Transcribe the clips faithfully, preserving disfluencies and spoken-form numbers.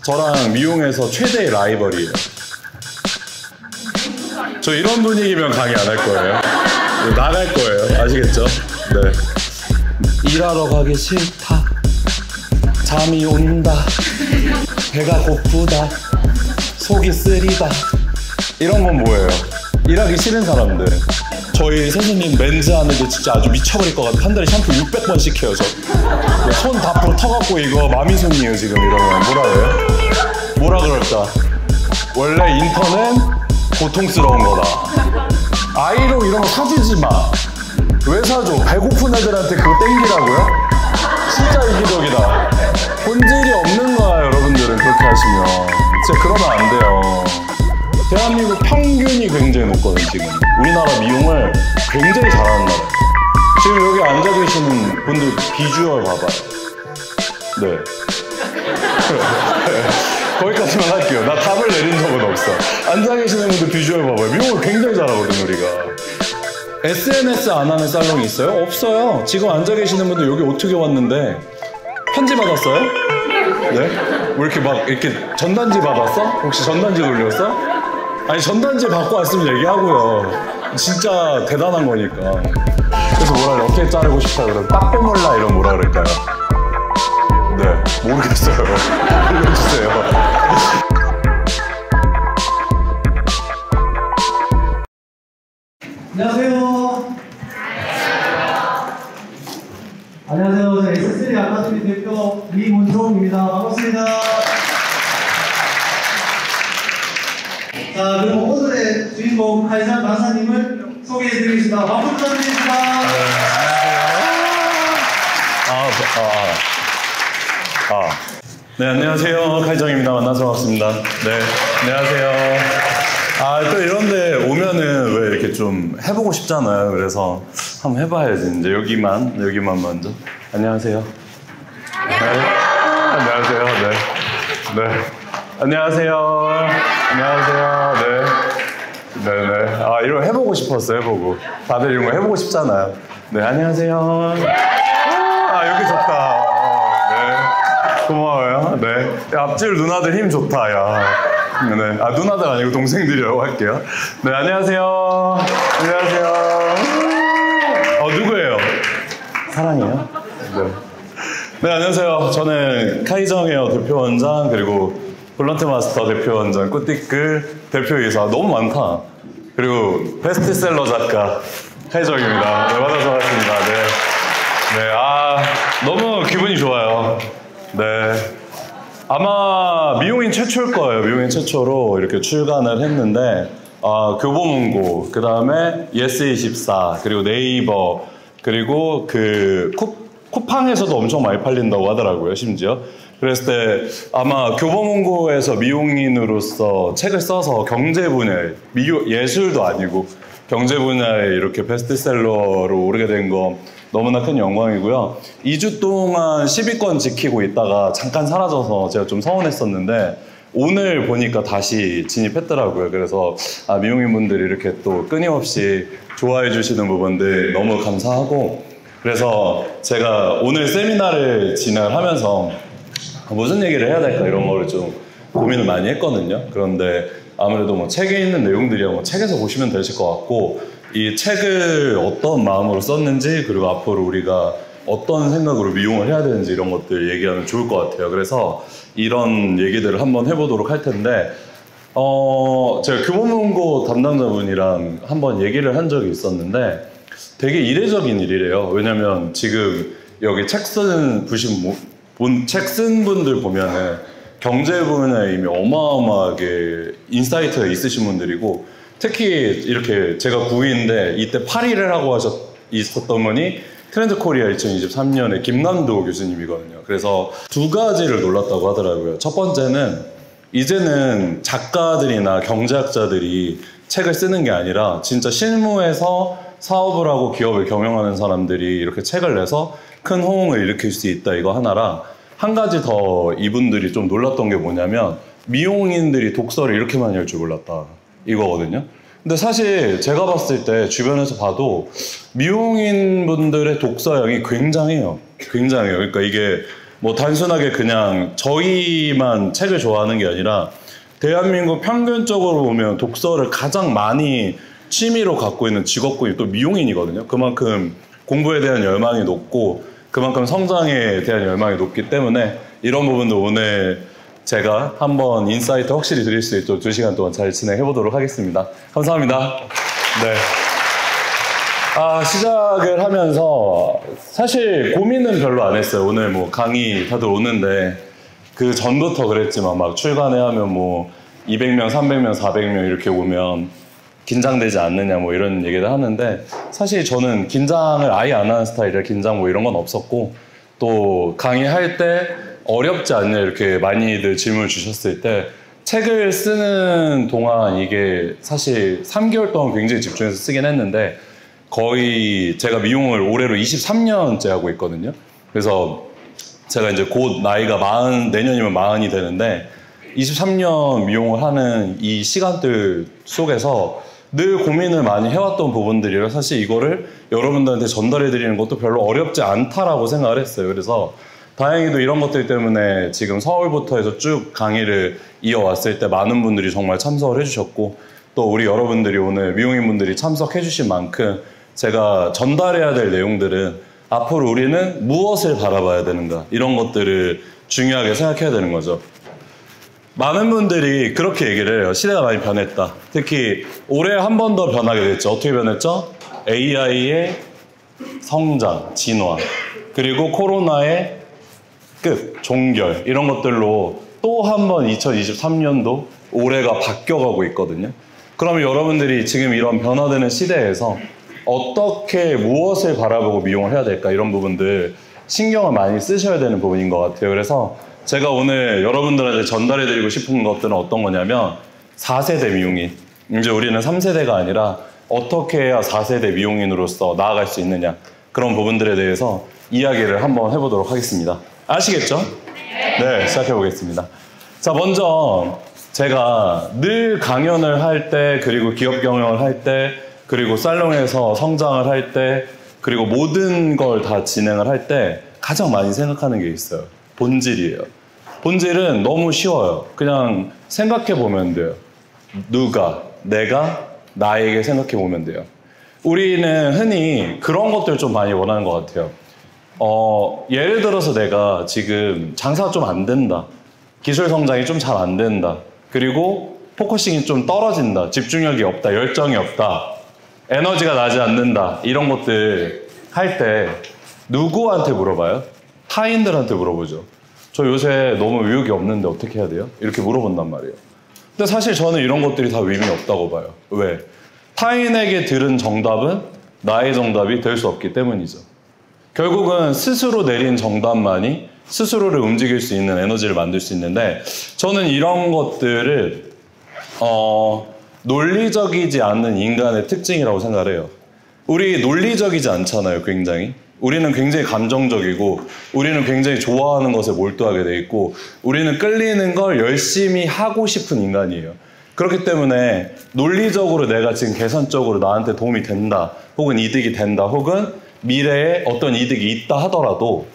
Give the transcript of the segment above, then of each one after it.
저랑 미용에서 최대의 라이벌이에요. 저 이런 분위기면 강의 안 할 거예요. 나갈 거예요. 아시겠죠? 네. 일하러 가기 싫다. 잠이 온다. 배가 고프다. 속이 쓰리다. 이런 건 뭐예요? 일하기 싫은 사람들. 저희 선생님 멘즈 하는데 진짜 아주 미쳐버릴 것 같아. 한 달에 샴푸 육백 번씩 해요, 저. 손 다 부러 터갖고 이거 마미손이에요, 지금 이러면. 뭐라 그래요? 뭐라 그럴까? 원래 인턴은 고통스러운 거다. 아이로 이런 거 사주지 마. 왜 사줘? 배고픈 애들한테 그거 땡기라고요? 진짜 이기적이다. 본질이 없는 거야, 여러분들은 그렇게 하시면. 진짜 그러면 안 돼요. 대한민국 평균이 굉장히 높거든, 지금. 우리나라 미용을 굉장히 잘하는 나라. 지금 여기 앉아 계시는 분들 비주얼 봐봐요. 네. 거기까지만 할게요. 나 답을 내린 적은 없어. 앉아 계시는 분들 비주얼 봐봐요. 미용을 굉장히 잘하거든, 우리가. 에스엔에스 안 하는 살롱이 있어요? 없어요. 지금 앉아 계시는 분들 여기 어떻게 왔는데 편지 받았어요? 네? 왜 이렇게 막 이렇게 전단지 받았어? 혹시 전단지 돌렸어? 아니 전단지 받고 왔으면 얘기하고요. 진짜 대단한 거니까. 그래서 뭐라 그래? 어떻게 자르고 싶다 그러면 빠뽀몰라 이런 뭐라 그럴까요? 네, 모르겠어요. 알려주세요. 안녕하세요. 안녕하세요. 저는 에스쓰리 아카데미 대표 이문종입니다. 반갑습니다. 자, 그럼 오늘의 주인공 카이산 박사님을 소개해드리겠습니다. 박수 부탁드립니다. 아, 아, 아. 네, 안녕하세요. 카이정입니다. 만나서 반갑습니다. 네, 안녕하세요. 아, 또 이런데 오면은 왜 이렇게 좀 해보고 싶잖아요. 그래서 한번 해봐야지. 이제 여기만, 여기만 먼저. 안녕하세요. 안녕하세요. 네. 안녕하세요. 네. 네. 안녕하세요. 안녕하세요. 네. 네네. 아, 이런 거 해보고 싶었어요. 해보고. 다들 이런 거 해보고 싶잖아요. 네, 안녕하세요. 아, 여기 좋다. 어, 네. 고마워요. 네. 앞줄 누나들 힘 좋다, 야. 네. 아, 누나들 아니고 동생들이라고 할게요. 네, 안녕하세요. 안녕하세요. 어, 누구예요? 사랑이에요? 네. 네, 안녕하세요. 저는 카이정 헤어 대표원장, 그리고 블런트 마스터 대표원장, 꾸띠끌 대표이사. 너무 많다. 그리고 베스트셀러 작가, 카이정입니다. 네, 만나서 반갑습니다. 네. 네, 아, 너무 기분이 좋아요. 네. 아마 미용인 최초일 거예요. 미용인 최초로 이렇게 출간을 했는데, 아, 교보문고, 그 다음에 예스이십사, 그리고 네이버, 그리고 그 쿠, 쿠팡에서도 엄청 많이 팔린다고 하더라고요, 심지어. 그랬을 때 아마 교보문고에서 미용인으로서 책을 써서 경제 분야에, 미용, 예술도 아니고 경제 분야에 이렇게 베스트셀러로 오르게 된 거 너무나 큰 영광이고요. 이 주 동안 십 위권 지키고 있다가 잠깐 사라져서 제가 좀 서운했었는데 오늘 보니까 다시 진입했더라고요. 그래서 아, 미용인분들이 이렇게 또 끊임없이 좋아해 주시는 부분들 너무 감사하고, 그래서 제가 오늘 세미나를 진행하면서 무슨 얘기를 해야 될까 이런 거를 좀 고민을 많이 했거든요. 그런데 아무래도 뭐 책에 있는 내용들이야 뭐 책에서 보시면 되실 것 같고, 이 책을 어떤 마음으로 썼는지, 그리고 앞으로 우리가 어떤 생각으로 미용을 해야 되는지 이런 것들 얘기하면 좋을 것 같아요. 그래서 이런 얘기들을 한번 해보도록 할 텐데, 어, 제가 교보문고 담당자분이랑 한번 얘기를 한 적이 있었는데 되게 이례적인 일이래요. 왜냐면 지금 여기 책 쓴 보신 분, 책 쓴 분들 보면은 경제 분야에 이미 어마어마하게 인사이트가 있으신 분들이고, 특히 이렇게 제가 구 위인데 이때 팔 위를 하고 하셨, 있었던 분이 트렌드 코리아 이천이십삼 년에 김남도 교수님이거든요. 그래서 두 가지를 놀랐다고 하더라고요. 첫 번째는 이제는 작가들이나 경제학자들이 책을 쓰는 게 아니라 진짜 실무에서 사업을 하고 기업을 경영하는 사람들이 이렇게 책을 내서 큰 호응을 일으킬 수 있다, 이거 하나랑, 한 가지 더 이분들이 좀 놀랐던 게 뭐냐면 미용인들이 독서를 이렇게 많이 할 줄 몰랐다, 이거거든요. 근데 사실 제가 봤을 때 주변에서 봐도 미용인 분들의 독서량이 굉장해요. 굉장해요. 그러니까 이게 뭐 단순하게 그냥 저희만 책을 좋아하는 게 아니라 대한민국 평균적으로 보면 독서를 가장 많이 취미로 갖고 있는 직업군이 또 미용인이거든요. 그만큼 공부에 대한 열망이 높고 그만큼 성장에 대한 열망이 높기 때문에 이런 부분도 오늘 제가 한번 인사이트 확실히 드릴 수 있도록 두 시간 동안 잘 진행해 보도록 하겠습니다. 감사합니다. 네. 아, 시작을 하면서 사실 고민은 별로 안 했어요. 오늘 뭐 강의 다들 오는데 그 전부터 그랬지만 막 출간해야 하면 뭐 이백 명, 삼백 명, 사백 명 이렇게 오면 긴장되지 않느냐 뭐 이런 얘기를 하는데 사실 저는 긴장을 아예 안 하는 스타일이라 긴장 뭐 이런 건 없었고 또 강의할 때 어렵지 않냐 이렇게 많이들 질문을 주셨을 때 책을 쓰는 동안 이게 사실 삼 개월 동안 굉장히 집중해서 쓰긴 했는데 거의 제가 미용을 올해로 이십삼 년째 하고 있거든요. 그래서 제가 이제 곧 나이가 마흔, 내년이면 마흔이 되는데 이십삼 년 미용을 하는 이 시간들 속에서 늘 고민을 많이 해왔던 부분들이라 사실 이거를 여러분들한테 전달해 드리는 것도 별로 어렵지 않다라고 생각을 했어요. 그래서 다행히도 이런 것들 때문에 지금 서울부터 해서 쭉 강의를 이어왔을 때 많은 분들이 정말 참석을 해주셨고 또 우리 여러분들이 오늘 미용인분들이 참석해 주신 만큼 제가 전달해야 될 내용들은 앞으로 우리는 무엇을 바라봐야 되는가 이런 것들을 중요하게 생각해야 되는 거죠. 많은 분들이 그렇게 얘기를 해요. 시대가 많이 변했다. 특히 올해 한 번 더 변하게 됐죠. 어떻게 변했죠? 에이아이의 성장, 진화 그리고 코로나의 끝, 종결 이런 것들로 또 한 번 이천이십삼 년도 올해가 바뀌어가고 있거든요. 그러면 여러분들이 지금 이런 변화되는 시대에서 어떻게 무엇을 바라보고 미용을 해야 될까 이런 부분들 신경을 많이 쓰셔야 되는 부분인 것 같아요. 그래서 제가 오늘 여러분들한테 전달해드리고 싶은 것들은 어떤 거냐면 사 세대 미용인, 이제 우리는 삼 세대가 아니라 어떻게 해야 사 세대 미용인으로서 나아갈 수 있느냐 그런 부분들에 대해서 이야기를 한번 해보도록 하겠습니다. 아시겠죠? 네, 시작해 보겠습니다. 자, 먼저 제가 늘 강연을 할 때 그리고 기업 경영을 할 때 그리고 살롱에서 성장을 할 때 그리고 모든 걸 다 진행을 할 때 가장 많이 생각하는 게 있어요. 본질이에요. 본질은 너무 쉬워요. 그냥 생각해 보면 돼요. 누가, 내가, 나에게 생각해 보면 돼요. 우리는 흔히 그런 것들 좀 많이 원하는 것 같아요. 어, 예를 들어서 내가 지금 장사가 좀 안 된다. 기술 성장이 좀 잘 안 된다. 그리고 포커싱이 좀 떨어진다. 집중력이 없다. 열정이 없다. 에너지가 나지 않는다. 이런 것들 할 때 누구한테 물어봐요? 타인들한테 물어보죠. 저 요새 너무 의욕이 없는데 어떻게 해야 돼요? 이렇게 물어본단 말이에요. 근데 사실 저는 이런 것들이 다 의미 없다고 봐요. 왜? 타인에게 들은 정답은 나의 정답이 될 수 없기 때문이죠. 결국은 스스로 내린 정답만이 스스로를 움직일 수 있는 에너지를 만들 수 있는데 저는 이런 것들을 어, 논리적이지 않는 인간의 특징이라고 생각을 해요. 우리 논리적이지 않잖아요, 굉장히. 우리는 굉장히 감정적이고 우리는 굉장히 좋아하는 것에 몰두하게 돼 있고 우리는 끌리는 걸 열심히 하고 싶은 인간이에요. 그렇기 때문에 논리적으로 내가 지금 계산적으로 나한테 도움이 된다 혹은 이득이 된다 혹은 미래에 어떤 이득이 있다 하더라도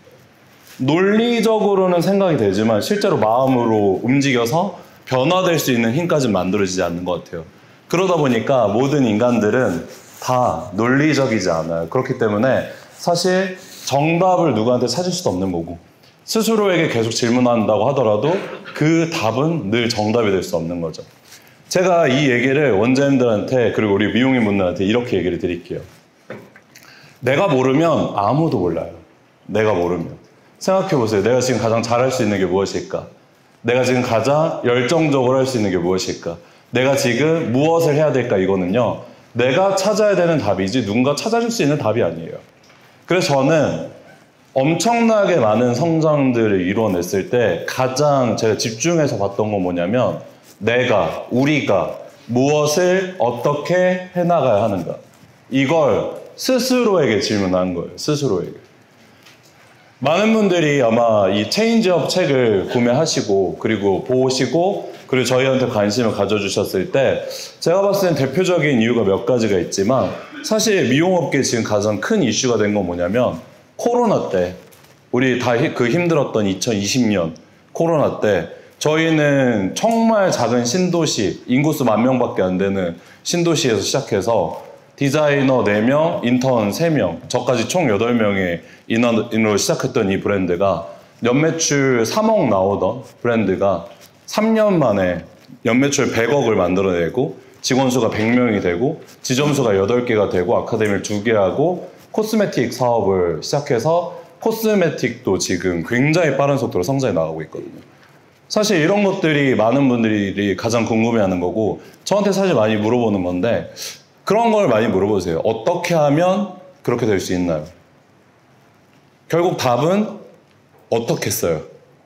논리적으로는 생각이 되지만 실제로 마음으로 움직여서 변화될 수 있는 힘까지는 만들어지지 않는 것 같아요. 그러다 보니까 모든 인간들은 다 논리적이지 않아요. 그렇기 때문에 사실 정답을 누구한테 찾을 수도 없는 거고 스스로에게 계속 질문한다고 하더라도 그 답은 늘 정답이 될 수 없는 거죠. 제가 이 얘기를 원장님들한테 그리고 우리 미용인분들한테 이렇게 얘기를 드릴게요. 내가 모르면 아무도 몰라요. 내가 모르면. 생각해보세요. 내가 지금 가장 잘할 수 있는 게 무엇일까? 내가 지금 가장 열정적으로 할 수 있는 게 무엇일까? 내가 지금 무엇을 해야 될까? 이거는요. 내가 찾아야 되는 답이지 누군가 찾아줄 수 있는 답이 아니에요. 그래서 저는 엄청나게 많은 성장들을 이루어냈을 때 가장 제가 집중해서 봤던 건 뭐냐면 내가, 우리가 무엇을 어떻게 해나가야 하는가. 이걸 스스로에게 질문한 거예요. 스스로에게. 많은 분들이 아마 이 체인지업 책을 구매하시고 그리고 보시고 그리고 저희한테 관심을 가져주셨을 때 제가 봤을 땐 대표적인 이유가 몇 가지가 있지만 사실 미용업계 지금 가장 큰 이슈가 된 건 뭐냐면 코로나 때 우리 다 그 힘들었던 이천이십 년 코로나 때 저희는 정말 작은 신도시, 인구수 만 명밖에 안 되는 신도시에서 시작해서 디자이너 네 명, 인턴 세 명, 저까지 총 여덟 명의 인원으로 시작했던 이 브랜드가 연매출 삼억 나오던 브랜드가 삼 년 만에 연매출 백억을 만들어내고 직원 수가 백 명이 되고 지점수가 여덟 개가 되고 아카데미를 두 개 하고 코스메틱 사업을 시작해서 코스메틱도 지금 굉장히 빠른 속도로 성장해 나가고 있거든요. 사실 이런 것들이 많은 분들이 가장 궁금해하는 거고 저한테 사실 많이 물어보는 건데 그런 걸 많이 물어보세요. 어떻게 하면 그렇게 될 수 있나요? 결국 답은 어떻게 써요?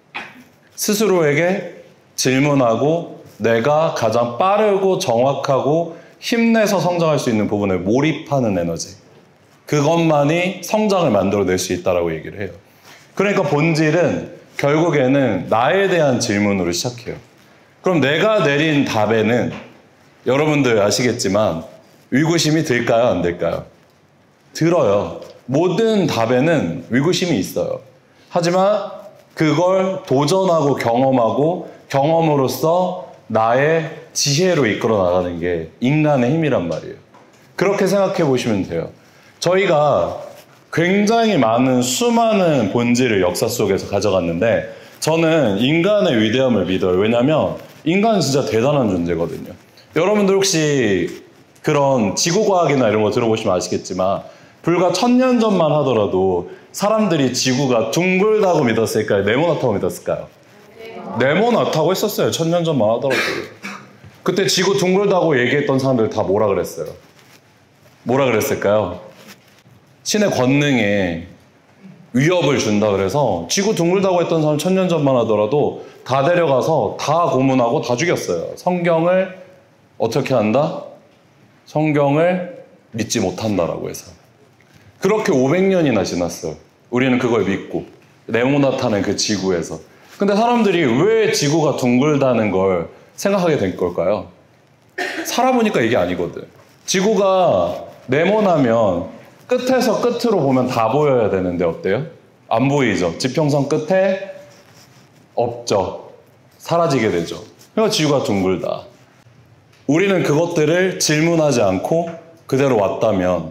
스스로에게 질문하고 내가 가장 빠르고 정확하고 힘내서 성장할 수 있는 부분에 몰입하는 에너지. 그것만이 성장을 만들어낼 수 있다고 얘기를 해요. 그러니까 본질은 결국에는 나에 대한 질문으로 시작해요. 그럼 내가 내린 답에는 여러분들 아시겠지만 의구심이 들까요? 안 들까요? 들어요. 모든 답에는 의구심이 있어요. 하지만 그걸 도전하고 경험하고 경험으로써 나의 지혜로 이끌어 나가는 게 인간의 힘이란 말이에요. 그렇게 생각해 보시면 돼요. 저희가 굉장히 많은 수많은 본질을 역사 속에서 가져갔는데 저는 인간의 위대함을 믿어요. 왜냐하면 인간은 진짜 대단한 존재거든요. 여러분들 혹시 그런 지구과학이나 이런 거 들어보시면 아시겠지만 불과 천년 전만 하더라도 사람들이 지구가 둥글다고 믿었을까요? 네모나다고 믿었을까요? 네모나다고 했었어요. 천년 전만 하더라도. 그때 지구 둥글다고 얘기했던 사람들 다 뭐라 그랬어요? 뭐라 그랬을까요? 신의 권능에 위협을 준다 그래서 지구 둥글다고 했던 사람 천년 전만 하더라도 다 데려가서 다 고문하고 다 죽였어요. 성경을 어떻게 한다? 성경을 믿지 못한다라고 해서. 그렇게 오백 년이나 지났어요. 우리는 그걸 믿고 네모나타는 그 지구에서. 근데 사람들이 왜 지구가 둥글다는 걸 생각하게 된 걸까요? 살아보니까 이게 아니거든. 지구가 네모나면 끝에서 끝으로 보면 다 보여야 되는데 어때요? 안 보이죠? 지평선 끝에 없죠. 사라지게 되죠. 그러니까 지구가 둥글다. 우리는 그것들을 질문하지 않고 그대로 왔다면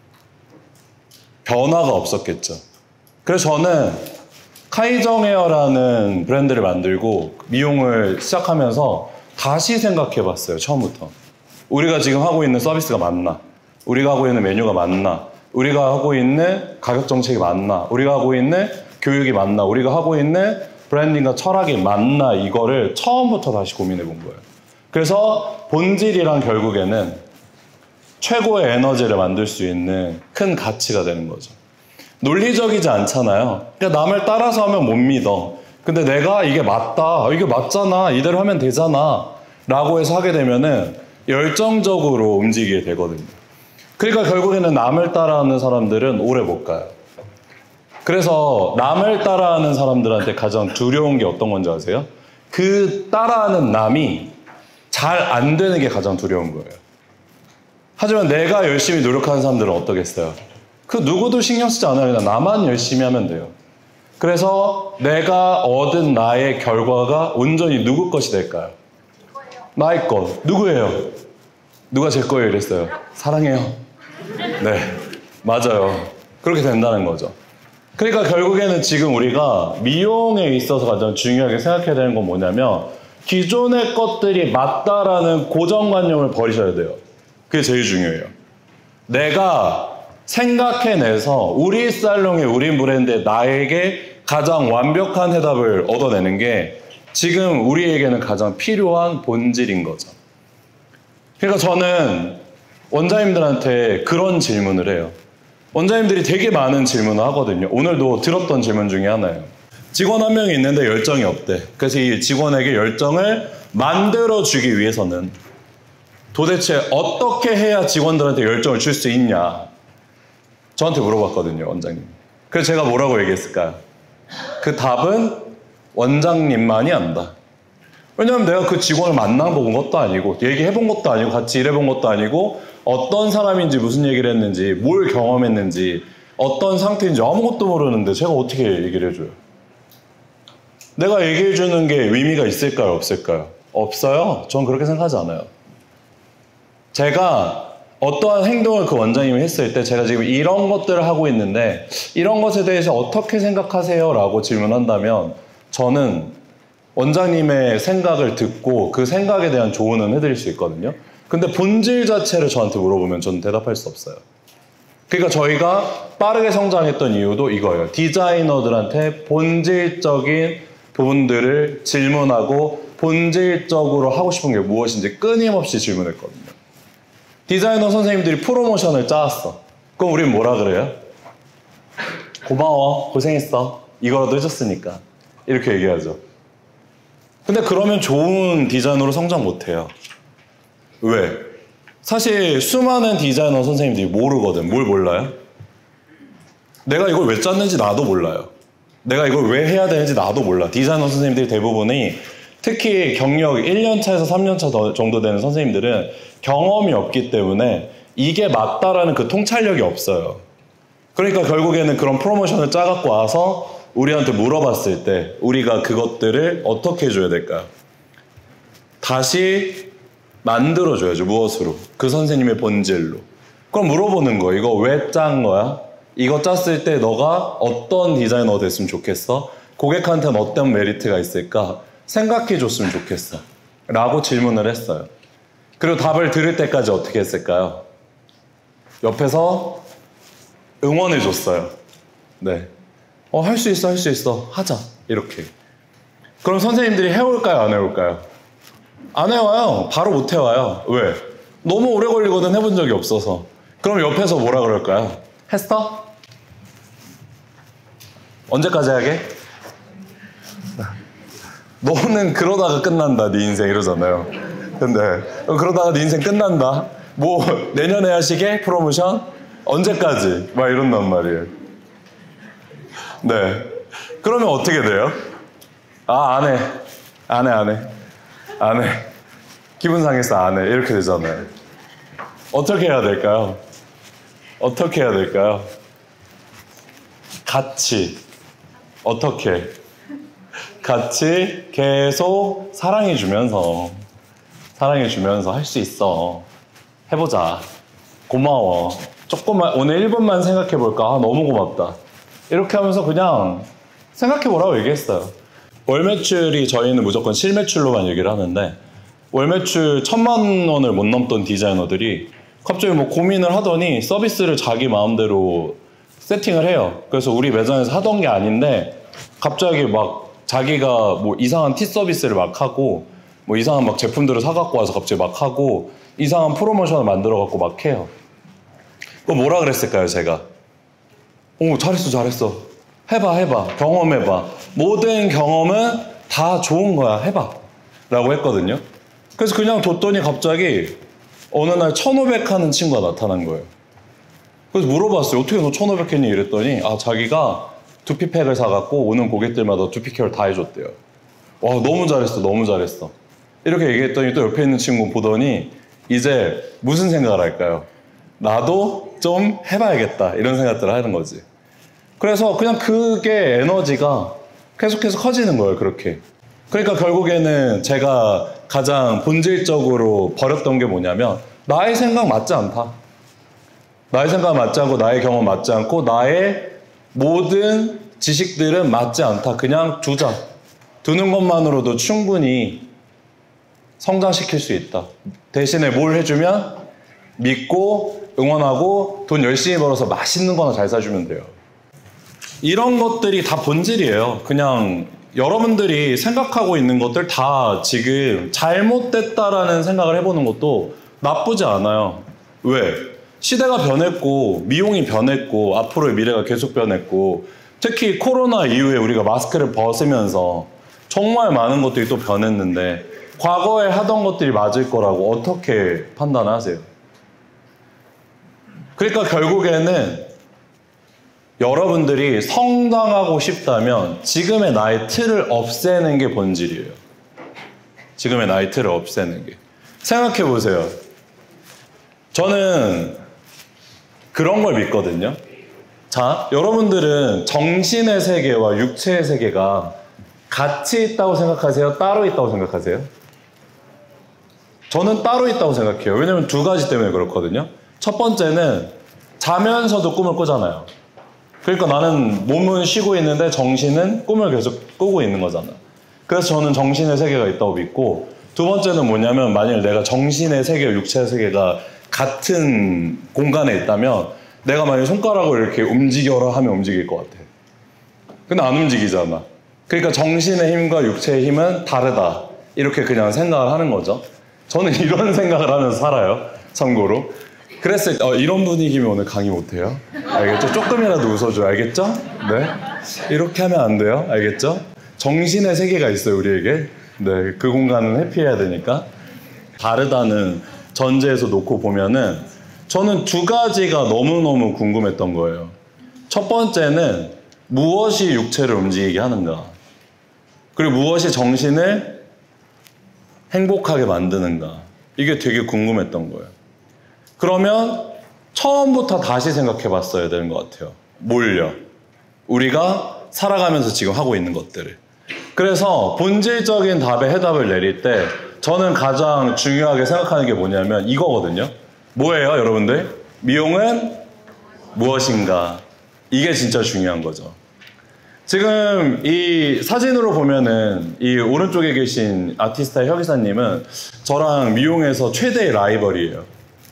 변화가 없었겠죠. 그래서 저는 카이정 헤어라는 브랜드를 만들고 미용을 시작하면서 다시 생각해 봤어요. 처음부터. 우리가 지금 하고 있는 서비스가 맞나? 우리가 하고 있는 메뉴가 맞나? 우리가 하고 있는 가격 정책이 맞나? 우리가 하고 있는 교육이 맞나? 우리가 하고 있는 브랜딩과 철학이 맞나? 이거를 처음부터 다시 고민해 본 거예요. 그래서 본질이란 결국에는 최고의 에너지를 만들 수 있는 큰 가치가 되는 거죠. 논리적이지 않잖아요. 그러니까 남을 따라서 하면 못 믿어. 근데 내가 이게 맞다, 이게 맞잖아, 이대로 하면 되잖아 라고 해서 하게 되면은 열정적으로 움직이게 되거든요. 그러니까 결국에는 남을 따라하는 사람들은 오래 못 가요. 그래서 남을 따라하는 사람들한테 가장 두려운 게 어떤 건지 아세요? 그 따라하는 남이 잘 안 되는 게 가장 두려운 거예요. 하지만 내가 열심히 노력하는 사람들은 어떠겠어요? 그 누구도 신경 쓰지 않아요. 그냥 나만 열심히 하면 돼요. 그래서 내가 얻은 나의 결과가 온전히 누구 것이 될까요? 나의 것. 누구예요? 누가 제 거예요 이랬어요? 사랑해요. 네, 맞아요. 그렇게 된다는 거죠. 그러니까 결국에는 지금 우리가 미용에 있어서 가장 중요하게 생각해야 되는 건 뭐냐면 기존의 것들이 맞다라는 고정관념을 버리셔야 돼요. 그게 제일 중요해요. 내가 생각해내서 우리 살롱의 우리 브랜드의 나에게 가장 완벽한 해답을 얻어내는 게 지금 우리에게는 가장 필요한 본질인 거죠. 그러니까 저는 원장님들한테 그런 질문을 해요. 원장님들이 되게 많은 질문을 하거든요. 오늘도 들었던 질문 중에 하나예요. 직원 한 명이 있는데 열정이 없대. 그래서 이 직원에게 열정을 만들어주기 위해서는 도대체 어떻게 해야 직원들한테 열정을 줄 수 있냐. 저한테 물어봤거든요, 원장님. 그래서 제가 뭐라고 얘기했을까요? 그 답은 원장님만이 안다. 왜냐면 내가 그 직원을 만나본 것도 아니고 얘기해본 것도 아니고 같이 일해본 것도 아니고 어떤 사람인지 무슨 얘기를 했는지 뭘 경험했는지 어떤 상태인지 아무것도 모르는데 제가 어떻게 얘기를 해줘요? 내가 얘기해주는 게 의미가 있을까요? 없을까요? 없어요. 전 그렇게 생각하지 않아요. 제가 어떠한 행동을 그 원장님이 했을 때 제가 지금 이런 것들을 하고 있는데 이런 것에 대해서 어떻게 생각하세요? 라고 질문한다면 저는 원장님의 생각을 듣고 그 생각에 대한 조언은 해드릴 수 있거든요. 근데 본질 자체를 저한테 물어보면 저는 대답할 수 없어요. 그러니까 저희가 빠르게 성장했던 이유도 이거예요. 디자이너들한테 본질적인 부분들을 질문하고 본질적으로 하고 싶은 게 무엇인지 끊임없이 질문했거든요. 디자이너 선생님들이 프로모션을 짜왔어. 그럼 우린 뭐라 그래요? 고마워, 고생했어, 이거라도 해줬으니까, 이렇게 얘기하죠. 근데 그러면 좋은 디자이너로 성장 못해요. 왜? 사실 수많은 디자이너 선생님들이 모르거든. 뭘 몰라요? 내가 이걸 왜 짰는지 나도 몰라요. 내가 이걸 왜 해야 되는지 나도 몰라. 디자이너 선생님들이 대부분이, 특히 경력 일 년 차에서 삼 년 차 정도 되는 선생님들은 경험이 없기 때문에 이게 맞다라는 그 통찰력이 없어요. 그러니까 결국에는 그런 프로모션을 짜갖고 와서 우리한테 물어봤을 때 우리가 그것들을 어떻게 해줘야 될까요? 다시 만들어줘야죠. 무엇으로? 그 선생님의 본질로. 그럼 물어보는 거, 이거 왜 짠 거야? 이거 짰을 때 너가 어떤 디자이너가 됐으면 좋겠어? 고객한테는 어떤 메리트가 있을까? 생각해 줬으면 좋겠어 라고 질문을 했어요. 그리고 답을 들을 때까지 어떻게 했을까요? 옆에서 응원해 줬어요. 네. 어, 할 수 있어, 할 수 있어. 하자. 이렇게. 그럼 선생님들이 해올까요, 안 해올까요? 안 해와요. 바로 못 해와요. 왜? 너무 오래 걸리거든, 해본 적이 없어서. 그럼 옆에서 뭐라 그럴까요? 했어? 언제까지 하게? 너는 그러다가 끝난다, 네 인생, 이러잖아요. 근데 그러다가 네 인생 끝난다. 뭐 내년에 하시게? 프로모션? 언제까지? 막 이런단 말이에요. 네. 그러면 어떻게 돼요? 아, 안 해. 안 해, 안 해. 안 해. 기분 상해서 안 해. 이렇게 되잖아요. 어떻게 해야 될까요? 어떻게 해야 될까요? 같이. 어떻게? 같이 계속 사랑해주면서 사랑해주면서 할 수 있어. 해보자. 고마워. 조금만, 오늘 일 분만 생각해볼까? 아, 너무 고맙다. 이렇게 하면서 그냥 생각해보라고 얘기했어요. 월 매출이 저희는 무조건 실매출로만 얘기를 하는데, 월 매출 천만 원을 못 넘던 디자이너들이 갑자기 뭐 고민을 하더니 서비스를 자기 마음대로 세팅을 해요. 그래서 우리 매장에서 하던 게 아닌데 갑자기 막 자기가 뭐 이상한 티 서비스를 막 하고 뭐 이상한 막 제품들을 사갖고 와서 갑자기 막 하고 이상한 프로모션을 만들어갖고 막 해요. 그거 뭐라 그랬을까요, 제가? 오, 잘했어, 잘했어. 해봐, 해봐. 경험해봐. 모든 경험은 다 좋은 거야. 해봐. 라고 했거든요. 그래서 그냥 뒀더니 갑자기 어느 날 천오백 하는 친구가 나타난 거예요. 그래서 물어봤어요. 어떻게 너 천오백 했니? 이랬더니 아, 자기가 두피팩을 사갖고 오는 고객들마다 두피 케어를 다 해줬대요. 와, 너무 잘했어, 너무 잘했어. 이렇게 얘기했더니 또 옆에 있는 친구 보더니 이제 무슨 생각을 할까요? 나도 좀 해봐야겠다, 이런 생각들을 하는 거지. 그래서 그냥 그게 에너지가 계속해서 커지는 거예요, 그렇게. 그러니까 결국에는 제가 가장 본질적으로 버렸던 게 뭐냐면 나의 생각 맞지 않다. 나의 생각 맞지 않고 나의 경험 맞지 않고 나의 모든 지식들은 맞지 않다. 그냥 두자. 두는 것만으로도 충분히 성장시킬 수 있다. 대신에 뭘 해주면 믿고 응원하고 돈 열심히 벌어서 맛있는 거나 잘 사주면 돼요. 이런 것들이 다 본질이에요. 그냥 여러분들이 생각하고 있는 것들 다 지금 잘못됐다라는 생각을 해보는 것도 나쁘지 않아요. 왜? 시대가 변했고 미용이 변했고 앞으로의 미래가 계속 변했고 특히 코로나 이후에 우리가 마스크를 벗으면서 정말 많은 것들이 또 변했는데 과거에 하던 것들이 맞을 거라고 어떻게 판단하세요? 그러니까 결국에는 여러분들이 성장하고 싶다면 지금의 나의 틀을 없애는 게 본질이에요. 지금의 나의 틀을 없애는 게. 생각해 보세요. 저는 그런 걸 믿거든요. 자, 여러분들은 정신의 세계와 육체의 세계가 같이 있다고 생각하세요? 따로 있다고 생각하세요? 저는 따로 있다고 생각해요. 왜냐면 두 가지 때문에 그렇거든요. 첫 번째는 자면서도 꿈을 꾸잖아요. 그러니까 나는 몸은 쉬고 있는데 정신은 꿈을 계속 꾸고 있는 거잖아. 그래서 저는 정신의 세계가 있다고 믿고, 두 번째는 뭐냐면 만일 내가 정신의 세계와 육체의 세계가 같은 공간에 있다면 내가 만약 손가락을 이렇게 움직여라 하면 움직일 것 같아. 근데 안 움직이잖아. 그러니까 정신의 힘과 육체의 힘은 다르다. 이렇게 그냥 생각을 하는 거죠. 저는 이런 생각을 하면서 살아요. 참고로. 그랬을 때 어, 이런 분위기면 오늘 강의 못해요. 알겠죠? 조금이라도 웃어줘요. 알겠죠? 네. 이렇게 하면 안 돼요. 알겠죠? 정신의 세계가 있어요, 우리에게. 네. 그 공간은 회피해야 되니까. 다르다는 전제에서 놓고 보면은 저는 두 가지가 너무너무 궁금했던 거예요. 첫 번째는 무엇이 육체를 움직이게 하는가? 그리고 무엇이 정신을 행복하게 만드는가? 이게 되게 궁금했던 거예요. 그러면 처음부터 다시 생각해 봤어야 되는 것 같아요. 뭘요? 우리가 살아가면서 지금 하고 있는 것들을. 그래서 본질적인 답에 해답을 내릴 때 저는 가장 중요하게 생각하는 게 뭐냐면 이거거든요. 뭐예요, 여러분들? 미용은 무엇인가? 이게 진짜 중요한 거죠. 지금 이 사진으로 보면은 이 오른쪽에 계신 아티스타 혁이사님은 저랑 미용에서 최대의 라이벌이에요.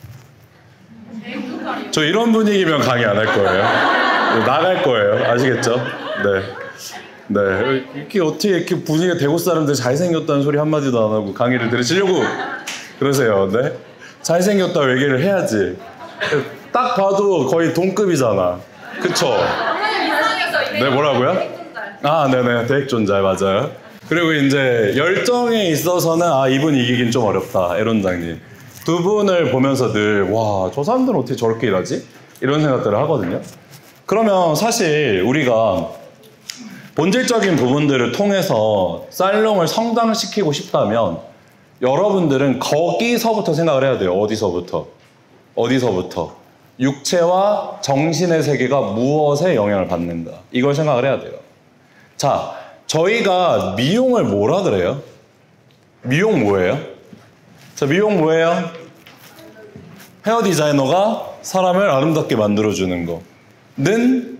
저 이런 분위기면 강의 안 할 거예요. 나갈 거예요. 아시겠죠? 네. 네. 이렇게 어떻게 이렇게 분위기가 대구 사람들 잘생겼다는 소리 한마디도 안 하고 강의를 들으시려고 그러세요. 네. 잘생겼다고 얘기를 해야지. 딱 봐도 거의 동급이잖아. 그쵸? 네, 뭐라고요? 아, 네네. 대액존잘, 맞아요. 그리고 이제 열정에 있어서는 아, 이분 이기긴 좀 어렵다. 에론장님. 두 분을 보면서 늘, 와, 저 사람들은 어떻게 저렇게 일하지? 이런 생각들을 하거든요. 그러면 사실 우리가 본질적인 부분들을 통해서 살롱을 성장시키고 싶다면 여러분들은 거기서부터 생각을 해야 돼요. 어디서부터? 어디서부터? 육체와 정신의 세계가 무엇에 영향을 받는가? 이걸 생각을 해야 돼요. 자, 저희가 미용을 뭐라 그래요? 미용 뭐예요? 자, 미용 뭐예요? 헤어 디자이너가 사람을 아름답게 만들어주는 거는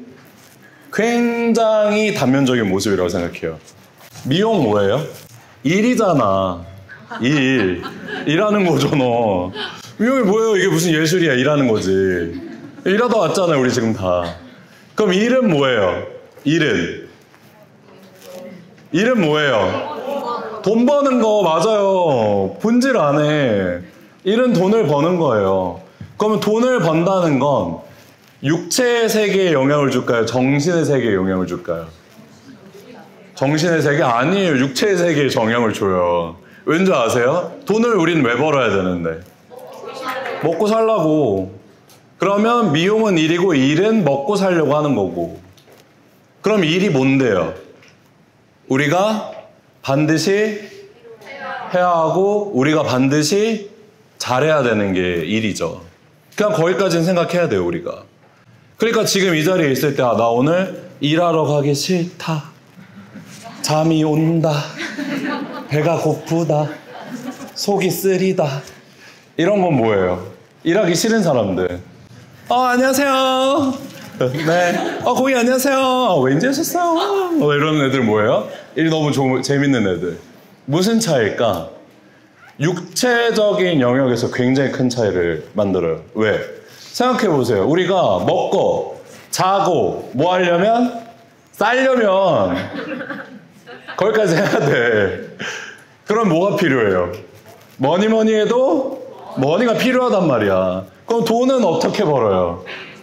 굉장히 단면적인 모습이라고 생각해요. 미용 뭐예요? 일이잖아. 일. 일하는 거잖아. 미용이 뭐예요? 이게 무슨 예술이야. 일하는 거지. 일하다 왔잖아요, 우리 지금 다. 그럼 일은 뭐예요? 일은? 일은 뭐예요? 돈 버는 거 맞아요. 본질 안에. 일은 돈을 버는 거예요. 그러면 돈을 번다는 건 육체의 세계에 영향을 줄까요? 정신의 세계에 영향을 줄까요? 정신의 세계? 아니에요. 육체의 세계에 영향을 줘요. 왠지 아세요? 돈을 우린 왜 벌어야 되는데? 먹고 살라고. 그러면 미용은 일이고 일은 먹고 살려고 하는 거고. 그럼 일이 뭔데요? 우리가 반드시 해야 하고 우리가 반드시 잘해야 되는 게 일이죠. 그냥 거기까지는 생각해야 돼요, 우리가. 그러니까 지금 이 자리에 있을 때 아, 나 오늘 일하러 가기 싫다. 잠이 온다. 배가 고프다. 속이 쓰리다. 이런 건 뭐예요? 일하기 싫은 사람들. 어, 안녕하세요. 네. 어, 고객 안녕하세요. 왠지 하셨어요? 어, 이런 애들 뭐예요? 일 너무 좋은, 재밌는 애들. 무슨 차이일까? 육체적인 영역에서 굉장히 큰 차이를 만들어요. 왜? 생각해보세요. 우리가 먹고 자고 뭐 하려면? 싸려면 거기까지 해야 돼. 그럼 뭐가 필요해요? 뭐니 뭐니 해도 머니가 필요하단 말이야. 그럼 돈은 어떻게 벌어요?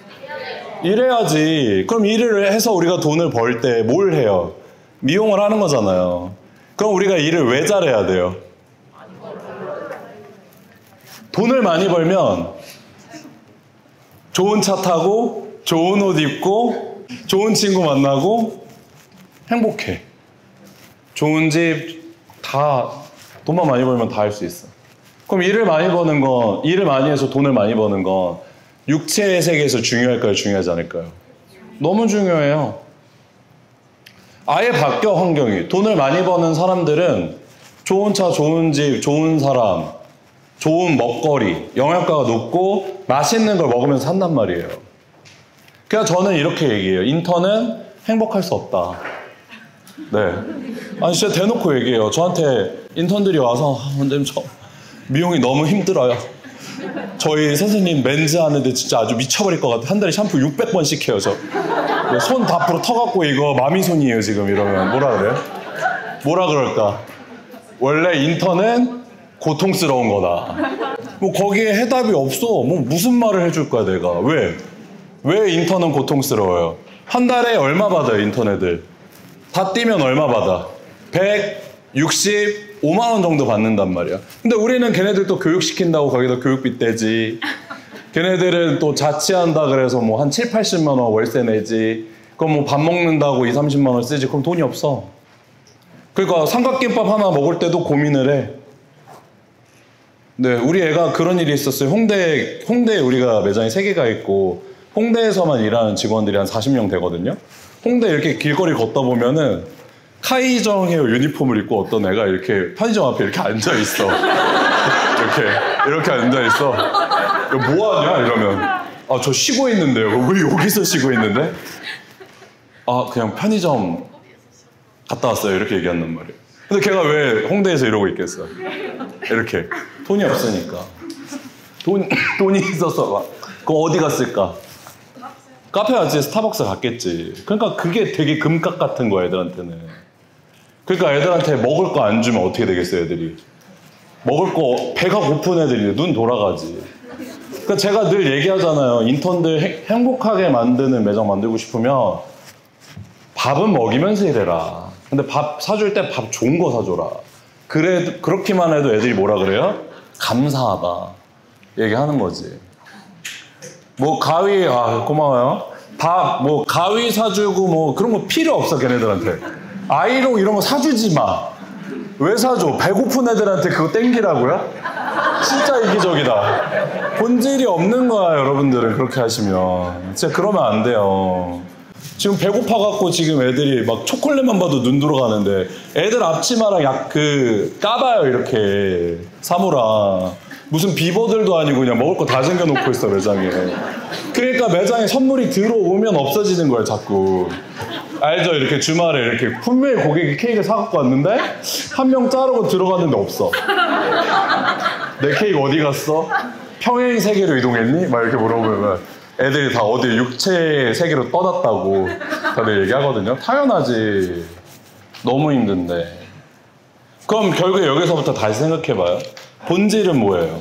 일해야지. 그럼 일을 해서 우리가 돈을 벌 때 뭘 해요? 미용을 하는 거잖아요. 그럼 우리가 일을 왜 잘해야 돼요? 돈을 많이 벌면 좋은 차 타고 좋은 옷 입고 좋은 친구 만나고 행복해. 좋은 집 다 돈만 많이 벌면 다 할 수 있어. 그럼 일을 많이 버는 건, 일을 많이 해서 돈을 많이 버는 건 육체의 세계에서 중요할까요? 중요하지 않을까요? 너무 중요해요. 아예 바뀌어 환경이. 돈을 많이 버는 사람들은 좋은 차, 좋은 집, 좋은 사람, 좋은 먹거리, 영양가가 높고 맛있는 걸 먹으면서 산단 말이에요. 그래서 저는 이렇게 얘기해요. 인턴은 행복할 수 없다. 네. 아니 진짜 대놓고 얘기해요. 저한테 인턴들이 와서 아, 원장님 저 미용이 너무 힘들어요. 저희 선생님 멘즈 하는데 진짜 아주 미쳐버릴 것 같아요. 한 달에 샴푸 육백 번씩 해요. 저 손 다 부러 터갖고 이거 마미손이에요 지금. 이러면 뭐라 그래요? 뭐라 그럴까? 원래 인턴은 고통스러운 거다. 뭐 거기에 해답이 없어. 뭐 무슨 말을 해줄 거야 내가. 왜? 왜 인턴은 고통스러워요? 한 달에 얼마 받아요 인턴 애들? 다 뛰면 얼마 받아? 백육십오만 원 정도 받는단 말이야. 근데 우리는 걔네들 또 교육시킨다고 거기다 교육비 떼지. 걔네들은 또 자취한다 그래서 뭐 한 칠, 팔십만 원 월세 내지. 그럼 뭐 밥 먹는다고 이삼십만 원 쓰지. 그럼 돈이 없어. 그러니까 삼각김밥 하나 먹을 때도 고민을 해. 네, 우리 애가 그런 일이 있었어요. 홍대, 홍대에 우리가 매장이 세 개가 있고 홍대에서만 일하는 직원들이 한 사십 명 되거든요. 홍대 이렇게 길거리 걷다 보면은 카이정 헤어 유니폼을 입고 어떤 애가 이렇게 편의점 앞에 이렇게 앉아있어. 이렇게, 이렇게 앉아있어. 뭐 하냐? 이러면. 아, 저 쉬고 있는데요. 왜 여기서 쉬고 있는데? 아, 그냥 편의점 갔다 왔어요. 이렇게 얘기한단 말이에요. 근데 걔가 왜 홍대에서 이러고 있겠어? 이렇게. 돈이 없으니까. 돈, 돈이 있어서. 그럼 어디 갔을까? 카페 갔지, 스타벅스 갔겠지. 그러니까 그게 되게 금값 같은 거야, 애들한테는. 그러니까 애들한테 먹을 거 안 주면 어떻게 되겠어요, 애들이? 먹을 거, 배가 고픈 애들이 눈 돌아가지. 그러니까 제가 늘 얘기하잖아요. 인턴들 행, 행복하게 만드는 매장 만들고 싶으면 밥은 먹이면서 일해라. 근데 밥 사줄 때 밥 좋은 거 사줘라. 그래, 그렇게만 해도 애들이 뭐라 그래요? 감사하다. 얘기하는 거지. 뭐 가위, 아 고마워요. 밥, 뭐 가위 사주고 뭐 그런 거 필요 없어 걔네들한테. 아이롱 이런 거 사주지 마. 왜 사줘? 배고픈 애들한테 그거 땡기라고요? 진짜 이기적이다. 본질이 없는 거야 여러분들은 그렇게 하시면. 진짜 그러면 안 돼요. 지금 배고파갖고 지금 애들이 막 초콜릿만 봐도 눈 돌아가는데 애들 앞치마랑 약 그 까봐요 이렇게 사무라. 무슨 비버들도 아니고 그냥 먹을 거 다 챙겨놓고 있어 매장에. 그러니까 매장에 선물이 들어오면 없어지는 거예요 자꾸. 알죠? 이렇게 주말에 이렇게 분명히 고객이 케이크를 사갖고 왔는데 한 명 자르고 들어갔는데 없어. 내 케이크 어디 갔어? 평행 세계로 이동했니? 막 이렇게 물어보면 애들이 다 어디 육체 세계로 떠났다고 다들 얘기하거든요. 당연하지. 너무 힘든데. 그럼 결국에 여기서부터 다시 생각해봐요. 본질은 뭐예요?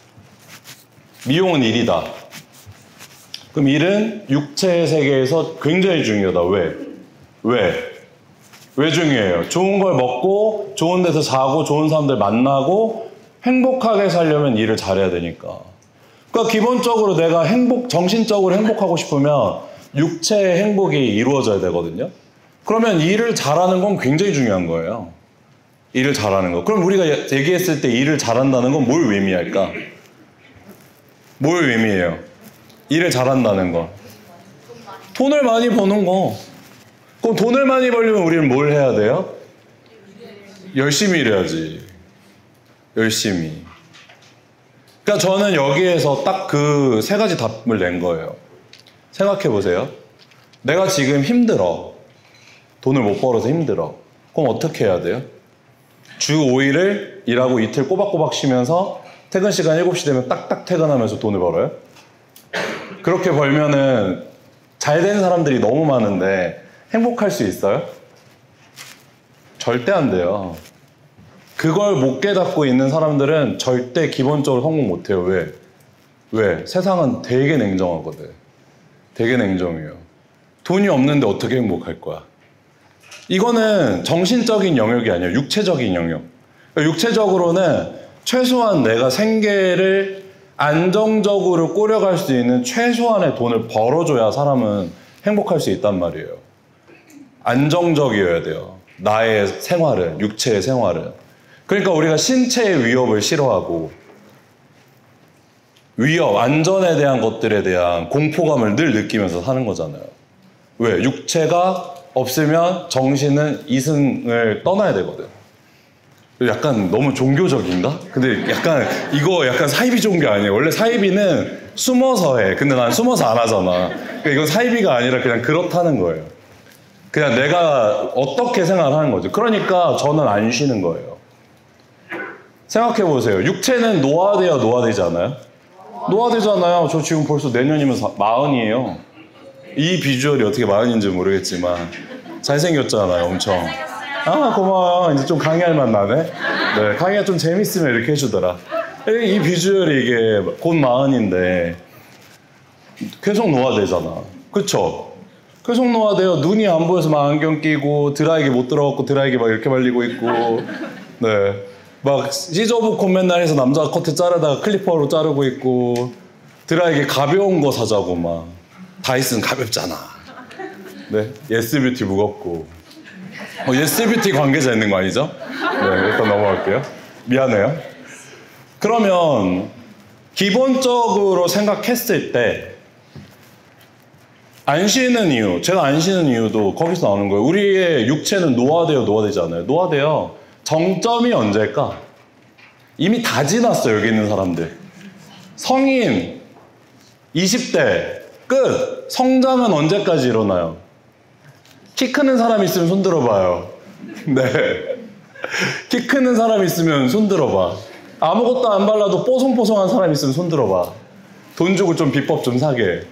미용은 일이다. 그럼 일은 육체의 세계에서 굉장히 중요하다. 왜? 왜? 왜 중요해요? 좋은 걸 먹고 좋은 데서 자고 좋은 사람들 만나고 행복하게 살려면 일을 잘해야 되니까. 그러니까 기본적으로 내가 행복, 정신적으로 행복하고 싶으면 육체의 행복이 이루어져야 되거든요. 그러면 일을 잘하는 건 굉장히 중요한 거예요. 일을 잘하는 거. 그럼 우리가 얘기했을 때 일을 잘한다는 건 뭘 의미할까? 뭘 의미해요? 일을 잘한다는 거. 돈을 많이 버는 거. 그럼 돈을 많이 벌려면 우리는 뭘 해야 돼요? 열심히 일해야지. 열심히. 그러니까 저는 여기에서 딱 그 세 가지 답을 낸 거예요. 생각해 보세요. 내가 지금 힘들어. 돈을 못 벌어서 힘들어. 그럼 어떻게 해야 돼요? 주 오 일을 일하고 이틀 꼬박꼬박 쉬면서 퇴근 시간 일곱 시 되면 딱딱 퇴근하면서 돈을 벌어요? 그렇게 벌면은 잘 된 사람들이 너무 많은데 행복할 수 있어요? 절대 안 돼요. 그걸 못 깨닫고 있는 사람들은 절대 기본적으로 성공 못 해요. 왜? 왜? 세상은 되게 냉정하거든. 되게 냉정해요. 돈이 없는데 어떻게 행복할 거야? 이거는 정신적인 영역이 아니에요. 육체적인 영역. 육체적으로는 최소한 내가 생계를 안정적으로 꾸려갈 수 있는 최소한의 돈을 벌어줘야 사람은 행복할 수 있단 말이에요. 안정적이어야 돼요. 나의 생활은, 육체의 생활은. 그러니까 우리가 신체의 위협을 싫어하고 위협, 안전에 대한 것들에 대한 공포감을 늘 느끼면서 사는 거잖아요. 왜? 육체가 없으면 정신은 이승을 떠나야 되거든. 약간 너무 종교적인가? 근데 약간 이거 약간 사이비 종교 아니에요. 원래 사이비는 숨어서 해. 근데 난 숨어서 안 하잖아. 그러니까 이건 사이비가 아니라 그냥 그렇다는 거예요. 그냥 내가 어떻게 생각하는 거죠. 그러니까 저는 안 쉬는 거예요. 생각해 보세요. 육체는 노화돼야 노화되지 않아요? 노화되잖아요. 저 지금 벌써 내년이면 마흔이에요. 이 비주얼이 어떻게 마흔인지 모르겠지만 잘생겼잖아요. 엄청. 아 고마워요. 이제 좀 강의할 맛 나네. 네, 강의가 좀 재밌으면 이렇게 해주더라. 이 비주얼이 이게 곧 마흔인데 계속 노화되잖아. 그쵸? 계속 노화돼요. 눈이 안 보여서 막 안경 끼고 드라이기 못 들어갔고 드라이기 막 이렇게 말리고 있고 네. 막 시저브콘 맨날 해서 남자 커트 자르다가 클리퍼로 자르고 있고 드라이기 가벼운 거 사자고 막 다이슨 가볍잖아. 네, 예스뷰티 무겁고 어, 예스뷰티 관계자 있는 거 아니죠? 네, 일단 넘어갈게요. 미안해요. 그러면 기본적으로 생각했을 때 안 쉬는 이유, 제가 안 쉬는 이유도 거기서 나오는 거예요. 우리의 육체는 노화돼요, 노화되지 않아요? 노화돼요. 정점이 언제일까? 이미 다 지났어요, 여기 있는 사람들. 성인 이십 대 끝. 성장은 언제까지 일어나요? 키 크는 사람 있으면 손 들어봐요. 네. 키 크는 사람 있으면 손 들어봐. 아무것도 안 발라도 뽀송뽀송한 사람 있으면 손 들어봐. 돈 주고 좀 비법 좀 사게.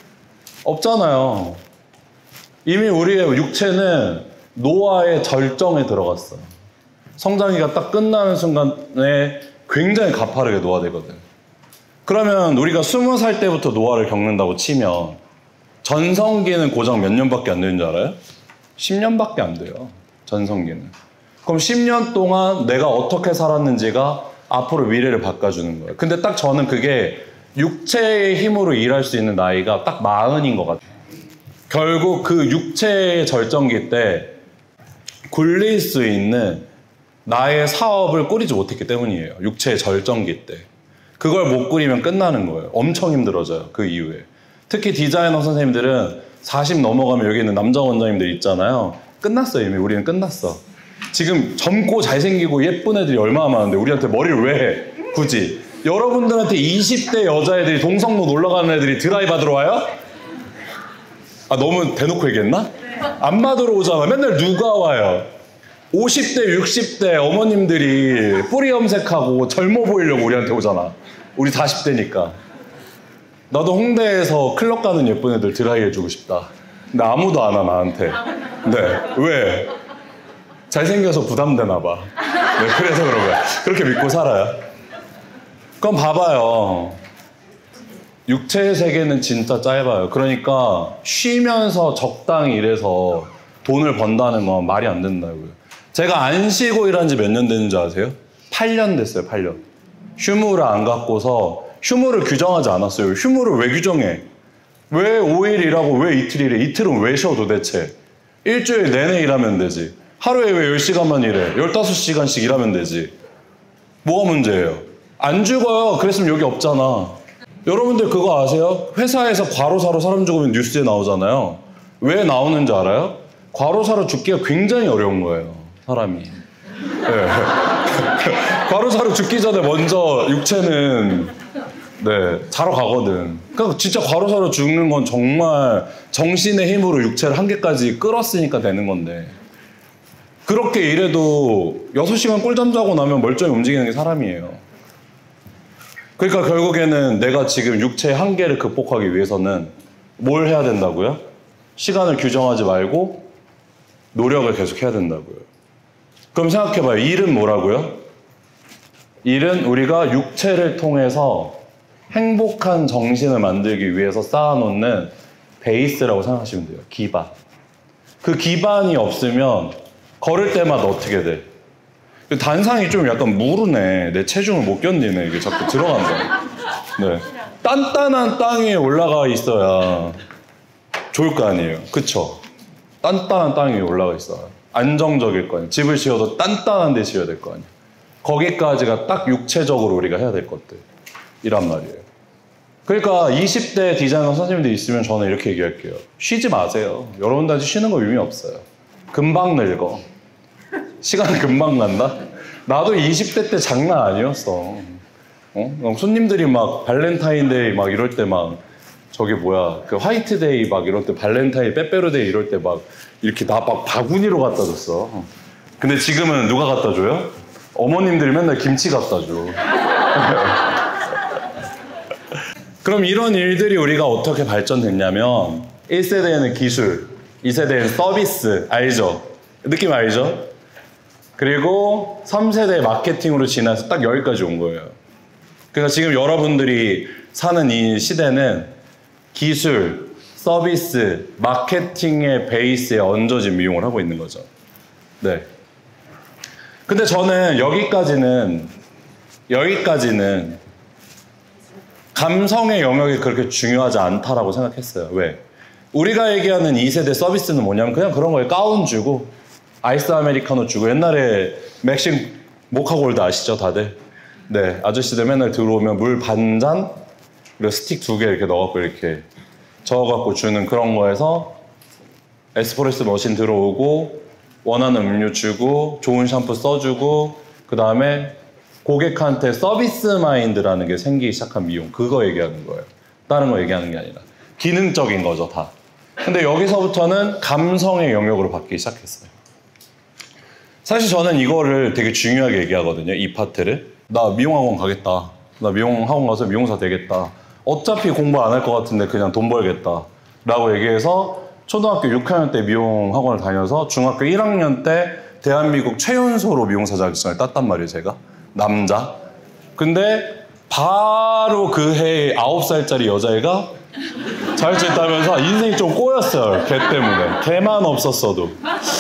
없잖아요. 이미 우리의 육체는 노화의 절정에 들어갔어. 성장기가 딱 끝나는 순간에 굉장히 가파르게 노화되거든. 그러면 우리가 스무 살 때부터 노화를 겪는다고 치면 전성기는 고작 몇 년밖에 안 되는 줄 알아요? 십 년밖에 안 돼요. 전성기는. 그럼 십 년 동안 내가 어떻게 살았는지가 앞으로 미래를 바꿔주는 거예요. 근데 딱 저는 그게 육체의 힘으로 일할 수 있는 나이가 딱 마흔인 것 같아요. 결국 그 육체의 절정기 때 굴릴 수 있는 나의 사업을 꾸리지 못했기 때문이에요. 육체의 절정기 때. 그걸 못 꾸리면 끝나는 거예요. 엄청 힘들어져요. 그 이후에. 특히 디자이너 선생님들은 사십 넘어가면 여기 있는 남자 원장님들 있잖아요. 끝났어요. 이미 우리는 끝났어. 지금 젊고 잘생기고 예쁜 애들이 얼마나 많은데 우리한테 머리를 왜 해? 굳이. 여러분들한테 이십 대 여자애들이 동성로 놀러가는 애들이 드라이 받으러 와요? 아 너무 대놓고 얘기했나? 안 받으러 오잖아. 맨날 누가 와요? 오십 대 육십 대 어머님들이 뿌리 염색하고 젊어 보이려고 우리한테 오잖아. 우리 사십 대니까. 나도 홍대에서 클럽 가는 예쁜 애들 드라이 해주고 싶다. 근데 아무도 안 와 나한테. 네. 왜? 잘생겨서 부담되나 봐. 네, 그래서 그런 거야. 그렇게 믿고 살아요. 그럼 봐봐요. 육체의 세계는 진짜 짧아요. 그러니까 쉬면서 적당히 일해서 돈을 번다는 건 말이 안 된다고요. 제가 안 쉬고 일한 지 몇 년 됐는지 아세요? 팔 년 됐어요. 팔 년. 휴무를 안 갖고서 휴무를 규정하지 않았어요. 휴무를 왜 규정해? 왜 오 일 일하고 왜 이틀 일해? 이틀은 왜 쉬어 도대체? 일주일 내내 일하면 되지. 하루에 왜 열 시간만 일해? 열다섯 시간씩 일하면 되지. 뭐가 문제예요? 안 죽어요. 그랬으면 여기 없잖아. 여러분들 그거 아세요? 회사에서 과로사로 사람 죽으면 뉴스에 나오잖아요. 왜 나오는지 알아요? 과로사로 죽기가 굉장히 어려운 거예요. 사람이. 네. 과로사로 죽기 전에 먼저 육체는 네, 자러 가거든. 그러니까 진짜 과로사로 죽는 건 정말 정신의 힘으로 육체를 한계까지 끌었으니까 되는 건데 그렇게 일해도 여섯 시간 꿀잠 자고 나면 멀쩡히 움직이는 게 사람이에요. 그러니까 결국에는 내가 지금 육체의 한계를 극복하기 위해서는 뭘 해야 된다고요? 시간을 규정하지 말고 노력을 계속 해야 된다고요. 그럼 생각해봐요. 일은 뭐라고요? 일은 우리가 육체를 통해서 행복한 정신을 만들기 위해서 쌓아놓는 베이스라고 생각하시면 돼요. 기반. 그 기반이 없으면 걸을 때마다 어떻게 돼? 단상이 좀 약간 무르네. 내 체중을 못 견디네. 이게 자꾸 들어간다. 네. 단단한 땅 위에 올라가 있어야 좋을 거 아니에요. 그쵸? 단단한 땅 위에 올라가 있어야 안정적일 거 아니에요. 집을 지어도 단단한 데 지어야 될 거 아니에요. 거기까지가 딱 육체적으로 우리가 해야 될 것들이란 말이에요. 그러니까 이십 대 디자이너 선생님들 있으면 저는 이렇게 얘기할게요. 쉬지 마세요. 여러분들한테 쉬는 거 의미 없어요. 금방 늙어. 시간 금방 간다? 나도 이십 대 때 장난 아니었어. 어? 손님들이 막 발렌타인데이 막 이럴 때 막 저게 뭐야 그 화이트데이 막 이럴 때 발렌타인 빼빼로데이 이럴 때 막 이렇게 나 막 바구니로 갖다 줬어. 근데 지금은 누가 갖다 줘요? 어머님들이 맨날 김치 갖다 줘. 그럼 이런 일들이 우리가 어떻게 발전됐냐면 일 세대에는 기술, 이 세대에는 서비스, 알죠? 느낌 알죠? 그리고 삼 세대 마케팅으로 지나서 딱 여기까지 온 거예요. 그러니까 지금 여러분들이 사는 이 시대는 기술, 서비스, 마케팅의 베이스에 얹어진 미용을 하고 있는 거죠. 네. 근데 저는 여기까지는 여기까지는 감성의 영역이 그렇게 중요하지 않다라고 생각했어요. 왜? 우리가 얘기하는 이 세대 서비스는 뭐냐면 그냥 그런 거예요. 가운 주고 아이스 아메리카노 주고 옛날에 맥심 모카골드 아시죠 다들? 네, 아저씨들 맨날 들어오면 물 반 잔 그리고 스틱 두 개 이렇게 넣어갖고 이렇게 저어갖고 주는 그런 거에서 에스프레소 머신 들어오고 원하는 음료 주고 좋은 샴푸 써주고 그 다음에 고객한테 서비스 마인드라는 게 생기기 시작한 미용, 그거 얘기하는 거예요. 다른 거 얘기하는 게 아니라 기능적인 거죠 다. 근데 여기서부터는 감성의 영역으로 바뀌기 시작했어요. 사실 저는 이거를 되게 중요하게 얘기하거든요. 이 파트를. 나 미용학원 가겠다. 나 미용학원 가서 미용사 되겠다. 어차피 공부 안 할 것 같은데 그냥 돈 벌겠다 라고 얘기해서 초등학교 육 학년 때 미용학원을 다녀서 중학교 일 학년 때 대한민국 최연소로 미용사 자격증을 땄단 말이에요. 제가 남자. 근데 바로 그 해에 아홉 살짜리 여자애가 자격증 따면서 인생이 좀 꼬였어요. 걔 때문에. 걔만 없었어도.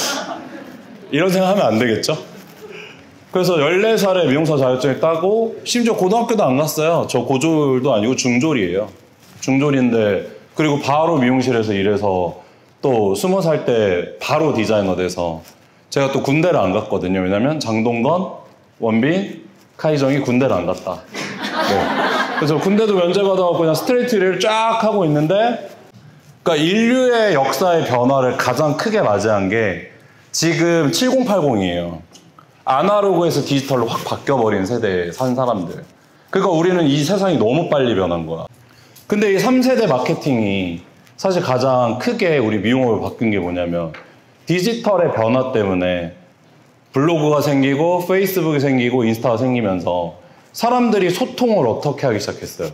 이런 생각하면 안 되겠죠? 그래서 열네 살에 미용사 자격증을 따고 심지어 고등학교도 안 갔어요. 저 고졸도 아니고 중졸이에요. 중졸인데 그리고 바로 미용실에서 일해서 또 스무 살 때 바로 디자이너 돼서 제가 또 군대를 안 갔거든요. 왜냐면 장동건, 원빈, 카이정이 군대를 안 갔다. 네. 그래서 군대도 면제 받아갖고 그냥 스트레이트를 쫙 하고 있는데 그러니까 인류의 역사의 변화를 가장 크게 맞이한 게 지금 칠공팔공이에요. 아날로그에서 디지털로 확 바뀌어버린 세대에 산 사람들. 그러니까 우리는 이 세상이 너무 빨리 변한 거야. 근데 이 삼 세대 마케팅이 사실 가장 크게 우리 미용업을 바뀐 게 뭐냐면 디지털의 변화 때문에 블로그가 생기고 페이스북이 생기고 인스타가 생기면서 사람들이 소통을 어떻게 하기 시작했어요.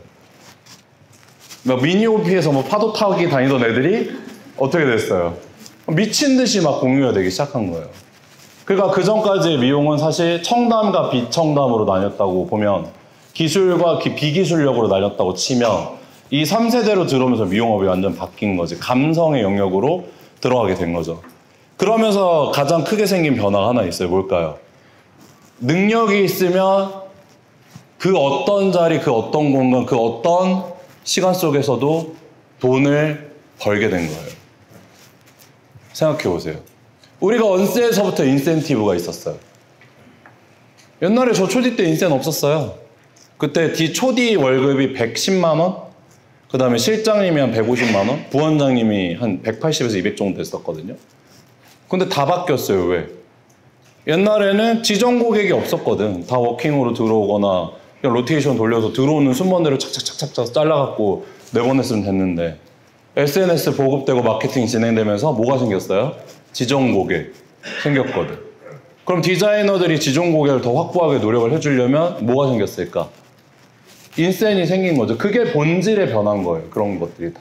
미니오피에서 뭐 파도 타기 다니던 애들이 어떻게 됐어요? 미친 듯이 막 공유가 되기 시작한 거예요. 그러니까 그 전까지의 미용은 사실 청담과 비청담으로 나뉘었다고 보면 기술과 비기술력으로 나뉘었다고 치면 이 삼 세대로 들어오면서 미용업이 완전 바뀐 거지. 감성의 영역으로 들어가게 된 거죠. 그러면서 가장 크게 생긴 변화가 하나 있어요. 뭘까요? 능력이 있으면 그 어떤 자리, 그 어떤 공간, 그 어떤 시간 속에서도 돈을 벌게 된 거예요. 생각해 보세요. 우리가 언세에서부터 인센티브가 있었어요. 옛날에 저 초디 때 인센 없었어요. 그때 디 초디 월급이 백십만 원? 그 다음에 실장님이 한 백오십만 원? 부원장님이 한 백팔십에서 이백 정도 됐었거든요. 근데 다 바뀌었어요. 왜? 옛날에는 지정 고객이 없었거든. 다 워킹으로 들어오거나 그냥 로테이션 돌려서 들어오는 순번대로 착착착착착 잘라갖고 내보냈으면 됐는데 에스엔에스 보급되고 마케팅 진행되면서 뭐가 생겼어요? 지정 고객 생겼거든. 그럼 디자이너들이 지정 고객을 더 확보하게 노력을 해주려면 뭐가 생겼을까? 인센이 생긴 거죠. 그게 본질의 변화인 거예요. 그런 것들이 다.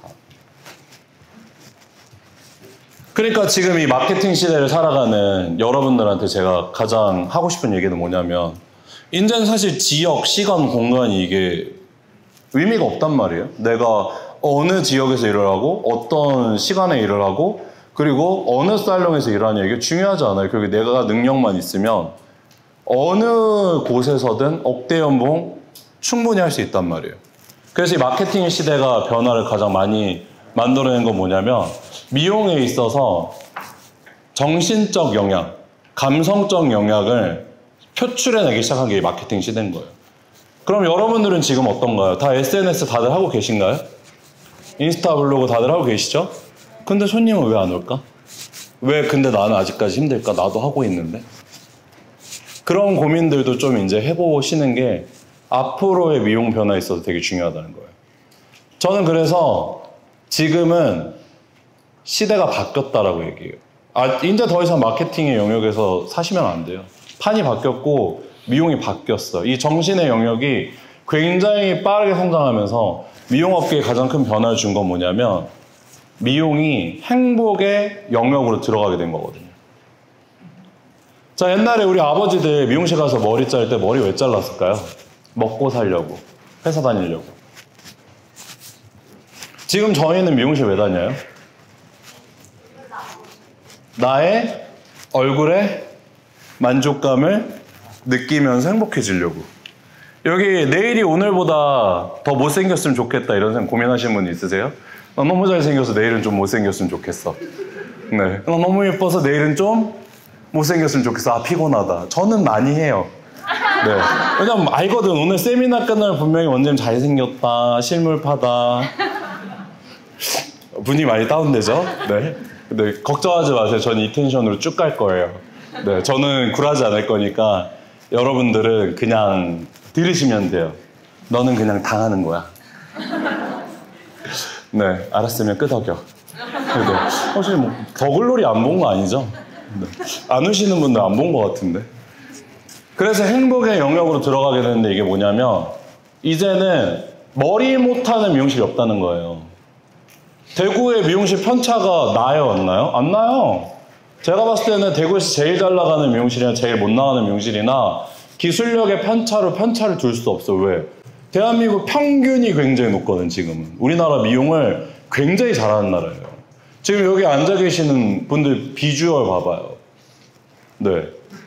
그러니까 지금 이 마케팅 시대를 살아가는 여러분들한테 제가 가장 하고 싶은 얘기는 뭐냐면 이제는 사실 지역, 시간, 공간이 이게 의미가 없단 말이에요. 내가 어느 지역에서 일을 하고 어떤 시간에 일을 하고 그리고 어느 살롱에서 일하냐 이게 중요하지 않아요. 그리고 내가 능력만 있으면 어느 곳에서든 억대 연봉 충분히 할 수 있단 말이에요. 그래서 이 마케팅 시대가 변화를 가장 많이 만들어낸 건 뭐냐면 미용에 있어서 정신적 영향, 감성적 영향을 표출해내기 시작한 게 마케팅 시대인 거예요. 그럼 여러분들은 지금 어떤가요? 다 에스엔에스 다들 하고 계신가요? 인스타 블로그 다들 하고 계시죠? 근데 손님은 왜 안 올까? 왜 근데 나는 아직까지 힘들까? 나도 하고 있는데. 그런 고민들도 좀 이제 해보시는 게 앞으로의 미용 변화에 있어서 되게 중요하다는 거예요. 저는 그래서 지금은 시대가 바뀌었다라고 얘기해요. 아, 이제 더 이상 마케팅의 영역에서 사시면 안 돼요. 판이 바뀌었고 미용이 바뀌었어요. 이 정신의 영역이 굉장히 빠르게 성장하면서 미용업계에 가장 큰 변화를 준 건 뭐냐면 미용이 행복의 영역으로 들어가게 된 거거든요. 자, 옛날에 우리 아버지들 미용실 가서 머리 자를 때 머리 왜 잘랐을까요? 먹고 살려고, 회사 다니려고. 지금 저희는 미용실 왜 다녀요? 나의 얼굴에 만족감을 느끼면서 행복해지려고. 여기 내일이 오늘보다 더 못생겼으면 좋겠다 이런 생각 고민하시는 분 있으세요? 나 너무 잘생겨서 내일은 좀 못생겼으면 좋겠어. 네. 나 너무 예뻐서 내일은 좀 못생겼으면 좋겠어. 아, 피곤하다. 저는 많이 해요. 네. 왜냐면 알거든. 오늘 세미나 끝나면 분명히 원장님 잘생겼다, 실물파다. 분위기 많이 다운되죠? 네. 근데 걱정하지 마세요. 저는 이 텐션으로 쭉 갈 거예요. 네. 저는 굴하지 않을 거니까 여러분들은 그냥 들으시면 돼요. 너는 그냥 당하는 거야. 네, 알았으면 끄덕여. 네. 혹시 뭐 더글로리 안 본 거 아니죠? 네. 안 우시는 분들 안 본 거 같은데. 그래서 행복의 영역으로 들어가게 되는데 이게 뭐냐면 이제는 머리 못하는 미용실이 없다는 거예요. 대구의 미용실 편차가 나요, 안 나요? 안 나요. 제가 봤을 때는 대구에서 제일 잘 나가는 미용실이나 제일 못 나가는 미용실이나 기술력의 편차로 편차를 둘 수 없어. 왜? 대한민국 평균이 굉장히 높거든, 지금은. 우리나라 미용을 굉장히 잘하는 나라예요. 지금 여기 앉아 계시는 분들 비주얼 봐봐요. 네.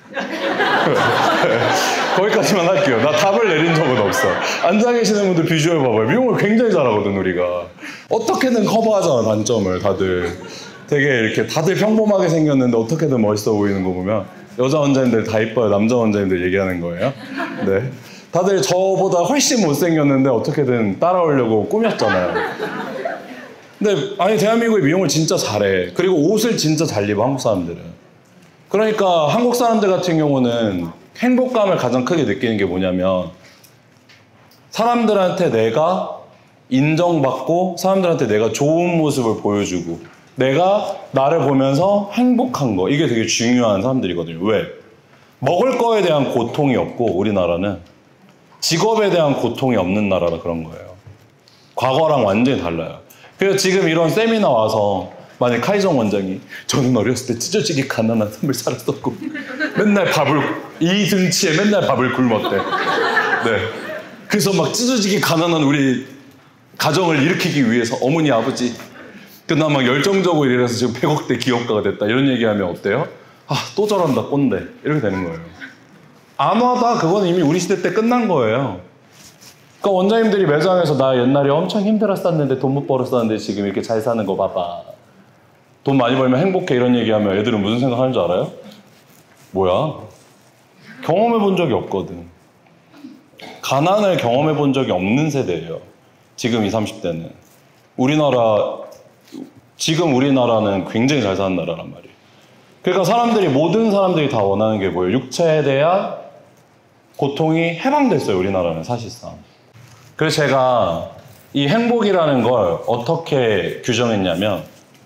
거기까지만 할게요. 나 답을 내린 적은 없어. 앉아 계시는 분들 비주얼 봐봐요. 미용을 굉장히 잘하거든, 우리가. 어떻게든 커버하잖아, 단점을 다들. 되게 이렇게 다들 평범하게 생겼는데 어떻게든 멋있어 보이는 거 보면 여자 원장님들 다 이뻐요. 남자 원장님들 얘기하는 거예요. 네. 다들 저보다 훨씬 못생겼는데 어떻게든 따라오려고 꾸몄잖아요. 근데 아니 대한민국의 미용을 진짜 잘해. 그리고 옷을 진짜 잘 입어, 한국 사람들은. 그러니까 한국 사람들 같은 경우는 행복감을 가장 크게 느끼는 게 뭐냐면 사람들한테 내가 인정받고 사람들한테 내가 좋은 모습을 보여주고 내가 나를 보면서 행복한 거, 이게 되게 중요한 사람들이거든요. 왜? 먹을 거에 대한 고통이 없고 우리나라는 직업에 대한 고통이 없는 나라라 그런 거예요. 과거랑 완전히 달라요. 그래서 지금 이런 세미나 와서 만약 카이정 원장이 저는 어렸을 때 찢어지게 가난한 삶을 살았었고 맨날 밥을 이 등치에 맨날 밥을 굶었대. 네. 그래서 막 찢어지게 가난한 우리 가정을 일으키기 위해서 어머니 아버지 그나 막 열정적으로 일해서 지금 백억대 기업가가 됐다 이런 얘기하면 어때요? 아, 또 저런다 꼰대 이렇게 되는 거예요. 안 와다 그건 이미 우리 시대 때 끝난 거예요. 그러니까 원장님들이 매장에서 나 옛날에 엄청 힘들었었는데 돈 못 벌었었는데 지금 이렇게 잘 사는 거 봐봐. 돈 많이 벌면 행복해 이런 얘기하면 애들은 무슨 생각하는 줄 알아요? 뭐야? 경험해 본 적이 없거든. 가난을 경험해 본 적이 없는 세대예요. 지금 이십, 삼십 대는. 우리나라 지금 우리나라는 굉장히 잘 사는 나라란 말이에요. 그러니까 사람들이 모든 사람들이 다 원하는 게 뭐예요? 육체에 대한 고통이 해방됐어요. 우리나라는 사실상. 그래서 제가 이 행복이라는 걸 어떻게 규정했냐면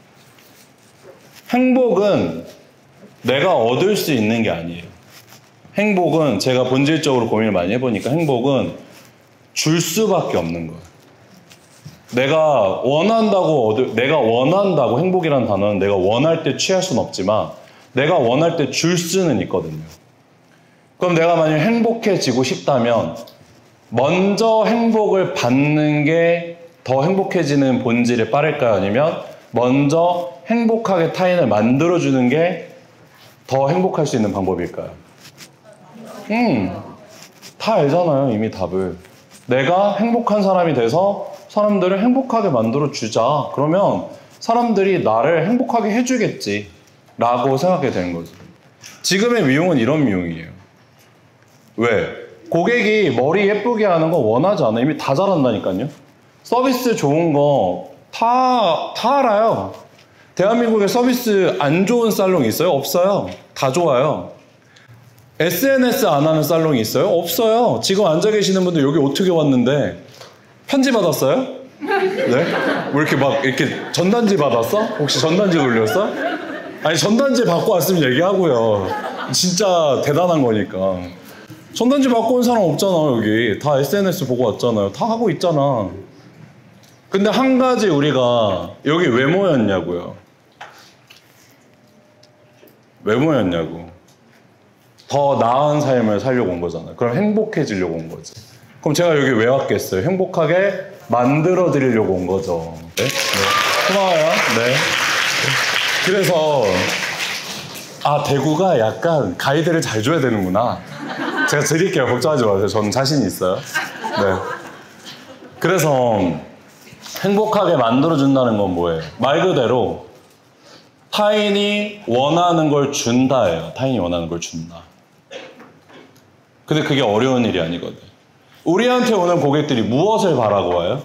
행복은 내가 얻을 수 있는 게 아니에요. 행복은 제가 본질적으로 고민을 많이 해보니까 행복은 줄 수밖에 없는 거예요. 내가 원한다고 얻을, 내가 원한다고 행복이라는 단어는 내가 원할 때 취할 수는 없지만 내가 원할 때 줄 수는 있거든요. 그럼 내가 만약 행복해지고 싶다면 먼저 행복을 받는 게 더 행복해지는 본질에 빠를까요? 아니면 먼저 행복하게 타인을 만들어주는 게 더 행복할 수 있는 방법일까요? 음, 다 알잖아요, 이미 답을. 내가 행복한 사람이 돼서 사람들을 행복하게 만들어주자. 그러면 사람들이 나를 행복하게 해주겠지 라고 생각하게 되는 거죠. 지금의 미용은 이런 미용이에요. 왜? 고객이 머리 예쁘게 하는 거 원하지 않아. 이미 다 잘한다니까요. 서비스 좋은 거 다, 다 알아요. 대한민국에 서비스 안 좋은 살롱 있어요? 없어요. 다 좋아요. 에스엔에스 안 하는 살롱이 있어요? 없어요. 지금 앉아 계시는 분들 여기 어떻게 왔는데 편지 받았어요? 네? 뭐 이렇게 막 이렇게 전단지 받았어? 혹시 전단지 돌렸어? 아니 전단지 받고 왔으면 얘기하고요. 진짜 대단한 거니까. 전단지 받고 온 사람 없잖아. 여기 다 에스엔에스 보고 왔잖아요. 다 하고 있잖아. 근데 한 가지 우리가 여기 왜 모였냐고요. 왜 모였냐고. 더 나은 삶을 살려고 온 거잖아요. 그럼 행복해지려고 온 거지. 그럼 제가 여기 왜 왔겠어요? 행복하게 만들어 드리려고 온 거죠. 네? 네. 고마워요. 네. 그래서 아 대구가 약간 가이드를 잘 줘야 되는구나. 제가 드릴게요. 걱정하지 마세요. 저는 자신 있어요. 네. 그래서 행복하게 만들어준다는 건 뭐예요? 말 그대로 타인이 원하는 걸 준다예요. 타인이 원하는 걸 준다. 근데 그게 어려운 일이 아니거든. 우리한테 오는 고객들이 무엇을 바라고 와요?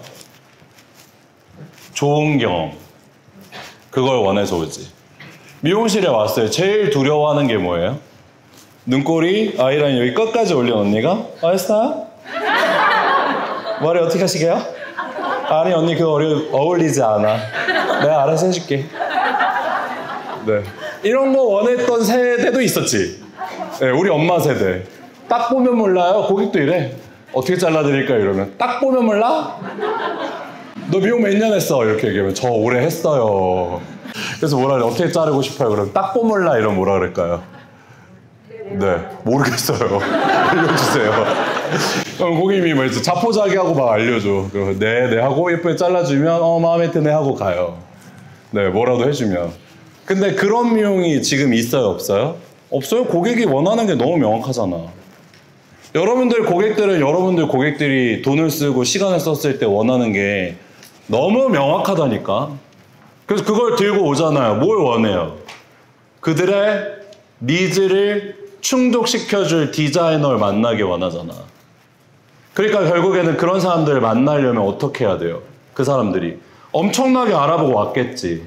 좋은 경험. 그걸 원해서 오지. 미용실에 왔어요. 제일 두려워하는 게 뭐예요? 눈꼬리, 아이라인 여기 끝까지 올린 언니가 알았어요? 머리 어떻게 하시게요? 아니 언니 그거 어울리지 않아. 내가 알아서 해줄게. 네. 이런 거 원했던 세대도 있었지. 네, 우리 엄마 세대. 딱 보면 몰라요. 고객도 이래. 어떻게 잘라드릴까 이러면 딱 보면 몰라? 너 미용 몇 년 했어? 이렇게 얘기하면 저 오래 했어요. 그래서 뭐라 그래? 어떻게 자르고 싶어요? 그럼 딱 보면 몰라 이러면 뭐라 그럴까요? 네, 모르겠어요. 알려주세요. 그럼 고객님이 뭐 자포자기하고 막 알려줘. 그럼 네, 네 하고 예쁘게 잘라주면 어 마음에 드네 하고 가요. 네, 뭐라도 해주면. 근데 그런 미용이 지금 있어요, 없어요? 없어요. 고객이 원하는 게 너무 명확하잖아. 여러분들 고객들은 여러분들 고객들이 돈을 쓰고 시간을 썼을 때 원하는 게 너무 명확하다니까. 그래서 그걸 들고 오잖아요. 뭘 원해요? 그들의 니즈를 충족시켜줄 디자이너를 만나기 원하잖아. 그러니까 결국에는 그런 사람들을 만나려면 어떻게 해야 돼요? 그 사람들이 엄청나게 알아보고 왔겠지.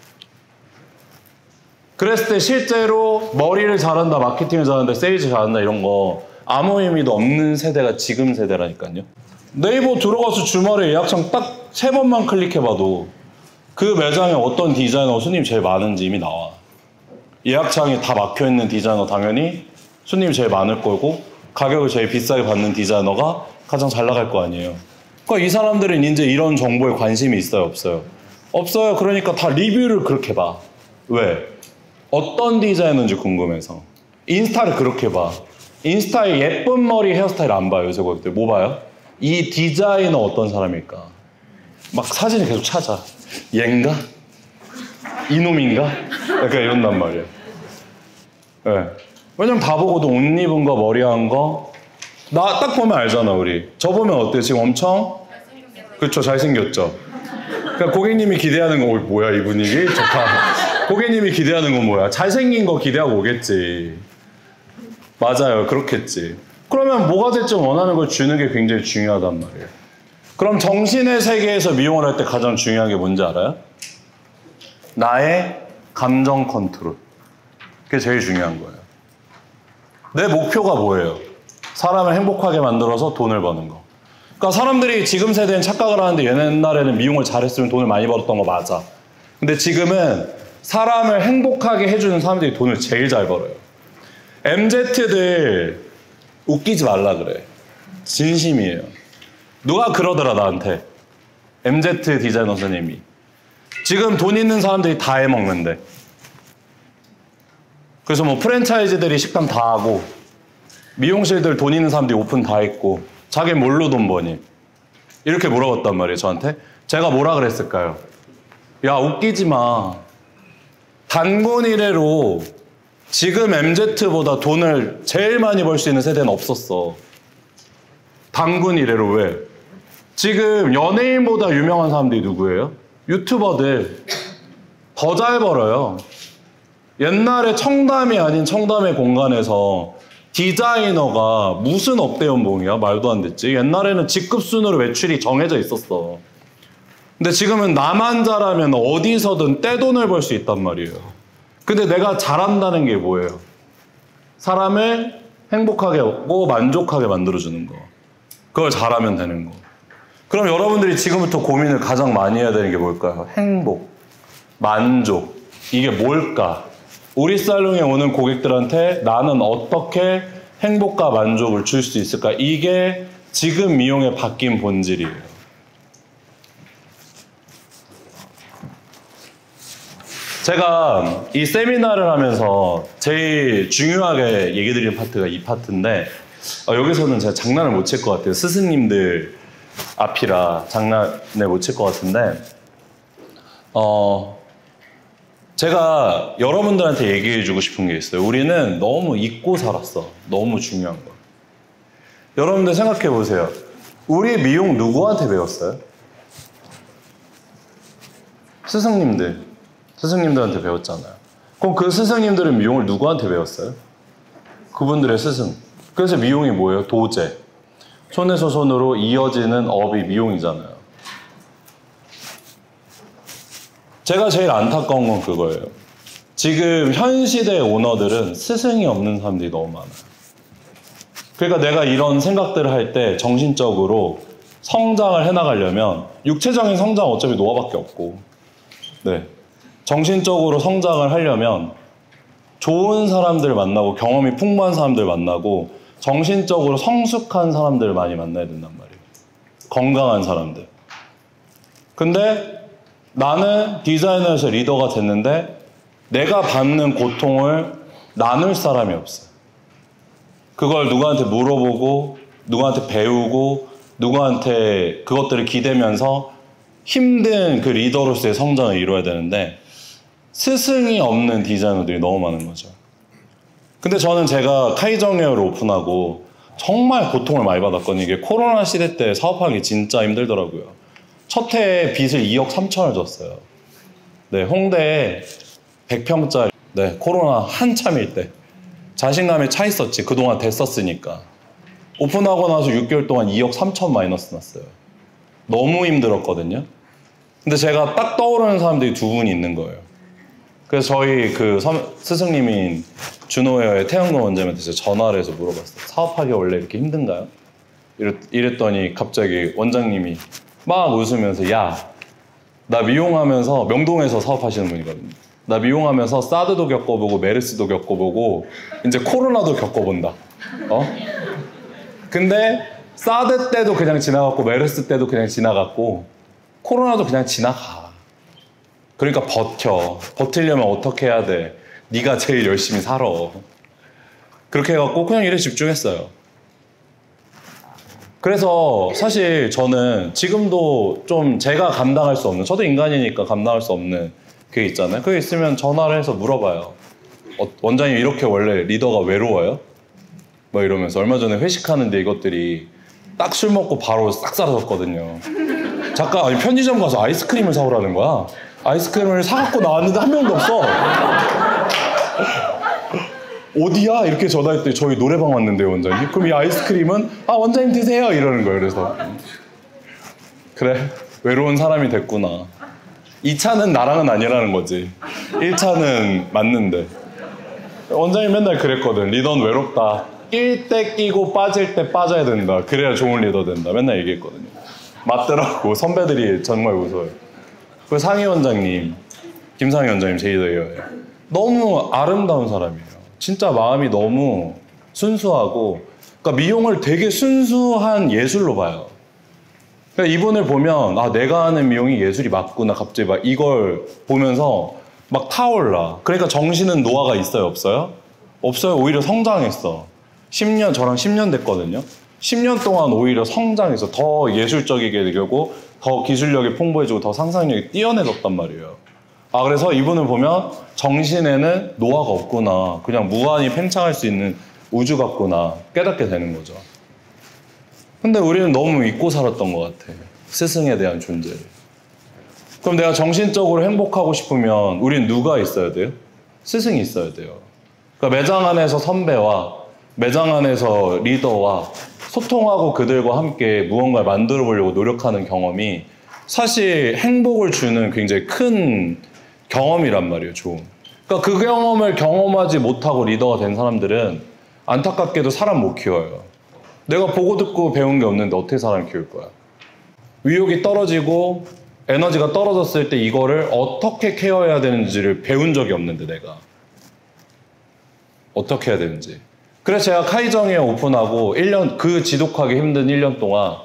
그랬을 때 실제로 머리를 잘한다, 마케팅을 잘한다, 세일즈 잘한다 이런 거 아무 의미도 없는 세대가 지금 세대라니까요. 네이버 들어가서 주말에 예약창 딱 세 번만 클릭해봐도 그 매장에 어떤 디자이너 손님이 제일 많은지 이미 나와. 예약창이 다 막혀있는 디자이너 당연히 손님이 제일 많을 거고 가격을 제일 비싸게 받는 디자이너가 가장 잘 나갈 거 아니에요. 그러니까 이 사람들은 이제 이런 정보에 관심이 있어요, 없어요? 없어요. 그러니까 다 리뷰를 그렇게 봐. 왜? 어떤 디자이너인지 궁금해서. 인스타를 그렇게 봐. 인스타에 예쁜 머리 헤어스타일 안 봐요, 요새 고객들. 뭐 봐요? 이 디자이너 어떤 사람일까? 막 사진을 계속 찾아. 얘인가? 이놈인가? 약간 이런단 말이에요. 네. 왜냐면 다 보고도 옷 입은 거, 머리 한 거. 나 딱 보면 알잖아, 우리. 저 보면 어때요? 지금 엄청? 그쵸, 잘생겼죠? 그러니까 고객님이 기대하는 거, 뭐야, 이 분위기? 좋다. 고객님이 기대하는 건 뭐야? 잘생긴 거 기대하고 오겠지. 맞아요, 그렇겠지. 그러면 뭐가 됐든 원하는 걸 주는 게 굉장히 중요하단 말이에요. 그럼 정신의 세계에서 미용을 할 때 가장 중요한 게 뭔지 알아요? 나의 감정 컨트롤. 그게 제일 중요한 거예요. 내 목표가 뭐예요? 사람을 행복하게 만들어서 돈을 버는 거. 그러니까 사람들이 지금 세대는 착각을 하는데 옛날에는 미용을 잘했으면 돈을 많이 벌었던 거 맞아. 근데 지금은 사람을 행복하게 해주는 사람들이 돈을 제일 잘 벌어요. 엠지들 웃기지 말라 그래. 진심이에요. 누가 그러더라 나한테. 엠지 디자이너 선생님이. 지금 돈 있는 사람들이 다 해먹는데. 그래서 뭐 프랜차이즈들이 식당 다 하고 미용실들 돈 있는 사람들이 오픈 다 했고 자기 뭘로 돈 버니? 이렇게 물어봤단 말이에요 저한테. 제가 뭐라 그랬을까요? 야 웃기지 마. 단군 이래로 지금 엠지보다 돈을 제일 많이 벌 수 있는 세대는 없었어. 단군 이래로. 왜? 지금 연예인보다 유명한 사람들이 누구예요? 유튜버들. 더 잘 벌어요. 옛날에 청담이 아닌 청담의 공간에서 디자이너가 무슨 업대 연봉이야? 말도 안 됐지. 옛날에는 직급 순으로 매출이 정해져 있었어. 근데 지금은 나만 잘하면 어디서든 떼돈을 벌 수 있단 말이에요. 근데 내가 잘한다는 게 뭐예요? 사람을 행복하게 하고 만족하게 만들어주는 거. 그걸 잘하면 되는 거. 그럼 여러분들이 지금부터 고민을 가장 많이 해야 되는 게 뭘까요? 행복, 만족. 이게 뭘까? 우리 살롱에 오는 고객들한테 나는 어떻게 행복과 만족을 줄 수 있을까? 이게 지금 미용의 바뀐 본질이에요. 제가 이 세미나를 하면서 제일 중요하게 얘기 드리는 파트가 이 파트인데 어, 여기서는 제가 장난을 못 칠 것 같아요. 스승님들 앞이라 장난을 못 칠 것 같은데 어, 제가 여러분들한테 얘기해 주고 싶은 게 있어요. 우리는 너무 잊고 살았어. 너무 중요한 거. 여러분들 생각해 보세요. 우리 미용 누구한테 배웠어요? 스승님들. 스승님들한테 배웠잖아요. 그럼 그 스승님들은 미용을 누구한테 배웠어요? 그분들의 스승. 그래서 미용이 뭐예요? 도제. 손에서 손으로 이어지는 업이 미용이잖아요. 제가 제일 안타까운 건 그거예요. 지금 현 시대의 오너들은 스승이 없는 사람들이 너무 많아요. 그러니까 내가 이런 생각들을 할 때 정신적으로 성장을 해나가려면 육체적인 성장은 어차피 노화밖에 없고 네. 정신적으로 성장을 하려면 좋은 사람들 만나고 경험이 풍부한 사람들 만나고 정신적으로 성숙한 사람들을 많이 만나야 된단 말이에요. 건강한 사람들. 근데 나는 디자이너에서 리더가 됐는데 내가 받는 고통을 나눌 사람이 없어요. 그걸 누구한테 물어보고 누구한테 배우고 누구한테 그것들을 기대면서 힘든 그 리더로서의 성장을 이루어야 되는데 스승이 없는 디자이너들이 너무 많은 거죠. 근데 저는 제가 카이정 헤어를 오픈하고 정말 고통을 많이 받았거든요. 이게 코로나 시대 때 사업하기 진짜 힘들더라고요. 첫 해에 빚을 이억 삼천을 졌어요. 네, 홍대에 백 평짜리 네, 코로나 한참일 때 자신감에 차 있었지. 그동안 됐었으니까. 오픈하고 나서 육 개월 동안 이억 삼천 마이너스 났어요. 너무 힘들었거든요. 근데 제가 딱 떠오르는 사람들이 두 분이 있는 거예요. 그래서 저희 그 선, 스승님인 준호웨어의 태영근 원장님한테 제가 전화를 해서 물어봤어요. 사업하기 원래 이렇게 힘든가요? 이랬, 이랬더니 갑자기 원장님이 막 웃으면서 야, 나 미용하면서 명동에서 사업하시는 분이거든요. 나 미용하면서 사드도 겪어보고 메르스도 겪어보고 이제 코로나도 겪어본다. 어? 근데 사드 때도 그냥 지나갔고 메르스 때도 그냥 지나갔고 코로나도 그냥 지나가. 그러니까 버텨. 버티려면 어떻게 해야 돼? 네가 제일 열심히 살아. 그렇게 해갖고 그냥 일에 집중했어요. 그래서 사실 저는 지금도 좀 제가 감당할 수 없는, 저도 인간이니까 감당할 수 없는 그게 있잖아요. 그게 있으면 전화를 해서 물어봐요. 어, 원장님 이렇게 원래 리더가 외로워요? 뭐 이러면서 얼마 전에 회식하는데 이것들이 딱 술 먹고 바로 싹 사라졌거든요. 잠깐 아니 편의점 가서 아이스크림을 사오라는 거야. 아이스크림을 사갖고 나왔는데 한 명도 없어. 어디야? 이렇게 전화했더니 저희 노래방 왔는데요 원장님. 그럼 이 아이스크림은 아 원장님 드세요 이러는 거예요. 그래서 그래 외로운 사람이 됐구나. 이 차는 나랑은 아니라는 거지. 일 차는 맞는데. 원장님 맨날 그랬거든. 리더는 외롭다. 낄 때 끼고 빠질 때 빠져야 된다. 그래야 좋은 리더 된다. 맨날 얘기했거든요. 맞더라고. 선배들이 정말 웃어요. 그 상희 원장님, 김상희 원장님 제 리더예요. 너무 아름다운 사람이에요. 진짜 마음이 너무 순수하고, 그러니까 미용을 되게 순수한 예술로 봐요. 그러니까 이분을 보면 아 내가 하는 미용이 예술이 맞구나. 갑자기 막 이걸 보면서 막 타올라. 그러니까 정신은 노화가 있어요, 없어요? 없어요. 오히려 성장했어. 십 년 저랑 십 년 됐거든요. 십 년 동안 오히려 성장해서 더 예술적이게 되고 더 기술력이 풍부해지고 더 상상력이 뛰어내졌단 말이에요. 아 그래서 이분을 보면 정신에는 노화가 없구나. 그냥 무한히 팽창할 수 있는 우주 같구나 깨닫게 되는 거죠. 근데 우리는 너무 잊고 살았던 것 같아. 스승에 대한 존재를. 그럼 내가 정신적으로 행복하고 싶으면 우린 누가 있어야 돼요? 스승이 있어야 돼요. 그러니까 매장 안에서 선배와 매장 안에서 리더와 소통하고 그들과 함께 무언가를 만들어 보려고 노력하는 경험이 사실 행복을 주는 굉장히 큰 경험이란 말이에요, 좋은. 그러니까 그 경험을 경험하지 못하고 리더가 된 사람들은 안타깝게도 사람 못 키워요. 내가 보고 듣고 배운 게 없는데 어떻게 사람을 키울 거야? 의욕이 떨어지고 에너지가 떨어졌을 때 이거를 어떻게 케어해야 되는지를 배운 적이 없는데 내가. 어떻게 해야 되는지. 그래서 제가 카이정에 오픈하고 일 년, 그 지독하게 힘든 일 년 동안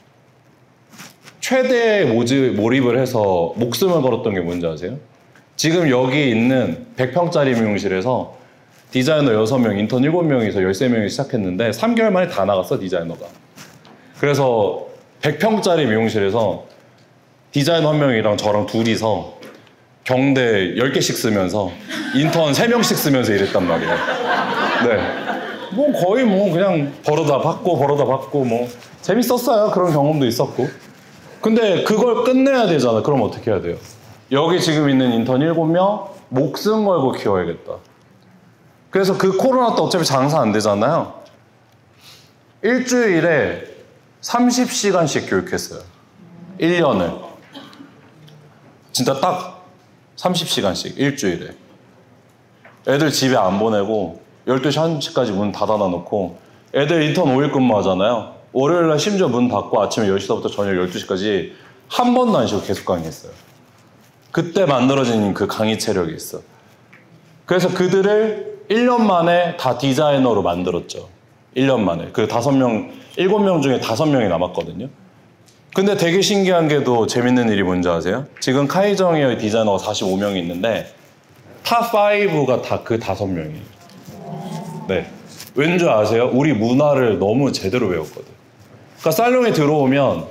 최대 모집, 몰입을 해서 목숨을 걸었던 게 뭔지 아세요? 지금 여기 있는 백 평짜리 미용실에서 디자이너 여섯 명, 인턴 일곱 명이서 열세 명이 시작했는데 삼 개월 만에 다 나갔어, 디자이너가. 그래서 백 평짜리 미용실에서 디자이너 한 명이랑 저랑 둘이서 경대 열 개씩 쓰면서 인턴 세 명씩 쓰면서 일했단 말이에요. 네. 뭐 거의 뭐 그냥 벌어다 받고 벌어다 받고 뭐 재밌었어요. 그런 경험도 있었고. 근데 그걸 끝내야 되잖아. 그럼 어떻게 해야 돼요? 여기 지금 있는 인턴 일곱 명 목숨 걸고 키워야겠다. 그래서 그 코로나 때 어차피 장사 안 되잖아요. 일주일에 삼십 시간씩 교육했어요. 일 년을. 진짜 딱 삼십 시간씩 일주일에. 애들 집에 안 보내고 열두 시, 한 시까지 문 닫아놔 놓고 애들 인턴 오 일 근무하잖아요. 월요일날 심지어 문 닫고 아침에 열 시부터 저녁 열두 시까지 한 번도 안 쉬고 계속 강의했어요. 그때 만들어진 그 강의 체력이 있어. 그래서 그들을 일 년 만에 다 디자이너로 만들었죠. 일 년 만에. 그 다섯 명, 일곱 명 중에 다섯 명이 남았거든요. 근데 되게 신기한 게 또 재밌는 일이 뭔지 아세요? 지금 카이정웨어의 디자이너가 사십오 명이 있는데 탑 오가 다 그 다섯 명이에요. 네. 왠지 아세요? 우리 문화를 너무 제대로 배웠거든. 그러니까 살롱에 들어오면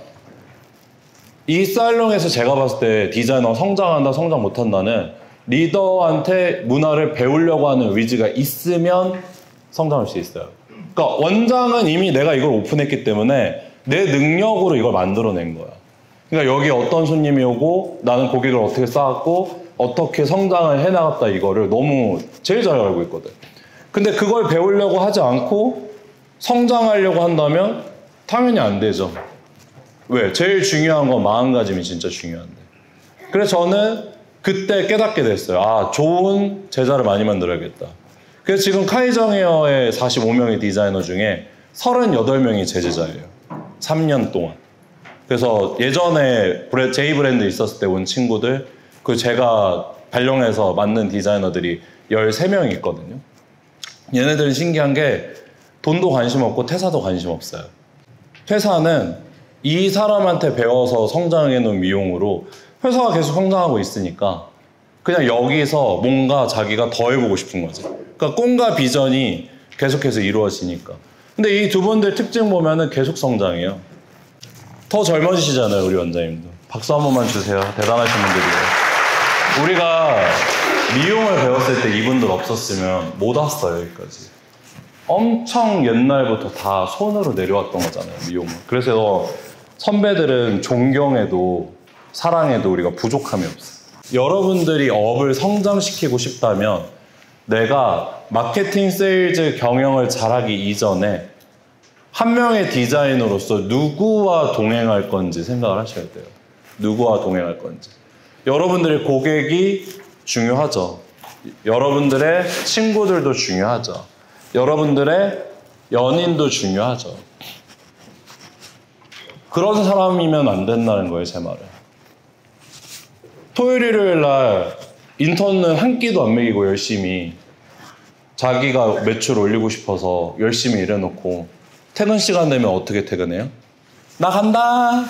이 살롱에서 제가 봤을 때 디자이너가 성장한다, 성장 못한다는 리더한테 문화를 배우려고 하는 의지가 있으면 성장할 수 있어요. 그러니까 원장은 이미 내가 이걸 오픈했기 때문에 내 능력으로 이걸 만들어낸 거야. 그러니까 여기 어떤 손님이 오고 나는 고객을 어떻게 쌓았고 어떻게 성장을 해나갔다 이거를 너무 제일 잘 알고 있거든. 근데 그걸 배우려고 하지 않고 성장하려고 한다면 당연히 안 되죠. 왜? 제일 중요한 건 마음가짐이 진짜 중요한데. 그래서 저는 그때 깨닫게 됐어요. 아, 좋은 제자를 많이 만들어야겠다. 그래서 지금 카이정웨어의 사십오 명의 디자이너 중에 서른여덟 명이 제 제자예요. 삼 년 동안. 그래서 예전에 제이 브랜드 있었을 때 온 친구들, 그 제가 발령해서 만든 디자이너들이 열세 명이 있거든요. 얘네들은 신기한 게 돈도 관심 없고 퇴사도 관심 없어요. 퇴사는 이 사람한테 배워서 성장해 놓은 미용으로 회사가 계속 성장하고 있으니까 그냥 여기서 뭔가 자기가 더 해보고 싶은 거지. 그러니까 꿈과 비전이 계속해서 이루어지니까. 근데 이 두 분들 특징 보면은 계속 성장해요. 더 젊어지시잖아요, 우리 원장님도. 박수 한 번만 주세요. 대단하신 분들이에요. 우리가 미용을 배웠을 때 이분들 없었으면 못 왔어요, 여기까지. 엄청 옛날부터 다 손으로 내려왔던 거잖아요, 미용을. 그래서 선배들은 존경해도 사랑해도 우리가 부족함이 없어요. 여러분들이 업을 성장시키고 싶다면 내가 마케팅, 세일즈, 경영을 잘하기 이전에 한 명의 디자이너로서 누구와 동행할 건지 생각을 하셔야 돼요. 누구와 동행할 건지. 여러분들의 고객이 중요하죠. 여러분들의 친구들도 중요하죠. 여러분들의 연인도 중요하죠. 그런 사람이면 안 된다는 거예요, 제 말은. 토요일, 일요일 날 인턴은 한 끼도 안 먹이고 열심히 자기가 매출 올리고 싶어서 열심히 일해놓고 퇴근 시간 되면 어떻게 퇴근해요? 나 간다.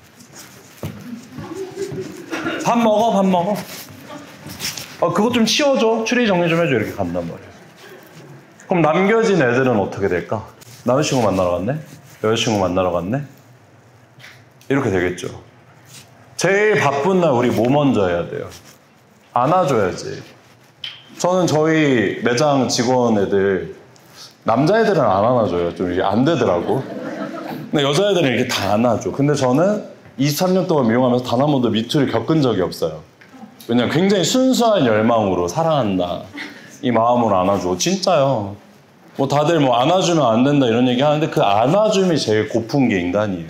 밥 먹어, 밥 먹어. 아, 그것 좀 치워줘. 추리 정리 좀 해줘. 이렇게 간단 말이에요. 그럼 남겨진 애들은 어떻게 될까? 남자친구 만나러 갔네? 여자친구 만나러 갔네? 이렇게 되겠죠. 제일 바쁜 날 우리 뭐 먼저 해야 돼요? 안아줘야지. 저는 저희 매장 직원 애들, 남자애들은 안 안아줘요. 좀 이게 안 되더라고. 근데 여자애들은 이렇게 다 안아줘. 근데 저는 이십삼 년 동안 미용하면서 단 한 번도 미투를 겪은 적이 없어요. 왜냐면 굉장히 순수한 열망으로 사랑한다 이 마음으로 안아줘. 진짜요. 뭐 다들 뭐 안아주면 안 된다 이런 얘기 하는데 그 안아줌이 제일 고픈 게 인간이에요.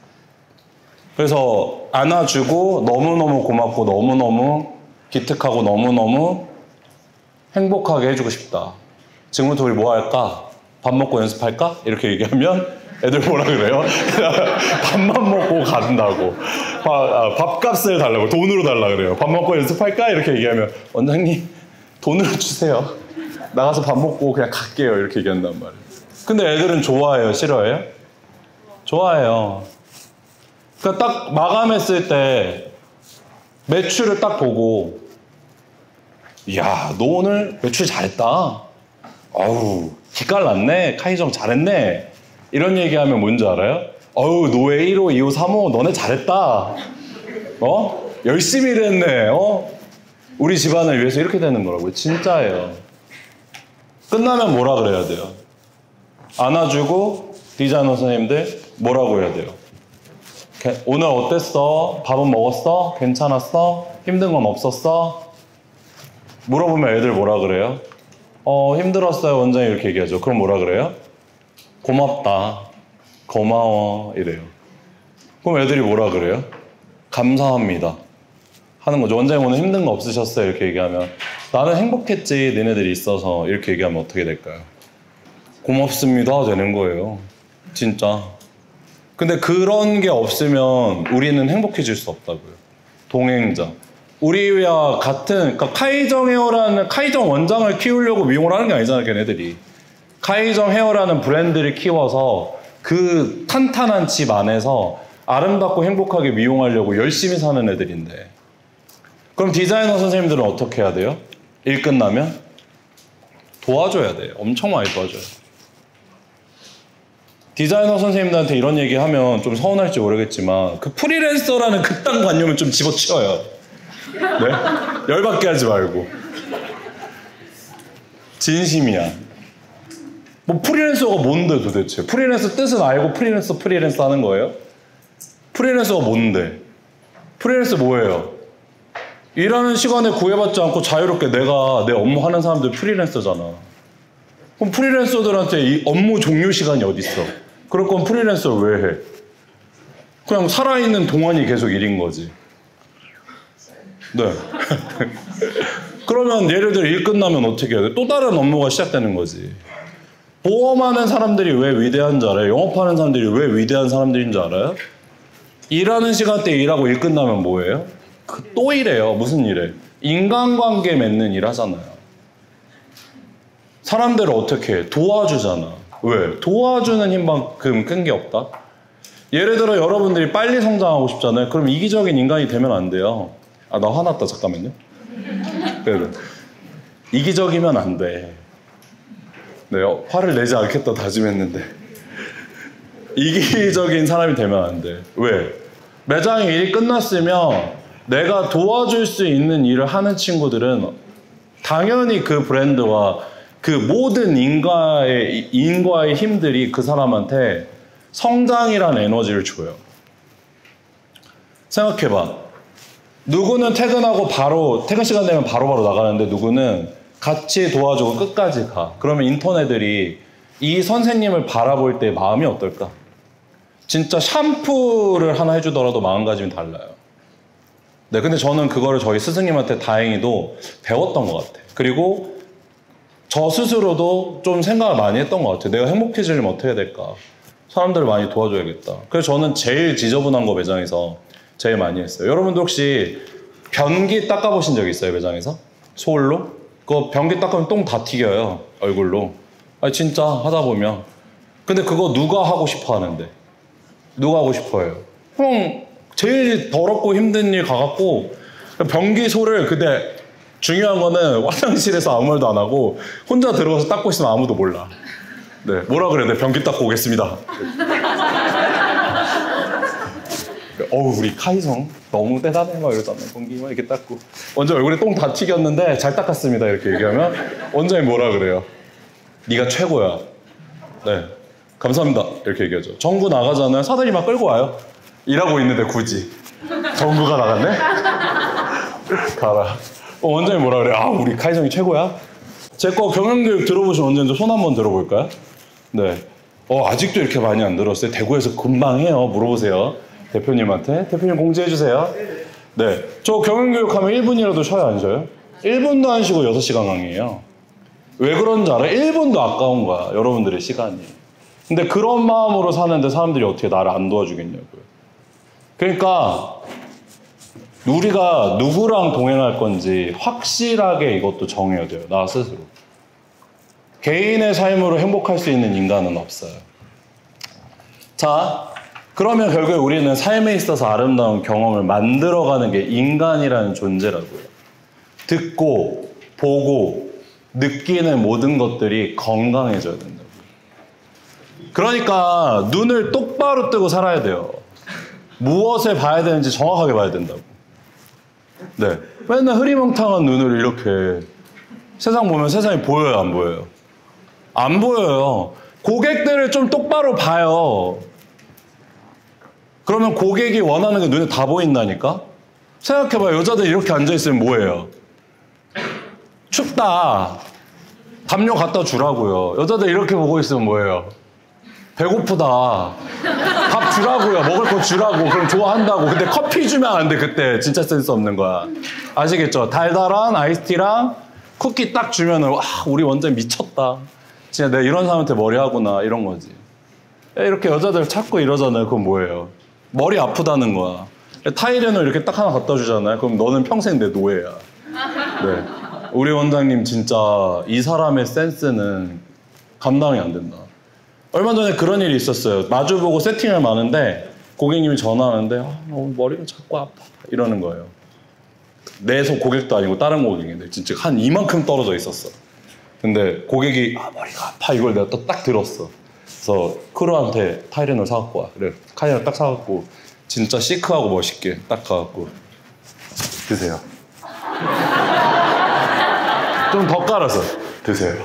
그래서 안아주고 너무너무 고맙고 너무너무 기특하고 너무너무 행복하게 해주고 싶다. 지금부터 우리 뭐 할까? 밥 먹고 연습할까? 이렇게 얘기하면 애들 뭐라 그래요? 밥만 먹고 간다고. 아, 밥값을 달라고. 돈으로 달라 그래요. 밥 먹고 연습할까? 이렇게 얘기하면 원장님 돈으로 주세요. 나가서 밥 먹고 그냥 갈게요. 이렇게 얘기한단 말이에요. 근데 애들은 좋아해요? 싫어해요? 좋아해요. 그러니까 딱 마감했을 때 매출을 딱 보고 이야 너 오늘 매출 잘했다. 어우 기깔 났네. 카이정 잘했네. 이런 얘기하면 뭔지 알아요? 어우 노예 일 호, 이 호, 삼 호 너네 잘했다. 어? 열심히 일했네. 어? 우리 집안을 위해서 이렇게 되는 거라고요. 진짜예요. 끝나면 뭐라 그래야 돼요? 안아주고 디자이너 선생님들 뭐라고 해야 돼요? 오늘 어땠어? 밥은 먹었어? 괜찮았어? 힘든 건 없었어? 물어보면 애들 뭐라 그래요? 어 힘들었어요 원장님 이렇게 얘기하죠. 그럼 뭐라 그래요? 고맙다. 고마워 이래요. 그럼 애들이 뭐라 그래요? 감사합니다 하는 거죠. 원장님 오늘 힘든 거 없으셨어요? 이렇게 얘기하면 나는 행복했지 너네들이 있어서 이렇게 얘기하면 어떻게 될까요? 고맙습니다 되는 거예요. 진짜. 근데 그런 게 없으면 우리는 행복해질 수 없다고요. 동행자. 우리와 같은 그러니까 카이정 헤어라는 카이정 원장을 키우려고 미용을 하는 게 아니잖아요. 걔네들이. 카이정 헤어라는 브랜드를 키워서 그 탄탄한 집 안에서 아름답고 행복하게 미용하려고 열심히 사는 애들인데 그럼 디자이너 선생님들은 어떻게 해야 돼요? 일 끝나면? 도와줘야 돼요. 엄청 많이 도와줘요. 디자이너 선생님들한테 이런 얘기하면 좀 서운할지 모르겠지만 그 프리랜서라는 그딴 관념을 좀 집어치워요. 네? 열받게 하지 말고. 진심이야. 뭐 프리랜서가 뭔데 도대체? 프리랜서 뜻은 알고 프리랜서 프리랜서 하는 거예요? 프리랜서가 뭔데? 프리랜서 뭐예요? 일하는 시간에 구애받지 않고 자유롭게 내가 내 업무 하는 사람들 프리랜서잖아. 그럼 프리랜서들한테 이 업무 종료 시간이 어딨어? 그럴 건 프리랜서 왜 해? 그냥 살아있는 동안이 계속 일인 거지. 네. 그러면 예를 들어 일 끝나면 어떻게 해야 돼? 또 다른 업무가 시작되는 거지. 보험하는 사람들이 왜 위대한 줄 알아요? 영업하는 사람들이 왜 위대한 사람들인 줄 알아요? 일하는 시간대에 일하고 일 끝나면 뭐예요? 그 또 일해요. 무슨 일해? 인간관계 맺는 일 하잖아요. 사람들을 어떻게 해? 도와주잖아. 왜? 도와주는 힘만큼 큰 게 없다? 예를 들어 여러분들이 빨리 성장하고 싶잖아요. 그럼 이기적인 인간이 되면 안 돼요. 아, 나 화났다. 잠깐만요. 그래. 이기적이면 안 돼. 네, 화를 내지 않겠다 다짐했는데 이기적인 사람이 되면 안 돼. 왜? 매장에 일이 끝났으면 내가 도와줄 수 있는 일을 하는 친구들은 당연히 그 브랜드와 그 모든 인과의, 인과의 힘들이 그 사람한테 성장이라는 에너지를 줘요. 생각해봐. 누구는 퇴근하고 바로 퇴근 시간 되면 바로바로 나가는데 누구는 같이 도와주고 끝까지 가. 그러면 인턴애들이 이 선생님을 바라볼 때 마음이 어떨까? 진짜 샴푸를 하나 해주더라도 마음가짐이 달라요. 네, 근데 저는 그거를 저희 스승님한테 다행히도 배웠던 것 같아요. 그리고 저 스스로도 좀 생각을 많이 했던 것 같아요. 내가 행복해지려면 어떻게 해야 될까? 사람들을 많이 도와줘야겠다. 그래서 저는 제일 지저분한 거 매장에서 제일 많이 했어요. 여러분도 혹시 변기 닦아보신 적 있어요? 매장에서? 소울로? 그거 변기 닦으면 똥 다 튀겨요. 얼굴로. 아니 진짜 하다 보면. 근데 그거 누가 하고 싶어 하는데? 누가 하고 싶어 해요? 형 제일 더럽고 힘든 일 가갖고 변기소를 근데 중요한 거는 화장실에서 아무 말도 안 하고 혼자 들어가서 닦고 있으면 아무도 몰라. 네, 뭐라 그래? 네, 변기 닦고 오겠습니다. 어우 우리 카이성 너무 대단해 막 이러잖아요. 변기 막 이렇게 닦고 원장님 얼굴에 똥 다 튀겼는데 잘 닦았습니다 이렇게 얘기하면 원장님 뭐라 그래요? 네가 최고야. 네, 감사합니다 이렇게 얘기하죠. 정구 나가잖아요. 사다리 막 끌고 와요. 일하고 있는데 굳이 정구가 나갔네? 가라. 어, 원장님 뭐라 그래? 아 우리 카이성이 최고야? 제 거 경영교육 들어보신 언제인지 손 한번 들어볼까요? 네. 어, 아직도 이렇게 많이 안 들었어요? 대구에서 금방 해요. 물어보세요. 대표님한테. 대표님 공지해주세요. 네. 저 경영교육 하면 일 분이라도 쉬어요, 안 쉬어요? 일 분도 안 쉬고 여섯 시간 강의예요. 왜 그런지 알아요? 일 분도 아까운 거야, 여러분들의 시간이. 근데 그런 마음으로 사는데 사람들이 어떻게 나를 안 도와주겠냐고요. 그러니까 우리가 누구랑 동행할 건지 확실하게 이것도 정해야 돼요. 나 스스로. 개인의 삶으로 행복할 수 있는 인간은 없어요. 자, 그러면 결국에 우리는 삶에 있어서 아름다운 경험을 만들어가는 게 인간이라는 존재라고요. 듣고, 보고, 느끼는 모든 것들이 건강해져야 된다고요. 그러니까 눈을 똑바로 뜨고 살아야 돼요. 무엇을 봐야 되는지 정확하게 봐야 된다고. 네. 맨날 흐리멍텅한 눈을 이렇게 세상 보면 세상이 보여요, 안 보여요? 안 보여요. 고객들을 좀 똑바로 봐요. 그러면 고객이 원하는 게 눈에 다 보인다니까? 생각해봐요. 여자들 이렇게 앉아있으면 뭐예요? 춥다. 담요 갖다 주라고요. 여자들 이렇게 보고 있으면 뭐예요? 배고프다. 밥 주라고요. 먹을 거 주라고. 그럼 좋아한다고. 근데 커피 주면 안 돼. 그때 진짜 센스 없는 거야. 아시겠죠? 달달한 아이스티랑 쿠키 딱 주면은 와, 우리 완전 미쳤다. 진짜 내가 이런 사람한테 머리 하구나. 이런 거지. 이렇게 여자들 찾고 이러잖아요. 그건 뭐예요? 머리 아프다는 거야. 타이레놀 이렇게 딱 하나 갖다 주잖아요. 그럼 너는 평생 내 노예야. 네. 우리 원장님 진짜 이 사람의 센스는 감당이 안 된다. 얼마 전에 그런 일이 있었어요. 마주보고 세팅을 마는데 고객님이 전화하는데 아, 오늘 머리가 자꾸 아파 이러는 거예요. 내 속 고객도 아니고 다른 고객인데 진짜 한 이만큼 떨어져 있었어. 근데 고객이 아, 머리가 아파 이걸 내가 또 딱 들었어. 그래서 크루한테 타이레놀 사갖고 와. 그래 타이레놀 딱 사갖고 진짜 시크하고 멋있게 딱 가갖고 드세요. 좀 더 깔아서 드세요.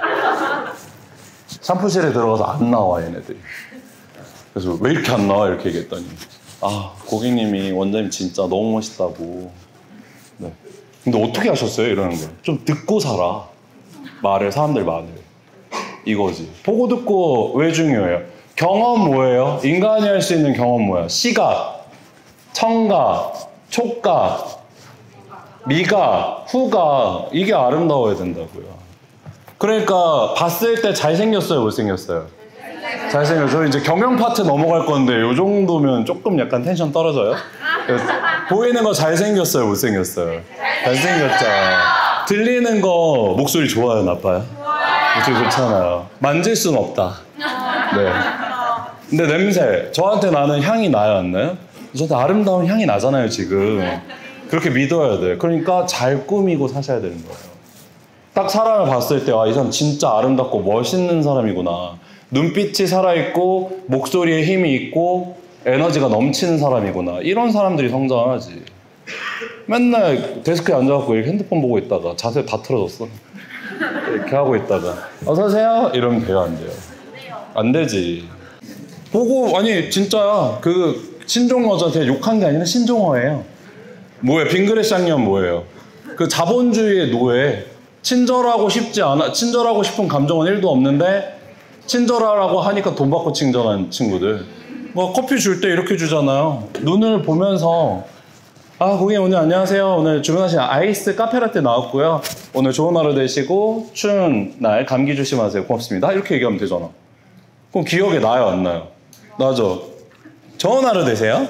샴푸실에 들어가서 안 나와 얘네들이. 그래서 왜 이렇게 안 나와 이렇게 얘기했더니 아 고객님이 원장님 진짜 너무 멋있다고. 네. 근데 어떻게 하셨어요? 이러는 거예요. 좀 듣고 살아. 말을 사람들 말을. 이거지. 보고 듣고 왜 중요해요? 경험 뭐예요? 인간이 할 수 있는 경험 뭐야? 시각, 청각, 촉각, 미각, 후각 이게 아름다워야 된다고요. 그러니까 봤을 때 잘생겼어요? 못생겼어요? 잘생겼어요. 이제 경영 파트 넘어갈 건데 이 정도면 조금 약간 텐션 떨어져요? 보이는 거 잘생겼어요? 못생겼어요? 잘생겼죠. 들리는 거 목소리 좋아요? 나빠요? 목소리 좋잖아요. 만질 수는 없다. 네. 근데 냄새 저한테 나는 향이 나요? 안 나요? 저한테 아름다운 향이 나잖아요 지금. 그렇게 믿어야 돼요. 그러니까 잘 꾸미고 사셔야 되는 거예요. 딱 사람을 봤을 때 아, 이 사람 진짜 아름답고 멋있는 사람이구나. 눈빛이 살아있고 목소리에 힘이 있고 에너지가 넘치는 사람이구나. 이런 사람들이 성장하지. 맨날 데스크에 앉아갖고 이렇게 핸드폰 보고 있다가 자세 다 틀어졌어. 이렇게 하고 있다가 어서 오세요 이러면 돼요? 안 돼요? 안 되지. 보고 아니 진짜야. 그 신종어저 제가 욕한 게 아니라 신종어예요. 뭐예요? 빙그레 쌍년 뭐예요? 그 자본주의의 노예. 친절하고 싶지 않아, 친절하고 싶은 감정은 일도 없는데 친절하라고 하니까 돈 받고 친절한 친구들. 뭐 커피 줄 때 이렇게 주잖아요. 눈을 보면서 아 고객님 오늘 안녕하세요. 오늘 주문하신 아이스 카페라떼 나왔고요. 오늘 좋은 하루 되시고 추운 날 감기 조심하세요. 고맙습니다. 이렇게 얘기하면 되잖아. 그럼 기억에 나요 안 나요? 나죠. 좋은 하루 되세요.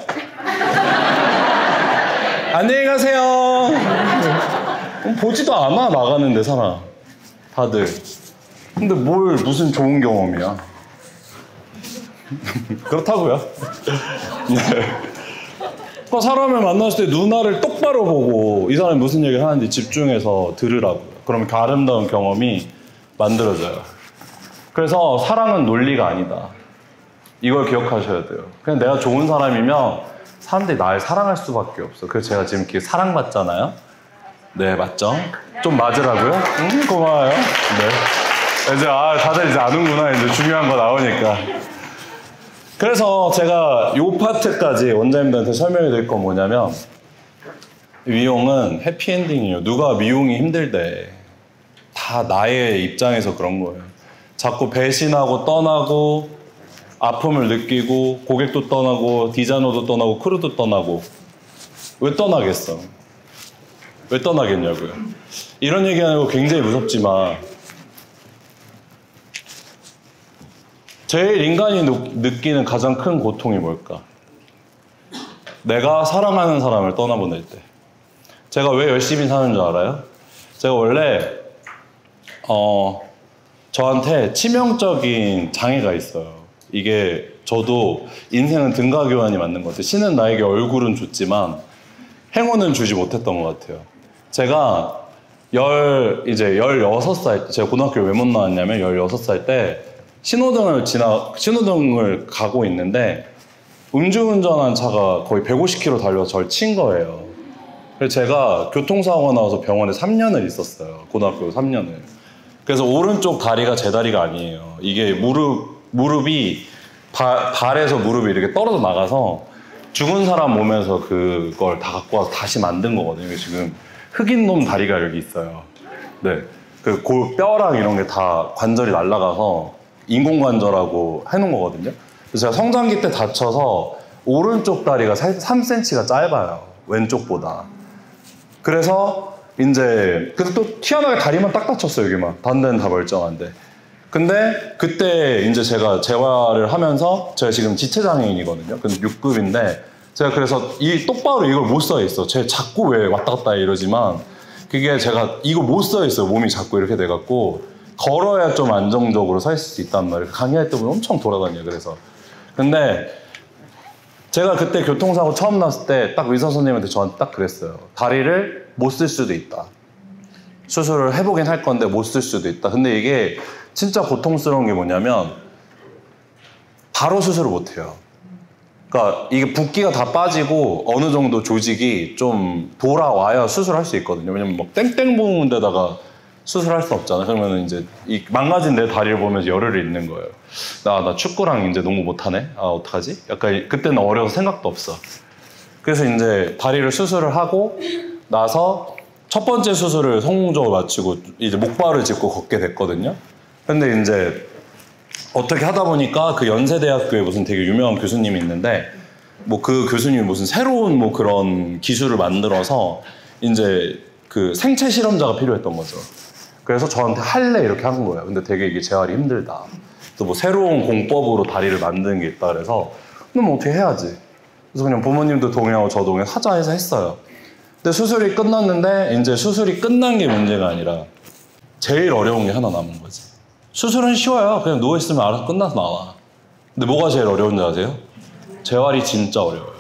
안녕히 가세요. 보지도 않아 나가는데 사람 다들. 근데 뭘 무슨 좋은 경험이야. 그렇다고요. 네. 그러니까 사람을 만났을 때 누나를 똑바로 보고 이 사람이 무슨 얘기를 하는지 집중해서 들으라고요. 그러면 그 아름다운 경험이 만들어져요. 그래서 사랑은 논리가 아니다. 이걸 기억하셔야 돼요. 그냥 내가 좋은 사람이면 사람들이 날 사랑할 수밖에 없어. 그래서 제가 지금 이렇게 사랑받잖아요. 네, 맞죠? 좀 맞으라고요? 음, 고마워요. 네. 이제, 아, 다들 이제 아는구나. 이제 중요한 거 나오니까. 그래서 제가 요 파트까지 원장님들한테 설명해 드릴 건 뭐냐면, 미용은 해피엔딩이에요. 누가 미용이 힘들대. 다 나의 입장에서 그런 거예요. 자꾸 배신하고 떠나고 아픔을 느끼고 고객도 떠나고 디자이너도 떠나고 크루도 떠나고 왜 떠나겠어? 왜 떠나겠냐고요. 이런 얘기하는 거 굉장히 무섭지만 제일 인간이 느끼는 가장 큰 고통이 뭘까? 내가 사랑하는 사람을 떠나보낼 때. 제가 왜 열심히 사는 줄 알아요? 제가 원래 어, 저한테 치명적인 장애가 있어요. 이게 저도 인생은 등가 교환이 맞는 것 같아요. 신은 나에게 얼굴은 줬지만 행운은 주지 못했던 것 같아요. 제가 열 이제 열여섯 살 때, 제가 고등학교를 왜 못 나왔냐면 열여섯 살 때 신호등을 지나 신호등을 가고 있는데 음주운전한 차가 거의 백오십 킬로미터 달려서 저를 친 거예요. 그래서 제가 교통사고가 나와서 병원에 삼 년을 있었어요. 고등학교 삼 년을. 그래서 오른쪽 다리가 제 다리가 아니에요. 이게 무릎 무릎이 바, 발에서 무릎이 이렇게 떨어져 나가서 죽은 사람 몸에서 그걸 다 갖고 와서 다시 만든 거거든요. 지금 흑인 놈 다리가 여기 있어요. 네, 그 골, 뼈랑 이런 게 다 관절이 날아가서 인공관절하고 해놓은 거거든요. 그래서 제가 성장기 때 다쳐서 오른쪽 다리가 삼 센티미터가 짧아요. 왼쪽보다. 그래서 이제 근데 또 희한하게 다리만 딱 다쳤어요. 여기만. 다른 데는 다 멀쩡한데. 근데 그때 이제 제가 재활을 하면서 제가 지금 지체장애인이거든요. 근데 육 급인데 제가 그래서 이 똑바로 이걸 못 써 있어. 제가 자꾸 왜 왔다 갔다 이러지만 그게 제가 이거 못 써 있어요. 몸이 자꾸 이렇게 돼갖고 걸어야 좀 안정적으로 서 있을 수 있단 말이에요. 강의할 때 보면 엄청 돌아다녀요. 그래서 근데 제가 그때 교통사고 처음 났을 때 딱 의사 선생님한테 저한테 딱 그랬어요. 다리를 못 쓸 수도 있다. 수술을 해보긴 할 건데 못 쓸 수도 있다. 근데 이게 진짜 고통스러운 게 뭐냐면 바로 수술을 못 해요. 그러니까 이게 붓기가 다 빠지고 어느 정도 조직이 좀 돌아와야 수술할 수 있거든요. 왜냐면 막 땡땡 부은 데다가 수술할 수 없잖아. 그러면 이제 이 망가진 내 다리를 보면서 열을 잃는 거예요. 나, 나 축구랑 이제 농구 못하네? 아, 어떡하지? 약간 그때는 어려워서 생각도 없어. 그래서 이제 다리를 수술을 하고 나서 첫 번째 수술을 성공적으로 마치고 이제 목발을 짚고 걷게 됐거든요. 근데 이제 어떻게 하다 보니까 그 연세대학교에 무슨 되게 유명한 교수님이 있는데 뭐 그 교수님이 무슨 새로운 뭐 그런 기술을 만들어서 이제 그 생체 실험자가 필요했던 거죠. 그래서 저한테 할래 이렇게 한 거예요. 근데 되게 이게 재활이 힘들다. 또 뭐 새로운 공법으로 다리를 만드는 게 있다 그래서 그럼 뭐 어떻게 해야지. 그래서 그냥 부모님도 동의하고 저도 동의 하자 해서 했어요. 근데 수술이 끝났는데 이제 수술이 끝난 게 문제가 아니라 제일 어려운 게 하나 남은 거지. 수술은 쉬워요. 그냥 누워있으면 알아서 끝나서 나와. 근데 뭐가 제일 어려운지 아세요? 재활이 진짜 어려워요.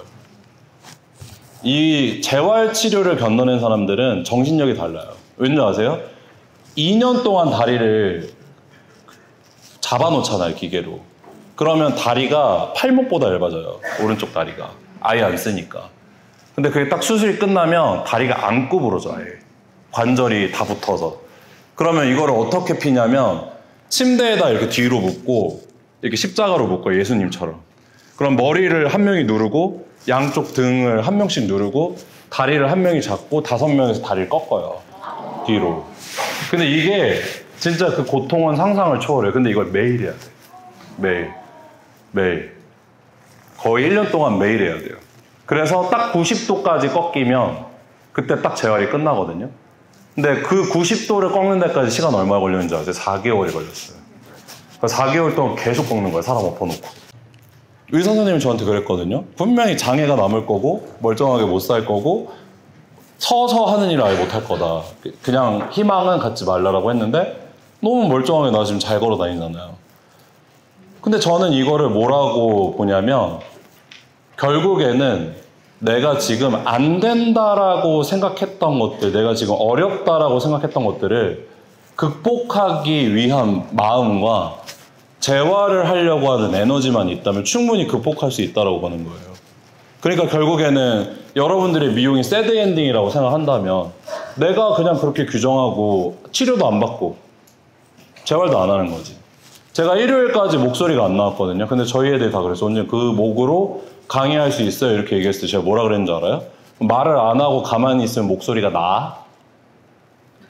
이 재활 치료를 견뎌낸 사람들은 정신력이 달라요. 왠지 아세요? 이 년 동안 다리를 잡아놓잖아요, 기계로. 그러면 다리가 팔목보다 얇아져요. 오른쪽 다리가. 아예 안 쓰니까. 근데 그게 딱 수술이 끝나면 다리가 안 구부러져, 아예. 관절이 다 붙어서. 그러면 이거를 어떻게 피냐면 침대에다 이렇게 뒤로 묶고 이렇게 십자가로 묶어요. 예수님처럼. 그럼 머리를 한 명이 누르고 양쪽 등을 한 명씩 누르고 다리를 한 명이 잡고 다섯 명에서 다리를 꺾어요. 뒤로. 근데 이게 진짜 그 고통은 상상을 초월해요. 근데 이걸 매일 해야 돼요. 매일. 매일. 거의 일 년 동안 매일 해야 돼요. 그래서 딱 구십 도까지 꺾이면 그때 딱 재활이 끝나거든요. 근데 그 구십 도를 꺾는 데까지 시간 얼마 걸렸는지 아세요? 사 개월이 걸렸어요. 사 개월 동안 계속 꺾는 거예요. 사람 엎어놓고. 의사 선생님이 저한테 그랬거든요. 분명히 장애가 남을 거고 멀쩡하게 못 살 거고 서서 하는 일을 아예 못 할 거다. 그냥 희망은 갖지 말라고 했는데 너무 멀쩡하게 나 지금 잘 걸어 다니잖아요. 근데 저는 이거를 뭐라고 보냐면 결국에는 내가 지금 안 된다라고 생각했던 것들, 내가 지금 어렵다라고 생각했던 것들을 극복하기 위한 마음과 재활을 하려고 하는 에너지만 있다면 충분히 극복할 수 있다고 보는 거예요. 그러니까 결국에는 여러분들의 미용이 새드 엔딩이라고 생각한다면 내가 그냥 그렇게 규정하고 치료도 안 받고 재활도 안 하는 거지. 제가 일요일까지 목소리가 안 나왔거든요. 근데 저희 애들이 다 그랬어. 언제 그 목으로 강의할 수 있어요? 이렇게 얘기했을 때 제가 뭐라 그랬는지 알아요? 말을 안 하고 가만히 있으면 목소리가 나?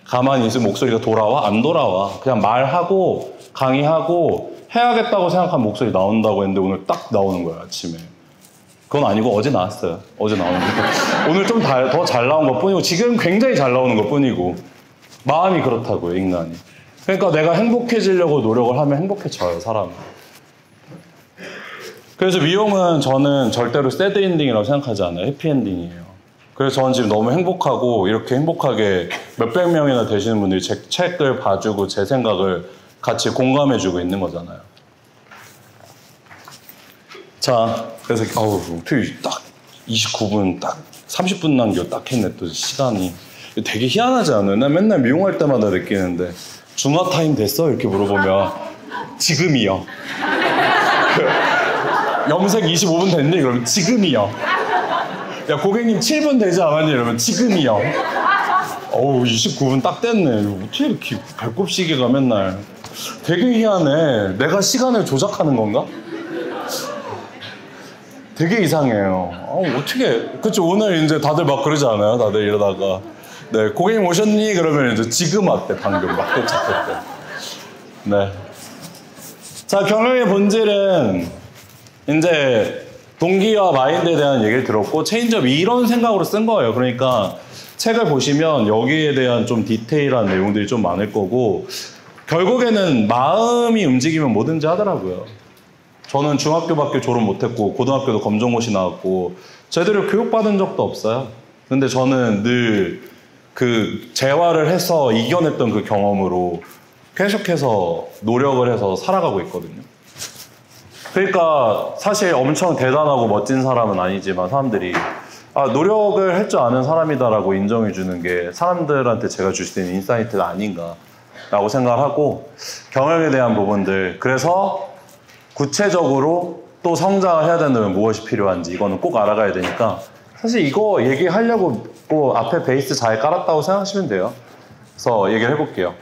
가만히 있으면 목소리가 돌아와? 안 돌아와. 그냥 말하고 강의하고 해야겠다고 생각한 목소리 나온다고 했는데 오늘 딱 나오는 거예요, 아침에. 그건 아니고 어제 나왔어요. 어제 나오는 거. 오늘 좀 더 잘 나온 것 뿐이고 지금 굉장히 잘 나오는 것 뿐이고 마음이 그렇다고요, 인간이. 그러니까 내가 행복해지려고 노력을 하면 행복해져요, 사람은. 그래서 미용은 저는 절대로 새드 엔딩이라고 생각하지 않아요. 해피엔딩이에요. 그래서 저는 지금 너무 행복하고 이렇게 행복하게 몇백 명이나 되시는 분들이 제 책을 봐주고 제 생각을 같이 공감해주고 있는 거잖아요. 자, 그래서 어우, 어떻게 딱 이십구 분 딱 삼십 분 남겨 딱 했네, 또 시간이. 되게 희한하지 않아요? 나 맨날 미용할 때마다 느끼는데 중화 타임 됐어? 이렇게 물어보면 지금이요. 염색 이십오 분 됐니? 그러면 지금이요. 야, 고객님 칠 분 되지 않았니? 이러면 지금이요. 어우, 이십구 분 딱 됐네. 어떻게 이렇게 배꼽 시계가 맨날. 되게 희한해. 내가 시간을 조작하는 건가? 되게 이상해요. 어, 어떻게. 그쵸, 오늘 이제 다들 막 그러지 않아요? 다들 이러다가. 네, 고객님 오셨니? 그러면 이제 지금 왔대, 방금. 막 도착했대. 네. 자, 경영의 본질은 이제 동기와 마인드에 대한 얘기를 들었고, 체인지업 이런 생각으로 쓴 거예요. 그러니까 책을 보시면 여기에 대한 좀 디테일한 내용들이 좀 많을 거고, 결국에는 마음이 움직이면 뭐든지 하더라고요. 저는 중학교밖에 졸업 못했고 고등학교도 검정고시 나왔고 제대로 교육받은 적도 없어요. 근데 저는 늘 그 재활을 해서 이겨냈던 그 경험으로 계속해서 노력을 해서 살아가고 있거든요. 그러니까 사실 엄청 대단하고 멋진 사람은 아니지만 사람들이 아, 노력을 할 줄 아는 사람이다라고 인정해 주는 게 사람들한테 제가 줄 수 있는 인사이트가 아닌가 라고 생각하고, 경영에 대한 부분들, 그래서 구체적으로 또 성장을 해야 된다면 무엇이 필요한지 이거는 꼭 알아가야 되니까, 사실 이거 얘기하려고 뭐 앞에 베이스 잘 깔았다고 생각하시면 돼요. 그래서 얘기를 해볼게요.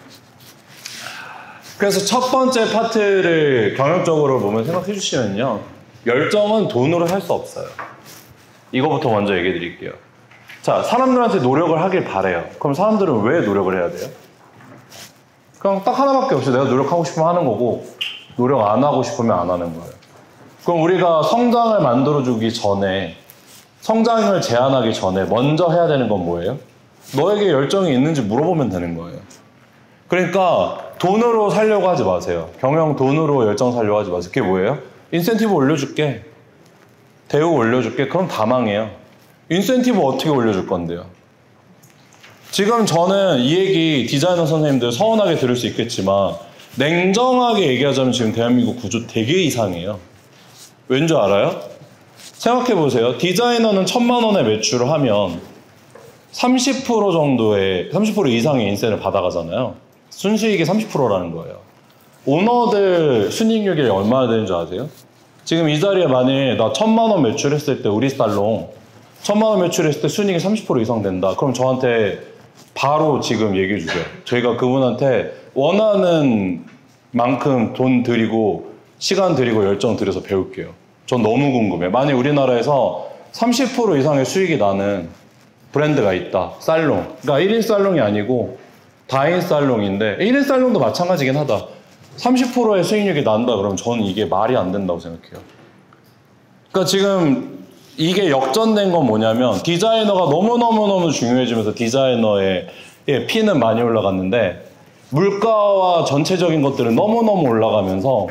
그래서 첫 번째 파트를 경영적으로 보면 생각해 주시면요, 열정은 돈으로 살 수 없어요. 이거부터 먼저 얘기해 드릴게요. 자, 사람들한테 노력을 하길 바래요. 그럼 사람들은 왜 노력을 해야 돼요? 그냥 딱 하나밖에 없어요. 내가 노력하고 싶으면 하는 거고, 노력 안 하고 싶으면 안 하는 거예요. 그럼 우리가 성장을 만들어주기 전에, 성장을 제한하기 전에 먼저 해야 되는 건 뭐예요? 너에게 열정이 있는지 물어보면 되는 거예요. 그러니까 돈으로 살려고 하지 마세요. 경영 돈으로 열정 살려고 하지 마세요. 그게 뭐예요? 인센티브 올려줄게. 대우 올려줄게. 그럼 다 망해요. 인센티브 어떻게 올려줄 건데요? 지금 저는 이 얘기 디자이너 선생님들 서운하게 들을 수 있겠지만 냉정하게 얘기하자면 지금 대한민국 구조 되게 이상해요. 왠지 알아요? 생각해보세요. 디자이너는 천만 원의 매출을 하면 삼십 퍼센트 정도의, 삼십 퍼센트 이상의 인센을 받아가잖아요. 순수익이 삼십 퍼센트라는 거예요. 오너들 순이익률이 얼마나 되는 줄 아세요? 지금 이 자리에 만일 나 천만 원 매출했을 때, 우리 살롱 천만 원 매출했을 때 순이익이 삼십 퍼센트 이상 된다. 그럼 저한테 바로 지금 얘기해 주세요. 저희가 그분한테 원하는 만큼 돈 드리고 시간 드리고 열정 들여서 배울게요. 전 너무 궁금해요. 만약 우리나라에서 삼십 퍼센트 이상의 수익이 나는 브랜드가 있다. 살롱. 그러니까 일 인 살롱이 아니고 다인 살롱인데, 일 인 살롱도 마찬가지긴 하다. 삼십 퍼센트의 수익률이 난다 그러면 저는 이게 말이 안 된다고 생각해요. 그러니까 지금 이게 역전된 건 뭐냐면, 디자이너가 너무너무너무 중요해지면서 디자이너의 피는 많이 올라갔는데 물가와 전체적인 것들은 너무너무 올라가면서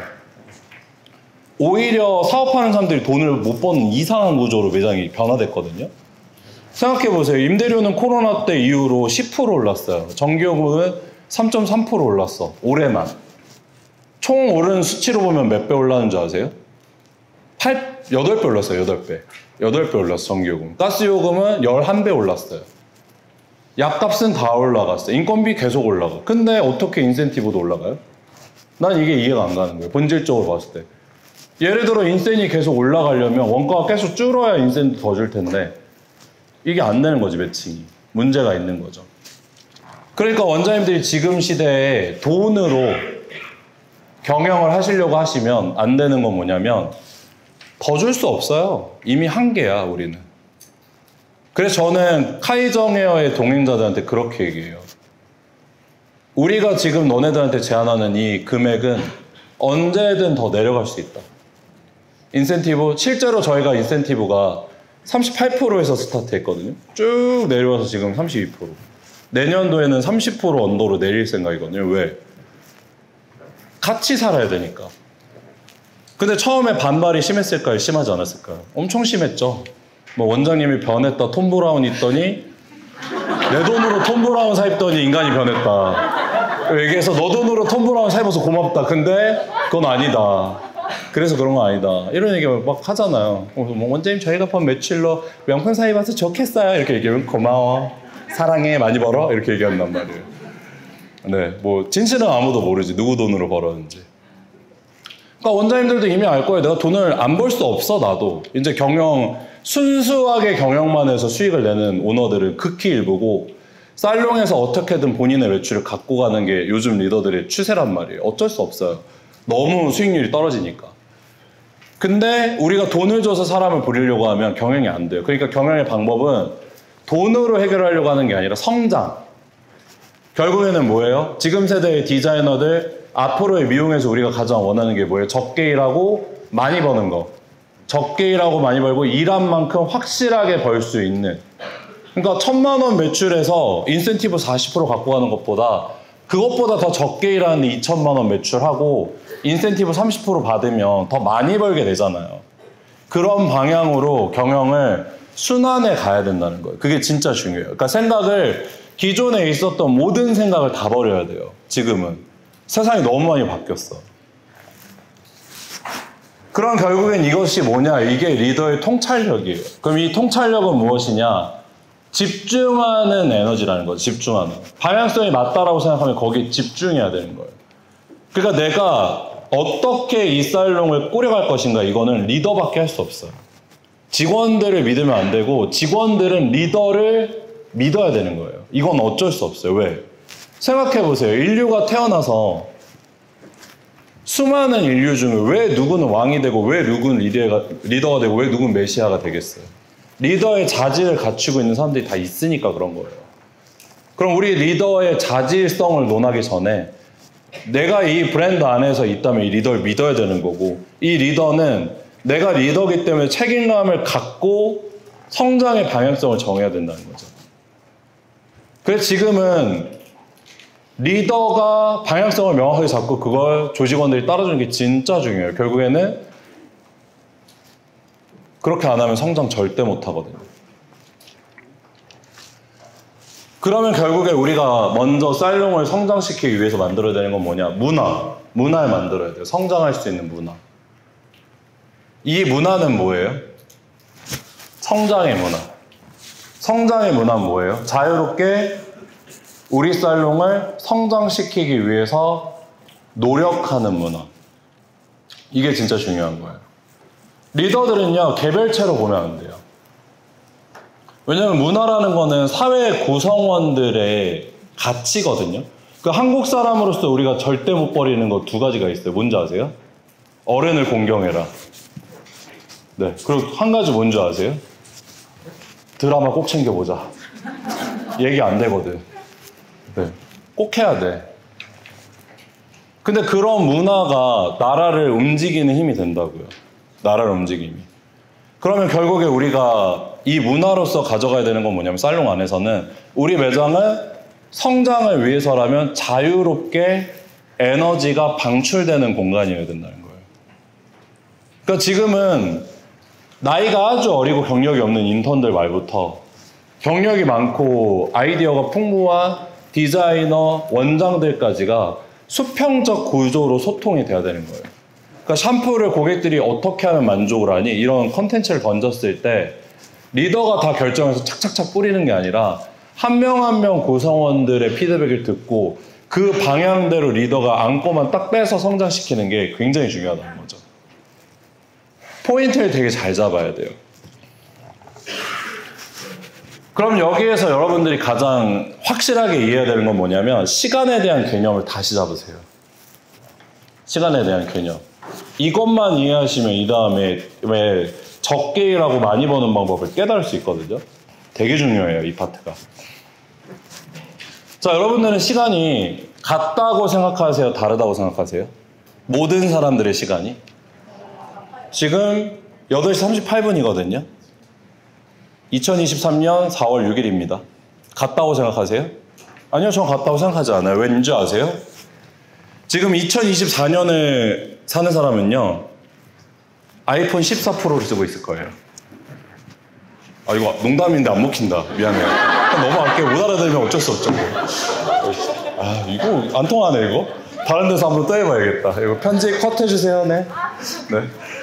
오히려 사업하는 사람들이 돈을 못 버는 이상한 구조로 매장이 변화됐거든요. 생각해보세요. 임대료는 코로나 때 이후로 십 퍼센트 올랐어요. 전기요금은 삼 점 삼 퍼센트 올랐어. 올해만. 총 오른 수치로 보면 몇 배 올랐는 줄 아세요? 팔, 여덟 배 올랐어요. 여덟 배. 여덟 배 올랐어, 전기요금. 가스요금은 십일 배 올랐어요. 약값은 다 올라갔어요. 인건비 계속 올라가. 근데 어떻게 인센티브도 올라가요? 난 이게 이해가 안 가는 거예요. 본질적으로 봤을 때. 예를 들어 인센이 계속 올라가려면 원가가 계속 줄어야 인센도 더 줄 텐데 이게 안 되는 거지, 매칭이. 문제가 있는 거죠. 그러니까 원장님들이 지금 시대에 돈으로 경영을 하시려고 하시면 안 되는 건 뭐냐면 더 줄 수 없어요. 이미 한계야, 우리는. 그래서 저는 카이정 헤어의 동행자들한테 그렇게 얘기해요. 우리가 지금 너네들한테 제안하는 이 금액은 언제든 더 내려갈 수 있다. 인센티브, 실제로 저희가 인센티브가 삼십팔 퍼센트에서 스타트했거든요. 쭉 내려와서 지금 삼십이 퍼센트. 내년도에는 삼십 퍼센트 언더로 내릴 생각이거든요. 왜? 같이 살아야 되니까. 근데 처음에 반발이 심했을까요? 심하지 않았을까요? 엄청 심했죠. 뭐 원장님이 변했다, 톰 브라운 있더니 내 돈으로 톰 브라운 사 입더니 인간이 변했다. 얘기해서 너 돈으로 톰 브라운 사 입어서 고맙다. 근데 그건 아니다. 그래서 그런 거 아니다. 이런 얘기 막 하잖아요. 뭐 원장님 저희가 번 매출로 명품 사 입어서 좋겠어요. 이렇게 얘기하면 고마워. 사랑해. 많이 벌어. 이렇게 얘기한단 말이에요. 네, 뭐 진실은 아무도 모르지. 누구 돈으로 벌었는지. 그러니까 원장님들도 이미 알 거예요. 내가 돈을 안 벌 수 없어 나도. 이제 경영 순수하게 경영만 해서 수익을 내는 오너들은 극히 일부고 살롱에서 어떻게든 본인의 매출을 갖고 가는 게 요즘 리더들의 추세란 말이에요. 어쩔 수 없어요. 너무 수익률이 떨어지니까. 근데 우리가 돈을 줘서 사람을 부리려고 하면 경영이 안 돼요. 그러니까 경영의 방법은 돈으로 해결하려고 하는 게 아니라 성장. 결국에는 뭐예요? 지금 세대의 디자이너들 앞으로의 미용에서 우리가 가장 원하는 게 뭐예요? 적게 일하고 많이 버는 거. 적게 일하고 많이 벌고 일한 만큼 확실하게 벌 수 있는. 그러니까 천만 원 매출에서 인센티브 사십 퍼센트 갖고 가는 것보다 그것보다 더 적게 일하는 이천만 원 매출하고 인센티브 삼십 퍼센트 받으면 더 많이 벌게 되잖아요. 그런 방향으로 경영을 순환해 가야 된다는 거예요. 그게 진짜 중요해요. 그러니까 생각을 기존에 있었던 모든 생각을 다 버려야 돼요. 지금은. 세상이 너무 많이 바뀌었어. 그럼 결국엔 이것이 뭐냐? 이게 리더의 통찰력이에요. 그럼 이 통찰력은 무엇이냐? 집중하는 에너지라는 거죠. 집중하는. 방향성이 맞다라고 생각하면 거기에 집중해야 되는 거예요. 그러니까 내가 어떻게 이 살롱을 꾸려갈 것인가 이거는 리더밖에 할 수 없어요. 직원들을 믿으면 안 되고 직원들은 리더를 믿어야 되는 거예요. 이건 어쩔 수 없어요. 왜? 생각해보세요. 인류가 태어나서 수많은 인류 중에 왜 누구는 왕이 되고 왜 누구는 리더가, 리더가 되고 왜 누구는 메시아가 되겠어요? 리더의 자질을 갖추고 있는 사람들이 다 있으니까 그런 거예요. 그럼 우리 리더의 자질성을 논하기 전에 내가 이 브랜드 안에서 있다면 이 리더를 믿어야 되는 거고 이 리더는 내가 리더이기 때문에 책임감을 갖고 성장의 방향성을 정해야 된다는 거죠. 그래서 지금은 리더가 방향성을 명확하게 잡고 그걸 조직원들이 따라주는 게 진짜 중요해요. 결국에는 그렇게 안 하면 성장 절대 못 하거든요. 그러면 결국에 우리가 먼저 살롱을 성장시키기 위해서 만들어야 되는 건 뭐냐? 문화. 문화를 만들어야 돼요. 성장할 수 있는 문화. 이 문화는 뭐예요? 성장의 문화. 성장의 문화는 뭐예요? 자유롭게 우리 살롱을 성장시키기 위해서 노력하는 문화. 이게 진짜 중요한 거예요. 리더들은요, 개별체로 보면 안 돼요. 왜냐하면 문화라는 거는 사회 구성원들의 가치거든요. 그 한국 사람으로서 우리가 절대 못 버리는 거 두 가지가 있어요. 뭔지 아세요? 어른을 공경해라. 네. 그리고 한 가지 뭔지 아세요? 드라마 꼭 챙겨보자. 얘기 안 되거든. 네. 꼭 해야 돼. 근데 그런 문화가 나라를 움직이는 힘이 된다고요. 나라를 움직임이. 그러면 결국에 우리가 이 문화로서 가져가야 되는 건 뭐냐면 살롱 안에서는 우리 매장은 성장을 위해서라면 자유롭게 에너지가 방출되는 공간이어야 된다는 거예요. 그러니까 지금은 나이가 아주 어리고 경력이 없는 인턴들 말부터 경력이 많고 아이디어가 풍부한 디자이너, 원장들까지가 수평적 구조로 소통이 돼야 되는 거예요. 그러니까 샴푸를 고객들이 어떻게 하면 만족을 하니 이런 컨텐츠를 던졌을 때 리더가 다 결정해서 착착착 뿌리는 게 아니라 한 명 한 명 구성원들의 피드백을 듣고 그 방향대로 리더가 안고만 딱 빼서 성장시키는 게 굉장히 중요하다는 거죠. 포인트를 되게 잘 잡아야 돼요. 그럼 여기에서 여러분들이 가장 확실하게 이해해야 되는 건 뭐냐면 시간에 대한 개념을 다시 잡으세요. 시간에 대한 개념. 이것만 이해하시면 이 다음에 왜 적게 일하고 많이 버는 방법을 깨달을 수 있거든요. 되게 중요해요, 이 파트가. 자, 여러분들은 시간이 같다고 생각하세요? 다르다고 생각하세요? 모든 사람들의 시간이? 지금 여덟 시 삼십팔 분이거든요. 이천이십삼 년 사월 육 일입니다. 같다고 생각하세요? 아니요, 전 같다고 생각하지 않아요. 왠지 아세요? 지금 이천이십사 년을 사는 사람은요, 아이폰 십사 프로를 쓰고 있을 거예요. 아, 이거 농담인데 안 먹힌다. 미안해요. 넘어갈게요. 못 알아들으면 어쩔 수 없죠. 아, 이거 안 통하네, 이거. 다른 데서 한번 또 해봐야겠다. 이거 편집 컷 해주세요. 네. 네.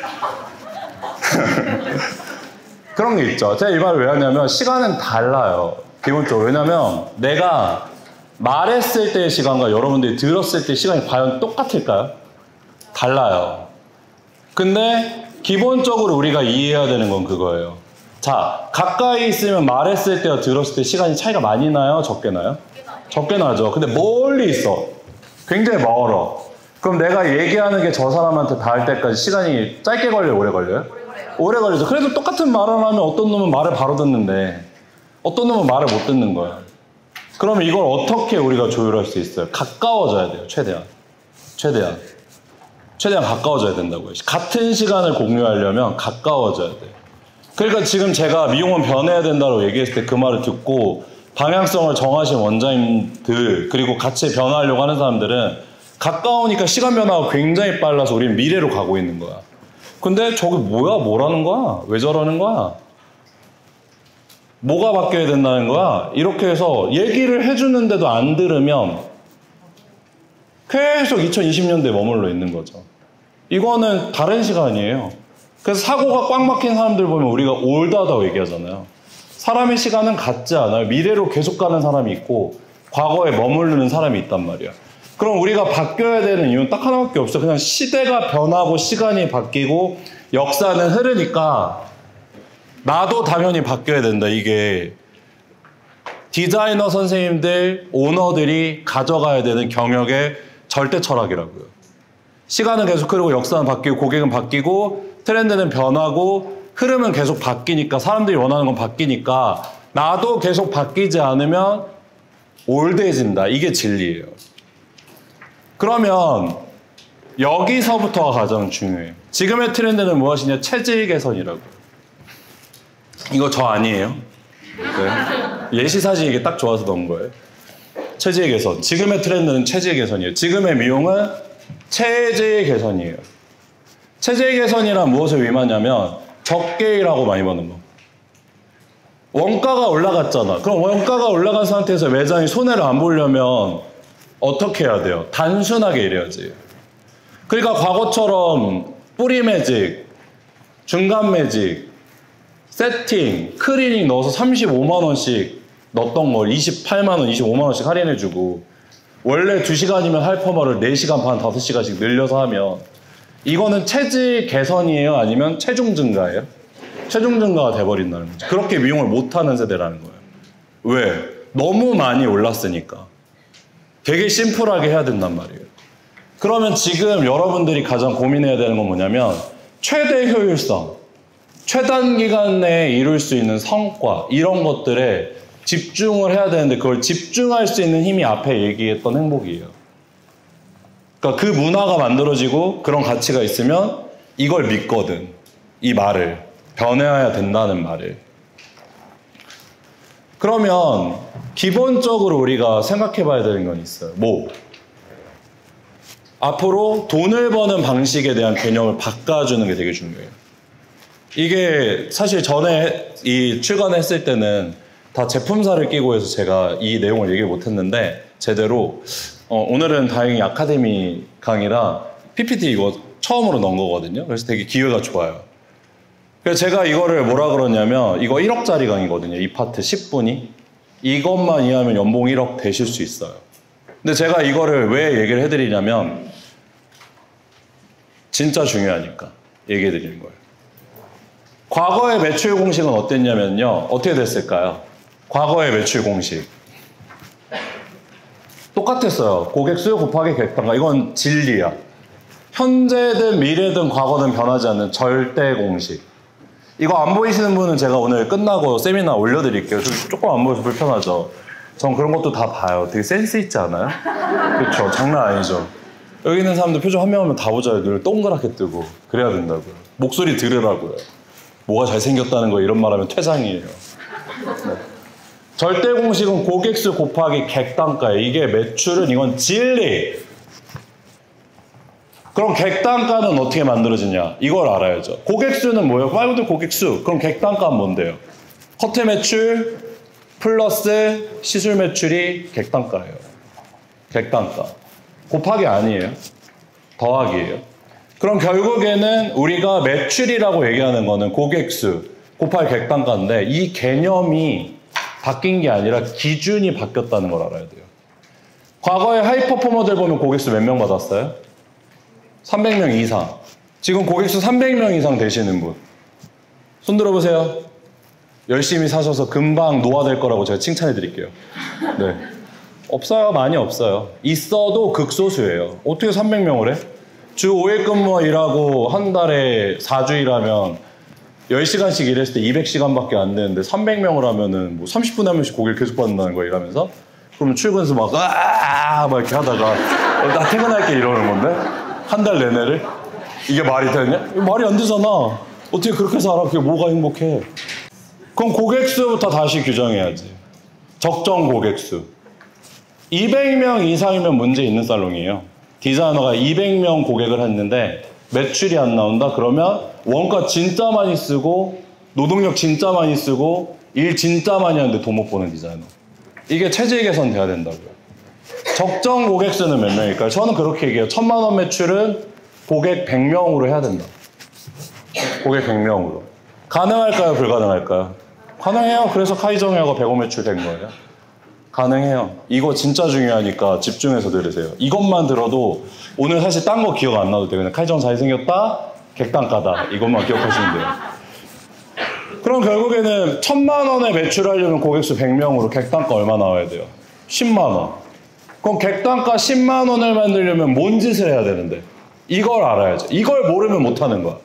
그런 게 있죠. 제가 이 말을 왜 하냐면, 시간은 달라요. 기본적으로. 왜냐면 내가 말했을 때의 시간과 여러분들이 들었을 때의 시간이 과연 똑같을까요? 달라요. 근데 기본적으로 우리가 이해해야 되는 건 그거예요. 자, 가까이 있으면 말했을 때와 들었을 때 시간이 차이가 많이 나요? 적게 나요? 적게 나죠. 근데 멀리 있어. 굉장히 멀어. 그럼 내가 얘기하는 게 저 사람한테 닿을 때까지 시간이 짧게 걸려요? 오래 걸려요? 오래 걸리죠. 그래도 똑같은 말을 하면 어떤 놈은 말을 바로 듣는데 어떤 놈은 말을 못 듣는 거야. 그러면 이걸 어떻게 우리가 조율할 수 있어요? 가까워져야 돼요. 최대한. 최대한. 최대한 가까워져야 된다고요. 같은 시간을 공유하려면 가까워져야 돼요. 그러니까 지금 제가 미용은 변해야 된다고 얘기했을 때 그 말을 듣고 방향성을 정하신 원장님들, 그리고 같이 변화하려고 하는 사람들은 가까우니까 시간 변화가 굉장히 빨라서 우리는 미래로 가고 있는 거야. 근데 저게 뭐야? 뭐라는 거야? 왜 저러는 거야? 뭐가 바뀌어야 된다는 거야? 이렇게 해서 얘기를 해주는데도 안 들으면 계속 이천이십 년대에 머물러 있는 거죠. 이거는 다른 시간이에요. 그래서 사고가 꽉 막힌 사람들 보면 우리가 올드하다고 얘기하잖아요. 사람의 시간은 같지 않아요. 미래로 계속 가는 사람이 있고 과거에 머무르는 사람이 있단 말이야. 그럼 우리가 바뀌어야 되는 이유는 딱 하나밖에 없어. 그냥 시대가 변하고 시간이 바뀌고 역사는 흐르니까 나도 당연히 바뀌어야 된다. 이게 디자이너 선생님들, 오너들이 가져가야 되는 경영의 절대 철학이라고요. 시간은 계속 흐르고 역사는 바뀌고 고객은 바뀌고 트렌드는 변하고 흐름은 계속 바뀌니까 사람들이 원하는 건 바뀌니까 나도 계속 바뀌지 않으면 올드해진다. 이게 진리예요. 그러면 여기서부터가 가장 중요해요. 지금의 트렌드는 무엇이냐? 체질 개선이라고. 이거 저 아니에요. 네. 예시 사진 이게 딱 좋아서 넣은 거예요. 체질 개선. 지금의 트렌드는 체질 개선이에요. 지금의 미용은 체질 개선이에요. 체질 개선이란 무엇을 의미하냐면 적게 일하고 많이 버는 거. 원가가 올라갔잖아. 그럼 원가가 올라간 상태에서 매장이 손해를 안 보려면 어떻게 해야 돼요? 단순하게 일해야지. 그러니까 과거처럼 뿌리 매직, 중간 매직, 세팅, 클리닝 넣어서 삼십오만 원씩 넣었던 걸 이십팔만 원, 이십오만 원씩 할인해주고 원래 두 시간이면 할 퍼머를 네 시간 반, 다섯 시간씩 늘려서 하면 이거는 체질 개선이에요? 아니면 체중 증가예요? 체중 증가가 돼버린다는 거죠. 그렇게 미용을 못하는 세대라는 거예요. 왜? 너무 많이 올랐으니까. 되게 심플하게 해야 된단 말이에요. 그러면 지금 여러분들이 가장 고민해야 되는 건 뭐냐면 최대 효율성, 최단 기간 내에 이룰 수 있는 성과 이런 것들에 집중을 해야 되는데 그걸 집중할 수 있는 힘이 앞에 얘기했던 행복이에요. 그러니까 그 문화가 만들어지고 그런 가치가 있으면 이걸 믿거든. 이 말을. 변해야 된다는 말을. 그러면 기본적으로 우리가 생각해 봐야 되는 건 있어요. 뭐? 앞으로 돈을 버는 방식에 대한 개념을 바꿔주는 게 되게 중요해요. 이게 사실 전에 이 출간했을 때는 다 제품사를 끼고 해서 제가 이 내용을 얘기 못했는데 제대로 어, 오늘은 다행히 아카데미 강의라 피피티 이거 처음으로 넣은 거거든요. 그래서 되게 기회가 좋아요. 그래서 제가 이거를 뭐라 그러냐면 이거 일억짜리 강의거든요. 이 파트 십 분이. 이것만 이해하면 연봉 일억 되실 수 있어요. 근데 제가 이거를 왜 얘기를 해드리냐면 진짜 중요하니까 얘기해드리는 거예요. 과거의 매출 공식은 어땠냐면요. 어떻게 됐을까요? 과거의 매출 공식. 똑같았어요. 고객 수요 곱하기 객단가. 이건 진리야. 현재든 미래든 과거든 변하지 않는 절대 공식. 이거 안 보이시는 분은 제가 오늘 끝나고 세미나 올려드릴게요. 조금 안 보여서 불편하죠. 전 그런 것도 다 봐요. 되게 센스 있지 않아요? 그렇죠. 장난 아니죠. 여기 있는 사람들 표정 한 명 하면 다 보자요. 눈을 동그랗게 뜨고. 그래야 된다고요. 목소리 들으라고요. 뭐가 잘생겼다는 거 이런 말하면 퇴장이에요. 네. 절대 공식은 고객수 곱하기 객단가예요. 이게 매출은 이건 진리. 그럼 객단가는 어떻게 만들어지냐? 이걸 알아야죠. 고객수는 뭐예요? 파이브드 고객수. 그럼 객단가는 뭔데요? 커트 매출 플러스 시술 매출이 객단가예요. 객단가. 곱하기 아니에요. 더하기예요. 그럼 결국에는 우리가 매출이라고 얘기하는 거는 고객수 곱하기 객단가인데 이 개념이 바뀐 게 아니라 기준이 바뀌었다는 걸 알아야 돼요. 과거에 하이퍼포머들 보면 고객수 몇 명 받았어요? 삼백 명 이상. 지금 고객수 삼백 명 이상 되시는 분. 손 들어보세요. 열심히 사셔서 금방 노화될 거라고 제가 칭찬해 드릴게요. 네. 없어요. 많이 없어요. 있어도 극소수예요. 어떻게 삼백 명을 해? 주 오 일 근무 일하고 한 달에 사 주 일하면 열 시간씩 일했을 때 이백 시간밖에 안 되는데 삼백 명을 하면은 뭐 삼십 분에 한 명씩 고기를 계속 받는다는 거예요, 일하면서. 그러면 출근해서 막, 아아아 막 이렇게 하다가 나 퇴근할게 이러는 건데? 한 달 내내를? 이게 말이 되냐? 말이 안 되잖아. 어떻게 그렇게 살아? 그게 뭐가 행복해? 그럼 고객수부터 다시 규정해야지. 적정 고객수. 이백 명 이상이면 문제 있는 살롱이에요. 디자이너가 이백 명 고객을 했는데 매출이 안 나온다? 그러면 원가 진짜 많이 쓰고 노동력 진짜 많이 쓰고 일 진짜 많이 하는데 돈 못 버는 디자이너. 이게 체질 개선 돼야 된다고요. 적정 고객수는 몇 명일까요? 저는 그렇게 얘기해요. 천만 원 매출은 고객 백 명으로 해야 된다. 고객 백 명으로. 가능할까요? 불가능할까요? 가능해요. 그래서 카이정웨어가 백억 매출 된 거예요. 가능해요. 이거 진짜 중요하니까 집중해서 들으세요. 이것만 들어도 오늘 사실 딴 거 기억 안 나도 돼요. 그냥 카이정 잘생겼다, 객단가다. 이것만 기억하시면 돼요. 그럼 결국에는 천만 원에 매출하려면 고객수 백 명으로 객단가 얼마 나와야 돼요? 십만 원. 그럼 객단가 십만 원을 만들려면 뭔 짓을 해야 되는데? 이걸 알아야죠. 이걸 모르면 못하는 거야.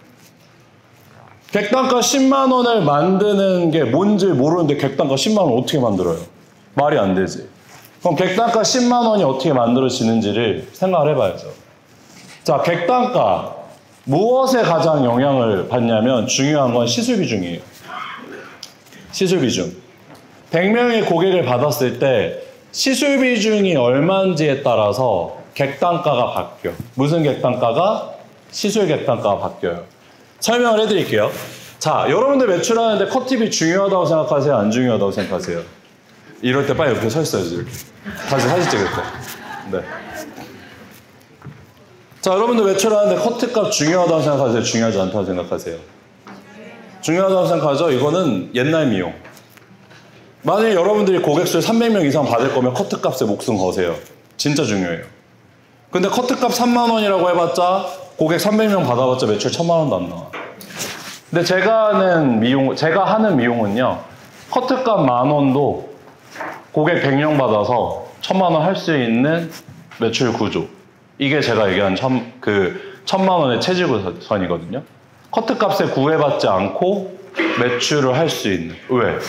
객단가 십만 원을 만드는 게 뭔지 모르는데 객단가 십만 원 어떻게 만들어요? 말이 안 되지. 그럼 객단가 십만 원이 어떻게 만들어지는지를 생각을 해봐야죠. 자, 객단가. 무엇에 가장 영향을 받냐면 중요한 건 시술 비중이에요. 시술 비중. 백 명의 고객을 받았을 때 시술 비중이 얼마인지에 따라서 객단가가 바뀌어. 무슨 객단가가? 시술 객단가가 바뀌어요. 설명을 해드릴게요. 자, 여러분들 매출하는데 컷팁이 중요하다고 생각하세요? 안 중요하다고 생각하세요? 이럴 때 빨리 이렇게 서 있어야지. 이렇게. 다시 사진 찍을 때. 네. 자, 여러분들 매출하는데 커트값 중요하다고 생각하세요? 중요하지 않다고 생각하세요? 중요하다고 생각하죠? 이거는 옛날 미용. 만약에 여러분들이 고객수를 삼백 명 이상 받을 거면 커트값에 목숨 거세요. 진짜 중요해요. 근데 커트값 삼만 원이라고 해봤자 고객 삼백 명 받아봤자 매출 천만 원도 안 나와. 근데 제가 하는 미용, 제가 하는 미용은요, 커트값 만 원도 고객 백 명 받아서 천만 원 할 수 있는 매출 구조. 이게 제가 얘기한 천, 그 천만 원의 체질 구선이거든요. 커트값에 구애받지 않고 매출을 할 수 있는. 왜?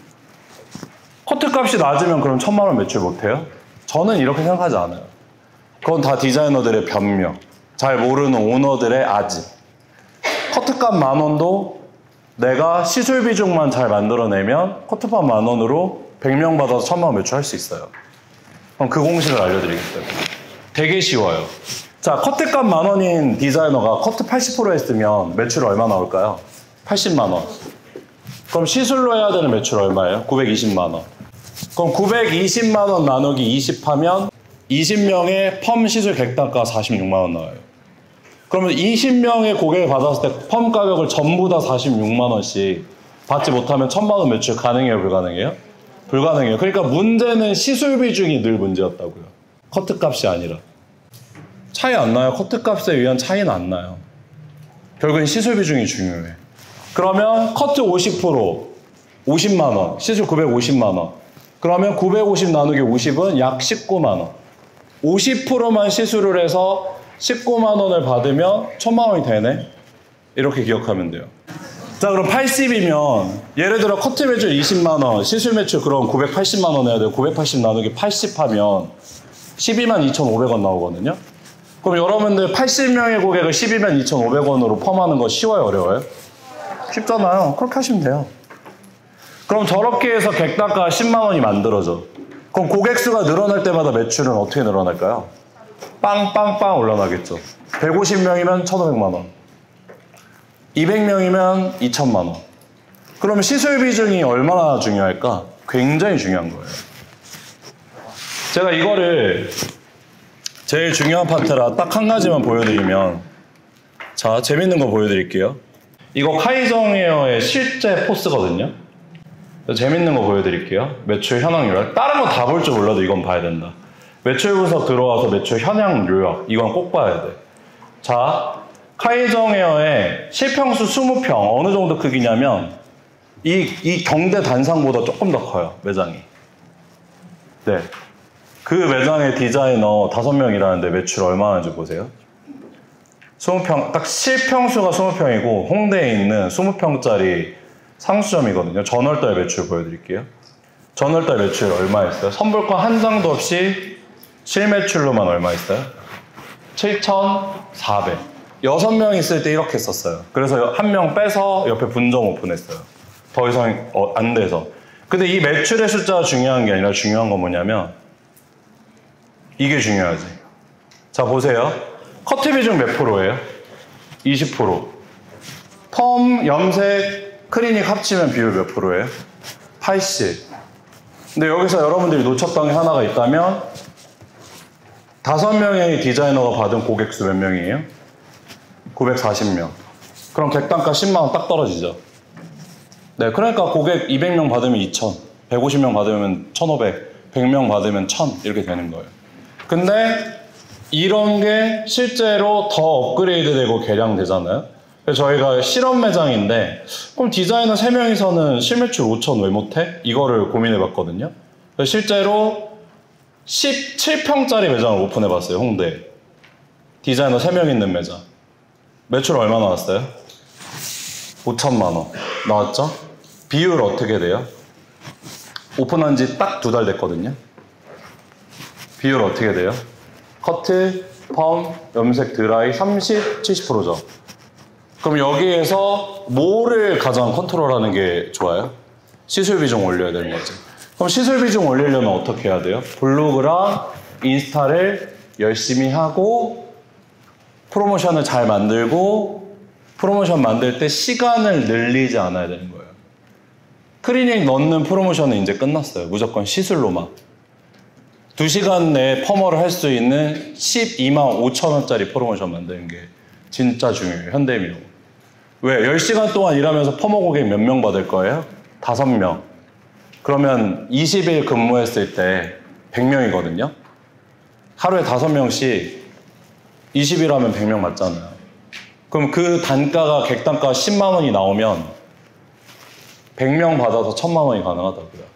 커트값이 낮으면 그럼 천만 원 매출 못해요? 저는 이렇게 생각하지 않아요. 그건 다 디자이너들의 변명. 잘 모르는 오너들의 아집. 커트값 만 원도 내가 시술 비중만 잘 만들어내면 커트값 만 원으로 백 명 받아서 천만 원 매출할 수 있어요. 그럼 그 공식을 알려드리겠어요. 되게 쉬워요. 자, 커트값 만 원인 디자이너가 커트 팔십 퍼센트 했으면 매출 얼마 나올까요? 팔십만 원. 그럼 시술로 해야 되는 매출 얼마예요? 구백이십만 원. 그럼 구백이십만 원 나누기 이십 하면 이십 명의 펌 시술 객단가 사십육만 원 나와요. 그러면 이십 명의 고객을 받았을 때 펌 가격을 전부 다 사십육만 원씩 받지 못하면 천만 원 매출 가능해요? 불가능해요? 불가능해요. 그러니까 문제는 시술 비중이 늘 문제였다고요. 커트값이 아니라. 차이 안 나요. 커트값에 의한 차이는 안 나요. 결국엔 시술 비중이 중요해. 그러면 커트 오십 퍼센트 오십만 원, 시술 구백오십만 원. 그러면 구백오십 나누기 오십은 약 십구만 원. 오십 퍼센트만 시술을 해서 십구만 원을 받으면 천만 원이 되네. 이렇게 기억하면 돼요. 자, 그럼 팔십이면 예를 들어 커트 매출 이십만 원, 시술 매출 그럼 구백팔십만 원 해야 돼요. 구백팔십 나누기 팔십 하면 십이만 이천오백 원 나오거든요. 그럼 여러분들 팔십 명의 고객을 십이만 이천오백 원으로 펌하는 거 쉬워요, 어려워요? 쉽잖아요. 그렇게 하시면 돼요. 그럼 저렇게 해서 객단가 십만 원이 만들어져. 그럼 고객 수가 늘어날 때마다 매출은 어떻게 늘어날까요? 빵빵빵 올라가겠죠. 백오십 명이면 천오백만 원. 이백 명이면 이천만 원. 그러면 시술 비중이 얼마나 중요할까? 굉장히 중요한 거예요. 제가 이거를 제일 중요한 파트라 딱 한 가지만 보여드리면, 자, 재밌는 거 보여드릴게요. 이거 카이정 헤어의 실제 포스거든요. 재밌는 거 보여드릴게요. 매출 현황 요약. 다른 거 다 볼 줄 몰라도 이건 봐야 된다. 매출 분석 들어와서 매출 현황 요약. 이건 꼭 봐야 돼. 자, 카이정 헤어의 실평수 이십 평 어느 정도 크기냐면 이, 이 경대 단상보다 조금 더 커요, 매장이. 네. 그 매장의 디자이너 다섯 명 일하는데 매출 얼마 하는지 보세요. 이십 평, 딱 실평수가 이십 평이고 홍대에 있는 이십 평짜리 상수점이거든요. 전월달 매출 보여드릴게요. 전월달 매출 얼마였어요? 선불권 한 장도 없이 실매출로만 얼마 있어요? 칠천사백. 여섯 명 있을 때 이렇게 썼어요. 그래서 한 명 빼서 옆에 분점 오픈했어요. 더 이상 어, 안 돼서. 근데 이 매출의 숫자가 중요한 게 아니라 중요한 건 뭐냐면 이게 중요하지. 자, 보세요. 커트 비중 몇 프로예요? 이십 퍼센트. 펌, 염색, 클리닉 합치면 비율 몇 프로예요? 팔십. 근데 여기서 여러분들이 놓쳤던 게 하나가 있다면 다섯 명의 디자이너가 받은 고객 수 몇 명이에요? 구백사십 명. 그럼 객단가 십만 원 딱 떨어지죠. 네, 그러니까 고객 이백 명 받으면 이천, 백오십 명 받으면 천오백, 백 명 받으면 천 이렇게 되는 거예요. 근데 이런 게 실제로 더 업그레이드 되고 개량되잖아요. 그래서 저희가 실험 매장인데 그럼 디자이너 세 명이서는 실매출 오천 왜 못해? 이거를 고민해 봤거든요. 실제로 십칠 평짜리 매장을 오픈해 봤어요, 홍대에. 디자이너 세 명 있는 매장. 매출 얼마 나왔어요? 오천만 원 나왔죠? 비율 어떻게 돼요? 오픈한 지 딱 두 달 됐거든요. 비율 어떻게 돼요? 커트, 펌, 염색, 드라이 삼십, 칠십 퍼센트죠. 그럼 여기에서 뭐를 가장 컨트롤하는 게 좋아요? 시술 비중 올려야 되는 거지. 그럼 시술 비중 올리려면 어떻게 해야 돼요? 블로그랑 인스타를 열심히 하고 프로모션을 잘 만들고 프로모션 만들 때 시간을 늘리지 않아야 되는 거예요. 클리닉 넣는 프로모션은 이제 끝났어요. 무조건 시술로만. 두 시간 내에 펌어를 할 수 있는 십이만 오천 원짜리 프로모션 만드는 게 진짜 중요해요. 현대미용. 왜? 열 시간 동안 일하면서 펌어 고객 몇 명 받을 거예요? 다섯 명. 그러면 이십 일 근무했을 때 백 명이거든요. 하루에 다섯 명씩 이십 일 하면 백 명 맞잖아요. 그럼 그 단가가 객단가 십만 원이 나오면 백 명 받아서 천만 원이 가능하다고요.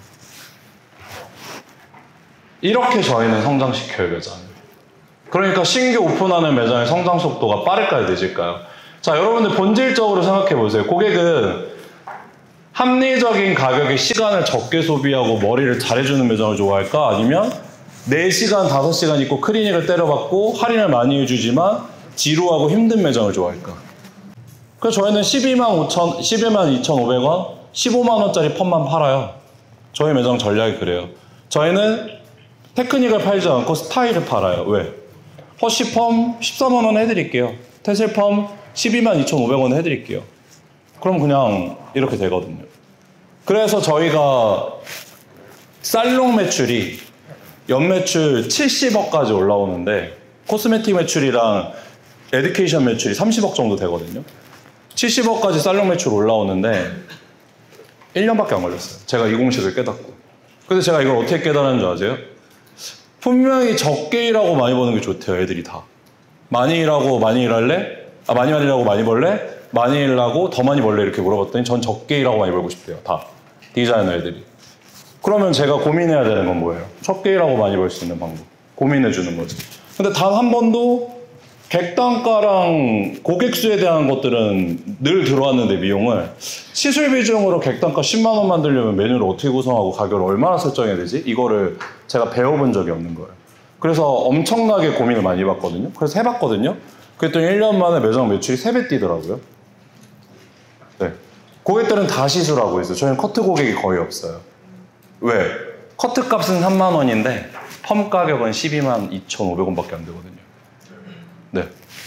이렇게 저희는 성장시켜요, 매장을. 그러니까 신규 오픈하는 매장의 성장 속도가 빠를까요, 늦을까요? 자, 여러분들 본질적으로 생각해 보세요. 고객은 합리적인 가격에 시간을 적게 소비하고 머리를 잘해주는 매장을 좋아할까? 아니면 네 시간, 다섯 시간 있고 클리닉을 때려받고 할인을 많이 해주지만 지루하고 힘든 매장을 좋아할까? 그래서 저희는 십이만 오천, 십이만 이천오백 원, 십오만 원짜리 펌만 팔아요. 저희 매장 전략이 그래요. 저희는 테크닉을 팔지 않고 스타일을 팔아요. 왜? 허쉬펌 십사만 원 해드릴게요. 테슬펌 십이만 이천오백 원 해드릴게요. 그럼 그냥 이렇게 되거든요. 그래서 저희가 살롱 매출이 연매출 칠십억까지 올라오는데 코스메틱 매출이랑 에듀케이션 매출이 삼십억 정도 되거든요. 칠십억까지 살롱 매출 올라오는데 일 년밖에 안 걸렸어요. 제가 이 공식을 깨닫고. 근데 제가 이걸 어떻게 깨달았는 줄 아세요? 분명히 적게 일하고 많이 버는 게 좋대요, 애들이 다. 많이 일하고 많이 일할래? 아, 많이 일하고 많이 벌래? 많이 일하고 더 많이 벌래? 이렇게 물어봤더니 전 적게 일하고 많이 벌고 싶대요, 다. 디자이너 애들이. 그러면 제가 고민해야 되는 건 뭐예요? 적게 일하고 많이 벌 수 있는 방법. 고민해 주는 거지. 근데 단 한 번도 객단가랑 고객수에 대한 것들은 늘 들어왔는데 미용을 시술 비중으로 객단가 십만 원 만들려면 메뉴를 어떻게 구성하고 가격을 얼마나 설정해야 되지? 이거를 제가 배워본 적이 없는 거예요. 그래서 엄청나게 고민을 많이 해봤거든요. 그래서 해봤거든요. 그랬더니 일 년 만에 매장 매출이 세 배 뛰더라고요. 네. 고객들은 다 시술하고 있어요. 저희는 커트 고객이 거의 없어요. 왜? 커트 값은 삼만 원인데 펌 가격은 십이만 이천오백 원밖에 안 되거든요. 네.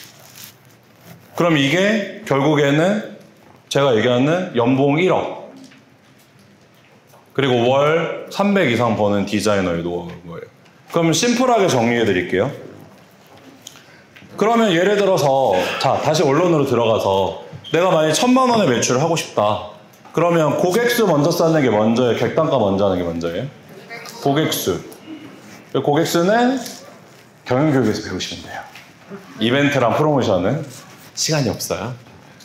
그럼 이게 결국에는 제가 얘기하는 연봉 일억 그리고 월 삼백 이상 버는 디자이너의 노하우예요. 그럼 심플하게 정리해 드릴게요. 그러면 예를 들어서 자 다시 원론으로 들어가서 내가 만약에 천만 원의 매출을 하고 싶다. 그러면 고객수 먼저 쌓는 게 먼저예요? 객단가 먼저 하는 게 먼저예요? 고객수. 고객수는 경영교육에서 배우시면 돼요. 이벤트랑 프로모션은 시간이 없어요.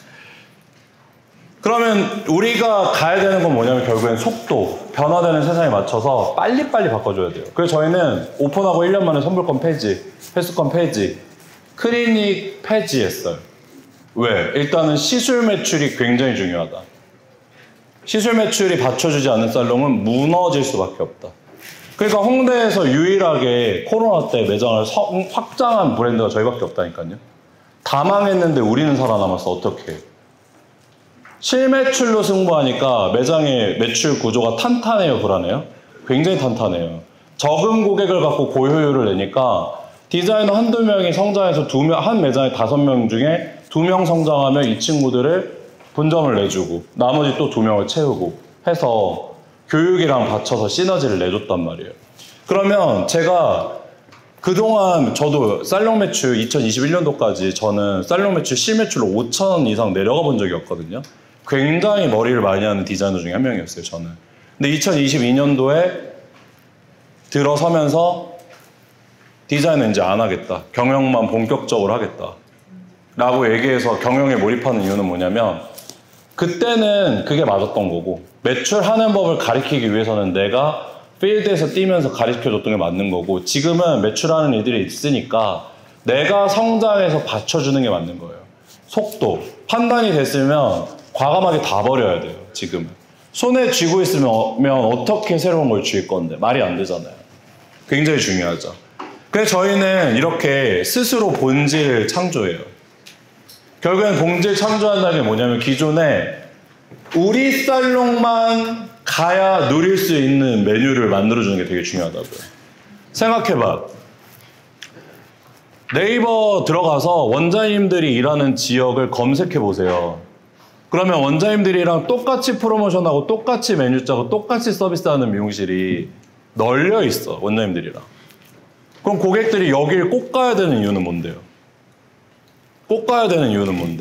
그러면 우리가 가야 되는 건 뭐냐면 결국엔 속도, 변화되는 세상에 맞춰서 빨리빨리 바꿔줘야 돼요. 그래서 저희는 오픈하고 일 년 만에 선불권 폐지, 횟수권 폐지, 클리닉 폐지했어요. 왜? 일단은 시술 매출이 굉장히 중요하다. 시술 매출이 받쳐주지 않는 살롱은 무너질 수밖에 없다. 그러니까 홍대에서 유일하게 코로나 때 매장을 성, 확장한 브랜드가 저희밖에 없다니까요. 다 망했는데 우리는 살아남았어. 어떻게? 실매출로 승부하니까 매장의 매출 구조가 탄탄해요, 불안해요? 굉장히 탄탄해요. 적은 고객을 갖고 고효율을 내니까 디자이너 한두 명이 성장해서 두 명, 한 매장에 다섯 명 중에 두 명 성장하면 이 친구들을 분점을 내주고 나머지 또 두 명을 채우고 해서 교육이랑 받쳐서 시너지를 내줬단 말이에요. 그러면 제가 그동안 저도 살롱 매출 이천이십일 년도까지 저는 살롱 매출 실매출로 오천 원 이상 내려가 본 적이 없거든요. 굉장히 머리를 많이 하는 디자이너 중에 한 명이었어요, 저는. 근데 이천이십이 년도에 들어서면서 디자인은 이제 안 하겠다. 경영만 본격적으로 하겠다. 라고 얘기해서 경영에 몰입하는 이유는 뭐냐면 그때는 그게 맞았던 거고 매출하는 법을 가르치기 위해서는 내가 필드에서 뛰면서 가르쳐줬던 게 맞는 거고 지금은 매출하는 이들이 있으니까 내가 성장해서 받쳐주는 게 맞는 거예요. 속도, 판단이 됐으면 과감하게 다 버려야 돼요. 지금은. 손에 쥐고 있으면 어떻게 새로운 걸 쥐을 건데 말이 안 되잖아요. 굉장히 중요하죠. 그래서 저희는 이렇게 스스로 본질 창조해요. 결국엔 본질 창조한다는 게 뭐냐면 기존에 우리 살롱만 가야 누릴 수 있는 메뉴를 만들어주는 게 되게 중요하다고요. 생각해봐. 네이버 들어가서 원장님들이 일하는 지역을 검색해보세요. 그러면 원장님들이랑 똑같이 프로모션하고 똑같이 메뉴 짜고 똑같이 서비스하는 미용실이 널려 있어. 원장님들이랑. 그럼 고객들이 여길 꼭 가야 되는 이유는 뭔데요? 꼭 가야 되는 이유는 뭔데?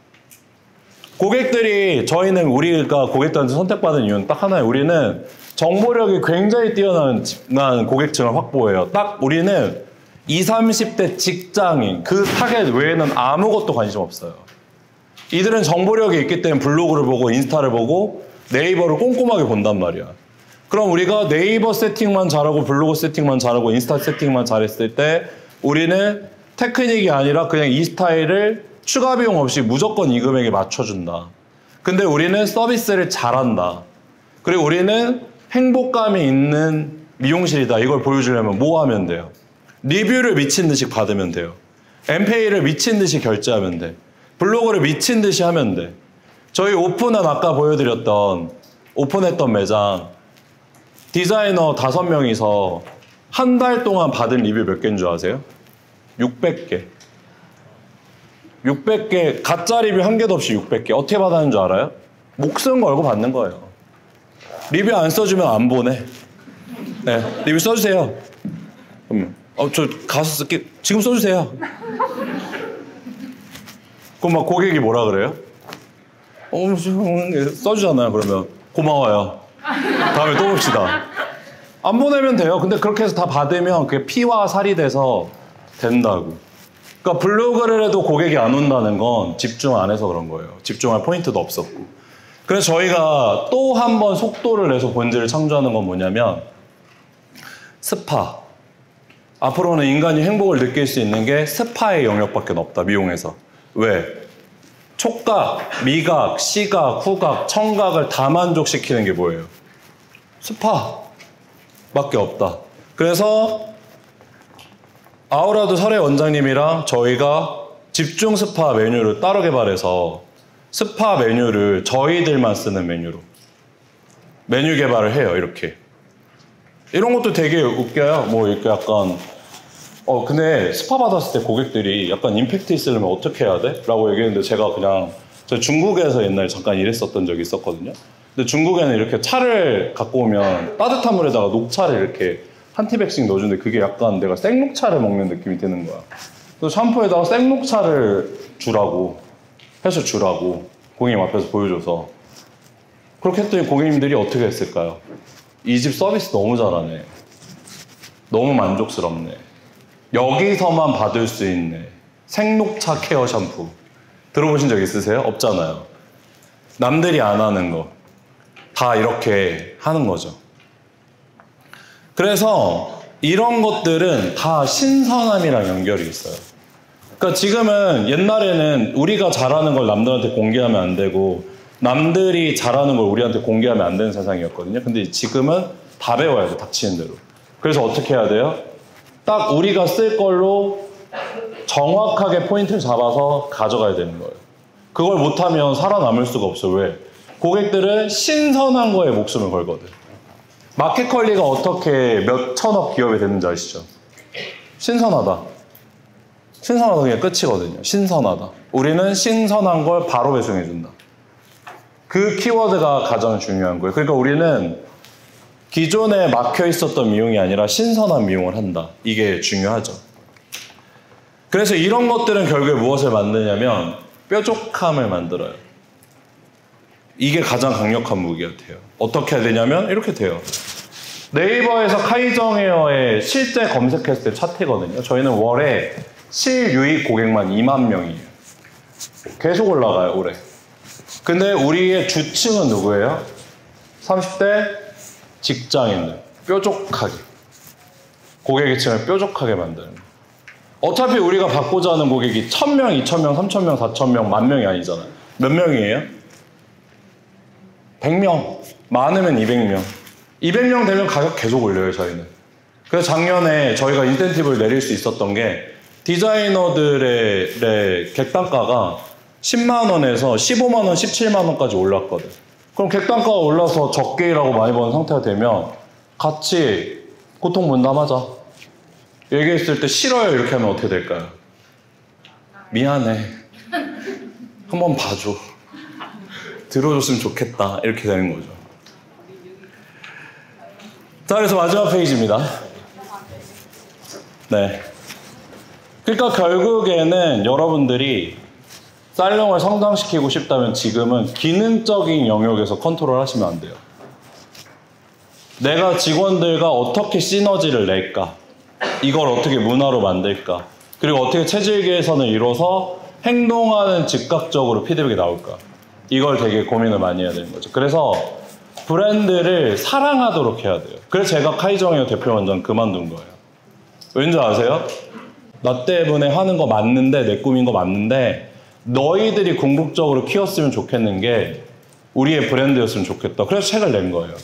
고객들이 저희는 우리가 고객들한테 선택받은 이유는 딱 하나예요. 우리는 정보력이 굉장히 뛰어난 고객층을 확보해요. 딱 우리는 이십, 삼십 대 직장인 그 타겟 외에는 아무것도 관심 없어요. 이들은 정보력이 있기 때문에 블로그를 보고 인스타를 보고 네이버를 꼼꼼하게 본단 말이야. 그럼 우리가 네이버 세팅만 잘하고 블로그 세팅만 잘하고 인스타 세팅만 잘했을 때 우리는 테크닉이 아니라 그냥 이 스타일을 추가 비용 없이 무조건 이 금액에 맞춰준다. 근데 우리는 서비스를 잘한다. 그리고 우리는 행복감이 있는 미용실이다. 이걸 보여주려면 뭐 하면 돼요? 리뷰를 미친 듯이 받으면 돼요. 엠페이를 미친 듯이 결제하면 돼. 블로그를 미친 듯이 하면 돼. 저희 오픈한 아까 보여드렸던 오픈했던 매장 디자이너 다섯 명이서 한 달 동안 받은 리뷰 몇 개인 줄 아세요? 육백 개. 육백 개, 가짜 리뷰 한 개도 없이 육백 개. 어떻게 받았는 줄 알아요? 목숨 걸고 받는 거예요. 리뷰 안 써주면 안 보내. 네, 리뷰 써주세요. 그럼, 어, 저 가서 쓸게. 지금 써주세요. 그럼 막 고객이 뭐라 그래요? 어, 써주잖아요. 그러면 고마워요. 다음에 또 봅시다. 안 보내면 돼요. 근데 그렇게 해서 다 받으면 그게 피와 살이 돼서 된다고. 그러니까 블로그를 해도 고객이 안 온다는 건 집중 안 해서 그런 거예요. 집중할 포인트도 없었고. 그래서 저희가 또 한 번 속도를 내서 본질을 창조하는 건 뭐냐면 스파. 앞으로는 인간이 행복을 느낄 수 있는 게 스파의 영역밖에 없다, 미용에서. 왜? 촉각, 미각, 시각, 후각, 청각을 다 만족시키는 게 뭐예요? 스파밖에 없다. 그래서 아우라드 설혜 원장님이랑 저희가 집중 스파 메뉴를 따로 개발해서 스파 메뉴를 저희들만 쓰는 메뉴로 메뉴 개발을 해요. 이렇게. 이런 것도 되게 웃겨요. 뭐 이렇게 약간 어 근데 스파 받았을 때 고객들이 약간 임팩트 있으려면 어떻게 해야 돼? 라고 얘기했는데 제가 그냥 저 중국에서 옛날에 잠깐 일했었던 적이 있었거든요. 근데 중국에는 이렇게 차를 갖고 오면 따뜻한 물에다가 녹차를 이렇게 한 티백씩 넣어주는데 그게 약간 내가 생녹차를 먹는 느낌이 드는 거야. 그래서 샴푸에다가 생녹차를 주라고 해서 주라고 고객님 앞에서 보여줘서 그렇게 했더니 고객님들이 어떻게 했을까요? 이 집 서비스 너무 잘하네. 너무 만족스럽네. 여기서만 받을 수 있네. 생녹차 케어 샴푸. 들어보신 적 있으세요? 없잖아요. 남들이 안 하는 거. 다 이렇게 하는 거죠. 그래서 이런 것들은 다 신선함이랑 연결이 있어요. 그러니까 지금은 옛날에는 우리가 잘하는 걸 남들한테 공개하면 안 되고 남들이 잘하는 걸 우리한테 공개하면 안 되는 세상이었거든요. 근데 지금은 다 배워야 돼, 닥치는 대로. 그래서 어떻게 해야 돼요? 딱 우리가 쓸 걸로 정확하게 포인트를 잡아서 가져가야 되는 거예요. 그걸 못하면 살아남을 수가 없어요. 왜? 고객들은 신선한 거에 목숨을 걸거든. 마켓컬리가 어떻게 몇 천억 기업이 됐는지 아시죠? 신선하다. 신선하다 그냥 끝이거든요. 신선하다. 우리는 신선한 걸 바로 배송해준다. 그 키워드가 가장 중요한 거예요. 그러니까 우리는 기존에 막혀 있었던 미용이 아니라 신선한 미용을 한다. 이게 중요하죠. 그래서 이런 것들은 결국에 무엇을 만드냐면 뾰족함을 만들어요. 이게 가장 강력한 무기 같아요. 어떻게 해야 되냐면 이렇게 돼요. 네이버에서 카이정 헤어의 실제 검색했을 때 차트거든요. 저희는 월에 실유입 고객만 이만 명이에요. 계속 올라가요, 올해. 근데 우리의 주층은 누구예요? 삼십 대 직장인들. 뾰족하게. 고객계층을 뾰족하게 만드는 거예요. 어차피 우리가 받고자 하는 고객이 천 명, 이천 명, 삼천 명, 사천 명, 만 명이 아니잖아요. 몇 명이에요? 백 명. 많으면 이백 명. 이백 명 되면 가격 계속 올려요, 저희는. 그래서 작년에 저희가 인센티브를 내릴 수 있었던 게 디자이너들의 객단가가 십만 원에서 십오만 원, 십칠만 원까지 올랐거든. 그럼 객단가가 올라서 적게 일하고 많이 버는 상태가 되면 같이 고통 분담하자. 얘기했을 때 싫어요 이렇게 하면 어떻게 될까요? 미안해. 한번 봐줘. 들어줬으면 좋겠다. 이렇게 되는 거죠. 자, 그래서 마지막 페이지입니다. 네. 그러니까 결국에는 여러분들이 살롱을 성장시키고 싶다면 지금은 기능적인 영역에서 컨트롤 하시면 안 돼요. 내가 직원들과 어떻게 시너지를 낼까? 이걸 어떻게 문화로 만들까? 그리고 어떻게 체질 개선을 이뤄서 행동하는 즉각적으로 피드백이 나올까? 이걸 되게 고민을 많이 해야 되는 거죠. 그래서 브랜드를 사랑하도록 해야 돼요. 그래서 제가 카이정 헤어 대표 원장 그만둔 거예요. 왠지 아세요? 나 때문에 하는 거 맞는데, 내 꿈인 거 맞는데 너희들이 궁극적으로 키웠으면 좋겠는 게 우리의 브랜드였으면 좋겠다. 그래서 책을 낸 거예요.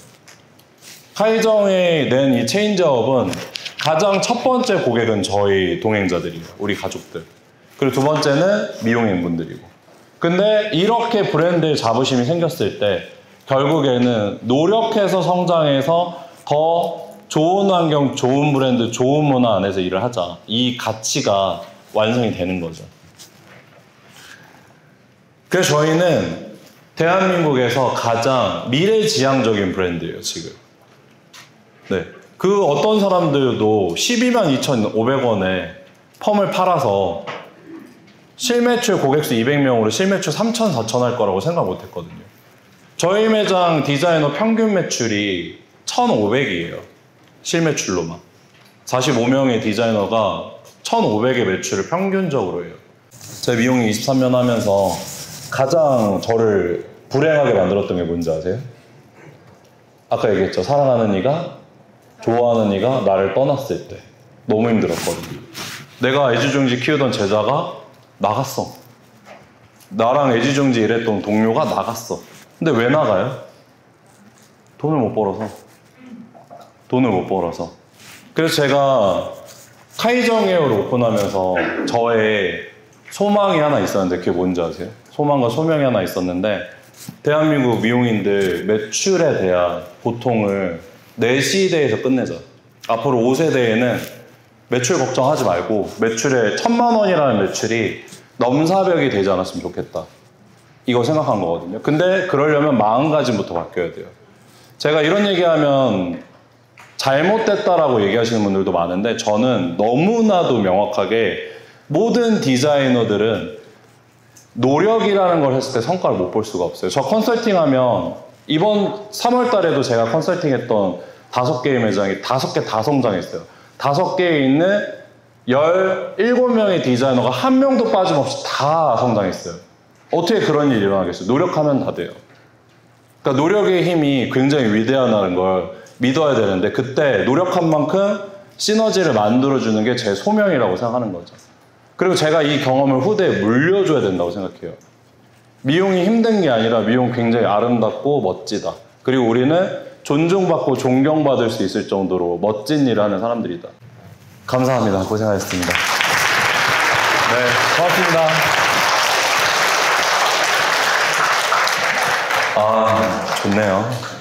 카이정에 낸 이 체인지업은 가장 첫 번째 고객은 저희 동행자들이에요. 우리 가족들. 그리고 두 번째는 미용인분들이고. 근데 이렇게 브랜드의 자부심이 생겼을 때 결국에는 노력해서 성장해서 더 좋은 환경, 좋은 브랜드, 좋은 문화 안에서 일을 하자. 이 가치가 완성이 되는 거죠. 그래서 저희는 대한민국에서 가장 미래지향적인 브랜드예요, 지금. 네. 그 어떤 사람들도 십이만 이천오백 원에 펌을 팔아서 실매출 고객수 이백 명으로 실매출 삼천, 사천 할 거라고 생각 못 했거든요. 저희 매장 디자이너 평균 매출이 천오백이에요. 실매출로만. 사십오 명의 디자이너가 천오백의 매출을 평균적으로 해요. 제 미용 이십삼 년 하면서 가장 저를 불행하게 만들었던 게 뭔지 아세요? 아까 얘기했죠. 사랑하는 이가, 좋아하는 이가 나를 떠났을 때. 너무 힘들었거든요. 내가 애지중지 키우던 제자가 나갔어. 나랑 애지중지 일했던 동료가 나갔어. 근데 왜 나가요? 돈을 못 벌어서. 돈을 못 벌어서. 그래서 제가 카이정에어를 오픈하면서 저의 소망이 하나 있었는데 그게 뭔지 아세요? 소망과 소명이 하나 있었는데 대한민국 미용인들 매출에 대한 고통을 네 시대에서 끝내자. 앞으로 오 세대에는 매출 걱정하지 말고 매출에 천만 원이라는 매출이 넘사벽이 되지 않았으면 좋겠다. 이거 생각한 거거든요. 근데 그러려면 마음가짐부터 바뀌어야 돼요. 제가 이런 얘기하면 잘못됐다라고 얘기하시는 분들도 많은데 저는 너무나도 명확하게 모든 디자이너들은 노력이라는 걸 했을 때 성과를 못 볼 수가 없어요. 저 컨설팅하면 이번 삼월 달에도 제가 컨설팅했던 다섯 개의 매장이 다섯 개 다 성장했어요. 다섯 개에 있는 열일곱 명의 디자이너가 한 명도 빠짐없이 다 성장했어요. 어떻게 그런 일이 일어나겠어요? 노력하면 다 돼요. 그러니까 노력의 힘이 굉장히 위대하다는 걸 믿어야 되는데 그때 노력한 만큼 시너지를 만들어주는 게 제 소명이라고 생각하는 거죠. 그리고 제가 이 경험을 후대에 물려줘야 된다고 생각해요. 미용이 힘든 게 아니라 미용 굉장히 아름답고 멋지다. 그리고 우리는 존중받고 존경받을 수 있을 정도로 멋진 일을 하는 사람들이다. 감사합니다. 고생하셨습니다. 네, 고맙습니다. 아, 좋네요.